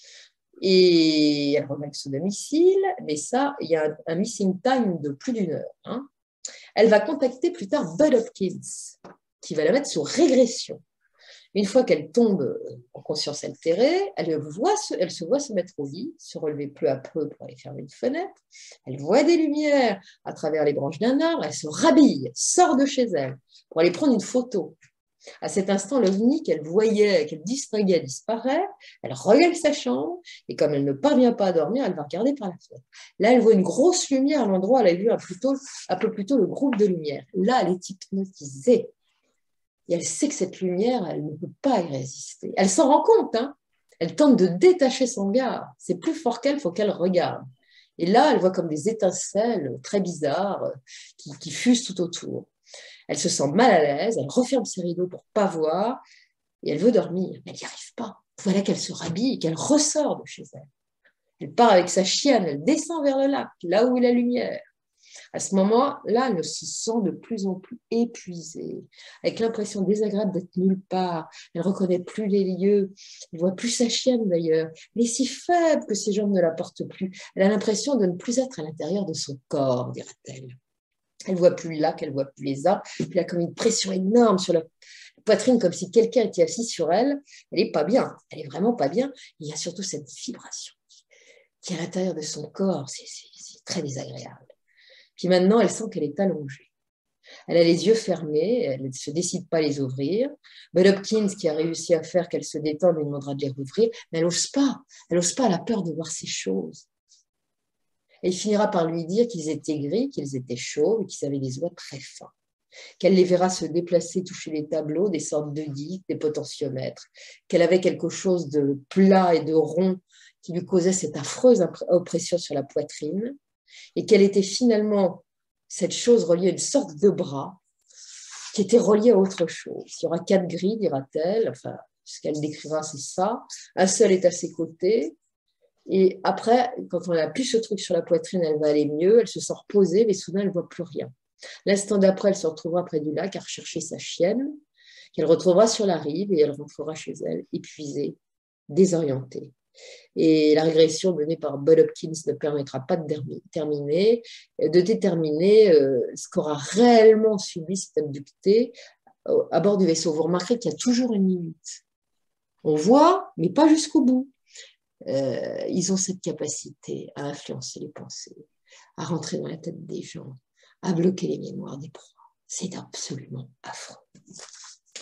Et elle revient à son domicile, mais ça, il y a un missing time de plus d'1 heure. Hein. Elle va contacter plus tard Bud Hopkins, qui va la mettre sous régression. Une fois qu'elle tombe en conscience altérée, elle se voit se mettre au lit, se relever peu à peu pour aller fermer une fenêtre. Elle voit des lumières à travers les branches d'un arbre. Elle se rhabille, sort de chez elle pour aller prendre une photo. À cet instant, l'ovni qu'elle voyait, qu'elle distinguait disparaît. Elle regagne sa chambre et comme elle ne parvient pas à dormir, elle va regarder par la fenêtre. Là, elle voit une grosse lumière à l'endroit où elle a vu un peu plus tôt le groupe de lumière. Là, elle est hypnotisée. Et elle sait que cette lumière, elle ne peut pas y résister. Elle s'en rend compte, hein. Elle tente de détacher son regard. C'est plus fort qu'elle, il faut qu'elle regarde. Et là, elle voit comme des étincelles très bizarres qui fusent tout autour. Elle se sent mal à l'aise, elle referme ses rideaux pour ne pas voir et elle veut dormir, mais elle n'y arrive pas. Voilà qu'elle se rhabille et qu'elle ressort de chez elle. Elle part avec sa chienne, elle descend vers le lac, là où est la lumière. À ce moment-là, elle se sent de plus en plus épuisée, avec l'impression désagréable d'être nulle part. Elle ne reconnaît plus les lieux, elle ne voit plus sa chienne d'ailleurs. Elle est si faible que ses jambes ne la portent plus. Elle a l'impression de ne plus être à l'intérieur de son corps, dira-t-elle. Elle ne voit plus le lac, elle ne voit plus les arbres. Puis elle a comme une pression énorme sur la poitrine, comme si quelqu'un était assis sur elle. Elle n'est pas bien, elle n'est vraiment pas bien. Il y a surtout cette vibration qui est à l'intérieur de son corps. C'est très désagréable. Puis maintenant, elle sent qu'elle est allongée. Elle a les yeux fermés, elle ne se décide pas à les ouvrir. Bud Hopkins, qui a réussi à faire qu'elle se détende, lui demandera de les rouvrir, mais elle n'ose pas. Elle n'ose pas, elle a peur de voir ces choses. Et il finira par lui dire qu'ils étaient gris, qu'ils étaient chauves et qu'ils avaient des doigts très fins. Qu'elle les verra se déplacer, toucher les tableaux, des sortes de guides, des potentiomètres. Qu'elle avait quelque chose de plat et de rond qui lui causait cette affreuse oppression sur la poitrine. Et qu'elle était finalement cette chose reliée à une sorte de bras qui était reliée à autre chose. Il y aura 4 grilles, dira-t-elle. Enfin, ce qu'elle décrira, c'est ça. Un seul est à ses côtés. Et après, quand on appuie ce truc sur la poitrine, elle va aller mieux, elle se sent reposée, mais soudain, elle ne voit plus rien. L'instant d'après, elle se retrouvera près du lac à rechercher sa chienne, qu'elle retrouvera sur la rive et elle rentrera chez elle, épuisée, désorientée. Et la régression menée par Bud Hopkins ne permettra pas de déterminer ce qu'aura réellement subi cet abducté à bord du vaisseau. Vous remarquerez qu'il y a toujours une limite. On voit, mais pas jusqu'au bout. Ils ont cette capacité à influencer les pensées, à rentrer dans la tête des gens, à bloquer les mémoires des proies. C'est absolument affreux.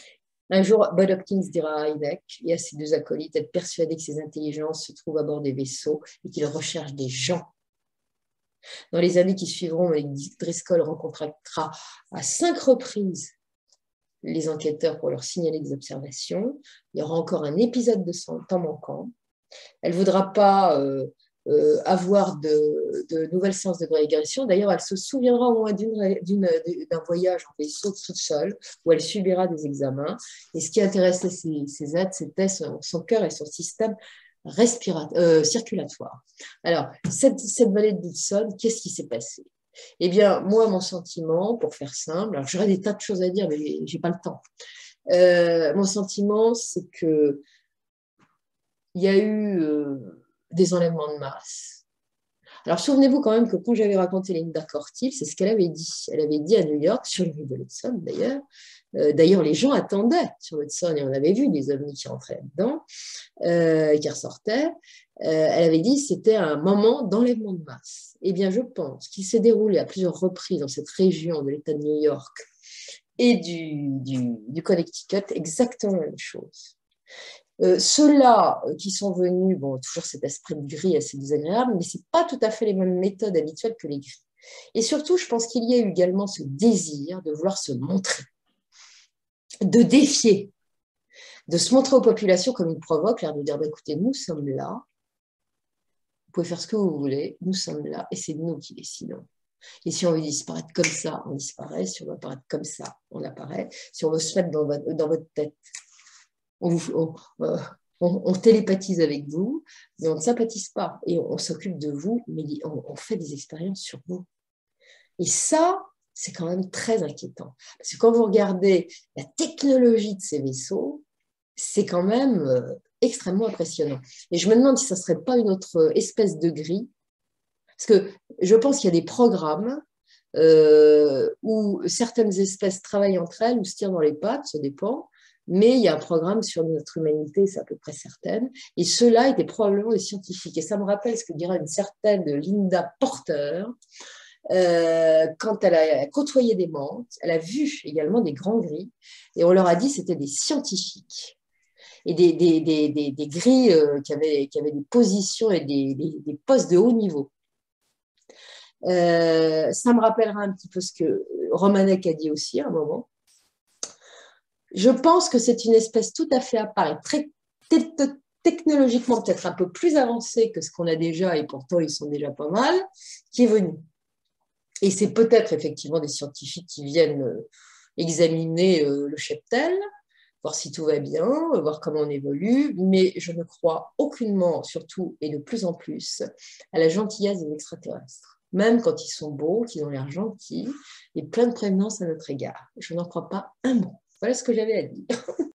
Un jour, Bud Hopkins dira à Hynek et à ses deux acolytes être persuadés que ces intelligences se trouvent à bord des vaisseaux et qu'ils recherchent des gens. Dans les années qui suivront, Driscoll rencontrera à 5 reprises les enquêteurs pour leur signaler des observations. Il y aura encore un épisode de son temps manquant. Elle ne voudra pas avoir de nouvelles séances de régression. D'ailleurs, elle se souviendra au moins d'un voyage en vaisseau toute seule, où elle subira des examens. Et ce qui intéressait ses aides, c'était son cœur et son système circulatoire. Alors, cette vallée de Dodson, qu'est-ce qui s'est passé? Eh bien, moi, mon sentiment, pour faire simple, alors j'aurais des tas de choses à dire, mais je n'ai pas le temps. Mon sentiment, c'est que il y a eu des enlèvements de masse. Alors, souvenez-vous quand même que quand j'avais raconté Linda Cortil, c'est ce qu'elle avait dit. Elle avait dit à New York, sur les rives de l'Hudson d'ailleurs, d'ailleurs, les gens attendaient sur l'Hudson et on avait vu des ovnis qui rentraient dedans, qui ressortaient. Elle avait dit que c'était un moment d'enlèvement de masse. Eh bien, je pense qu'il s'est déroulé à plusieurs reprises dans cette région de l'État de New York et du Connecticut exactement la même chose. Ceux-là qui sont venus, bon, toujours cet esprit de gris assez désagréable, mais ce n'est pas tout à fait les mêmes méthodes habituelles que les gris. Et surtout, je pense qu'il y a eu également ce désir de vouloir se montrer, de défier, de se montrer aux populations comme ils provoquent, l'air de dire, bah, écoutez, nous sommes là, vous pouvez faire ce que vous voulez, nous sommes là, et c'est nous qui décidons. Et si on veut disparaître comme ça, on disparaît. Si on veut apparaître comme ça, on apparaît. Si on veut se mettre dans votre tête, on télépathise avec vous, mais on ne sympathise pas. Et on s'occupe de vous, mais on fait des expériences sur vous. Et ça, c'est quand même très inquiétant. Parce que quand vous regardez la technologie de ces vaisseaux, c'est quand même extrêmement impressionnant. Et je me demande si ça ne serait pas une autre espèce de grille. Parce que je pense qu'il y a des programmes où certaines espèces travaillent entre elles ou se tirent dans les pattes, ça dépend. Mais il y a un programme sur notre humanité, c'est à peu près certaine. Et ceux-là étaient probablement des scientifiques. Et ça me rappelle ce que dirait une certaine Linda Porter. Quand elle a côtoyé des mantes, elle a vu également des grands gris. Et on leur a dit que c'était des scientifiques. Et des gris qui avaient des positions et des postes de haut niveau. Ça me rappellera un petit peu ce que Romanek a dit aussi à un moment. Je pense que c'est une espèce tout à fait à part et très technologiquement peut-être un peu plus avancée que ce qu'on a déjà, et pourtant ils sont déjà pas mal, qui est venue. Et c'est peut-être effectivement des scientifiques qui viennent examiner le cheptel, voir si tout va bien, voir comment on évolue, mais je ne crois aucunement, surtout et de plus en plus, à la gentillesse des extraterrestres. Même quand ils sont beaux, qu'ils ont l'air gentils et plein de prévenance à notre égard. Je n'en crois pas un mot. Voilà ce que j'avais à dire.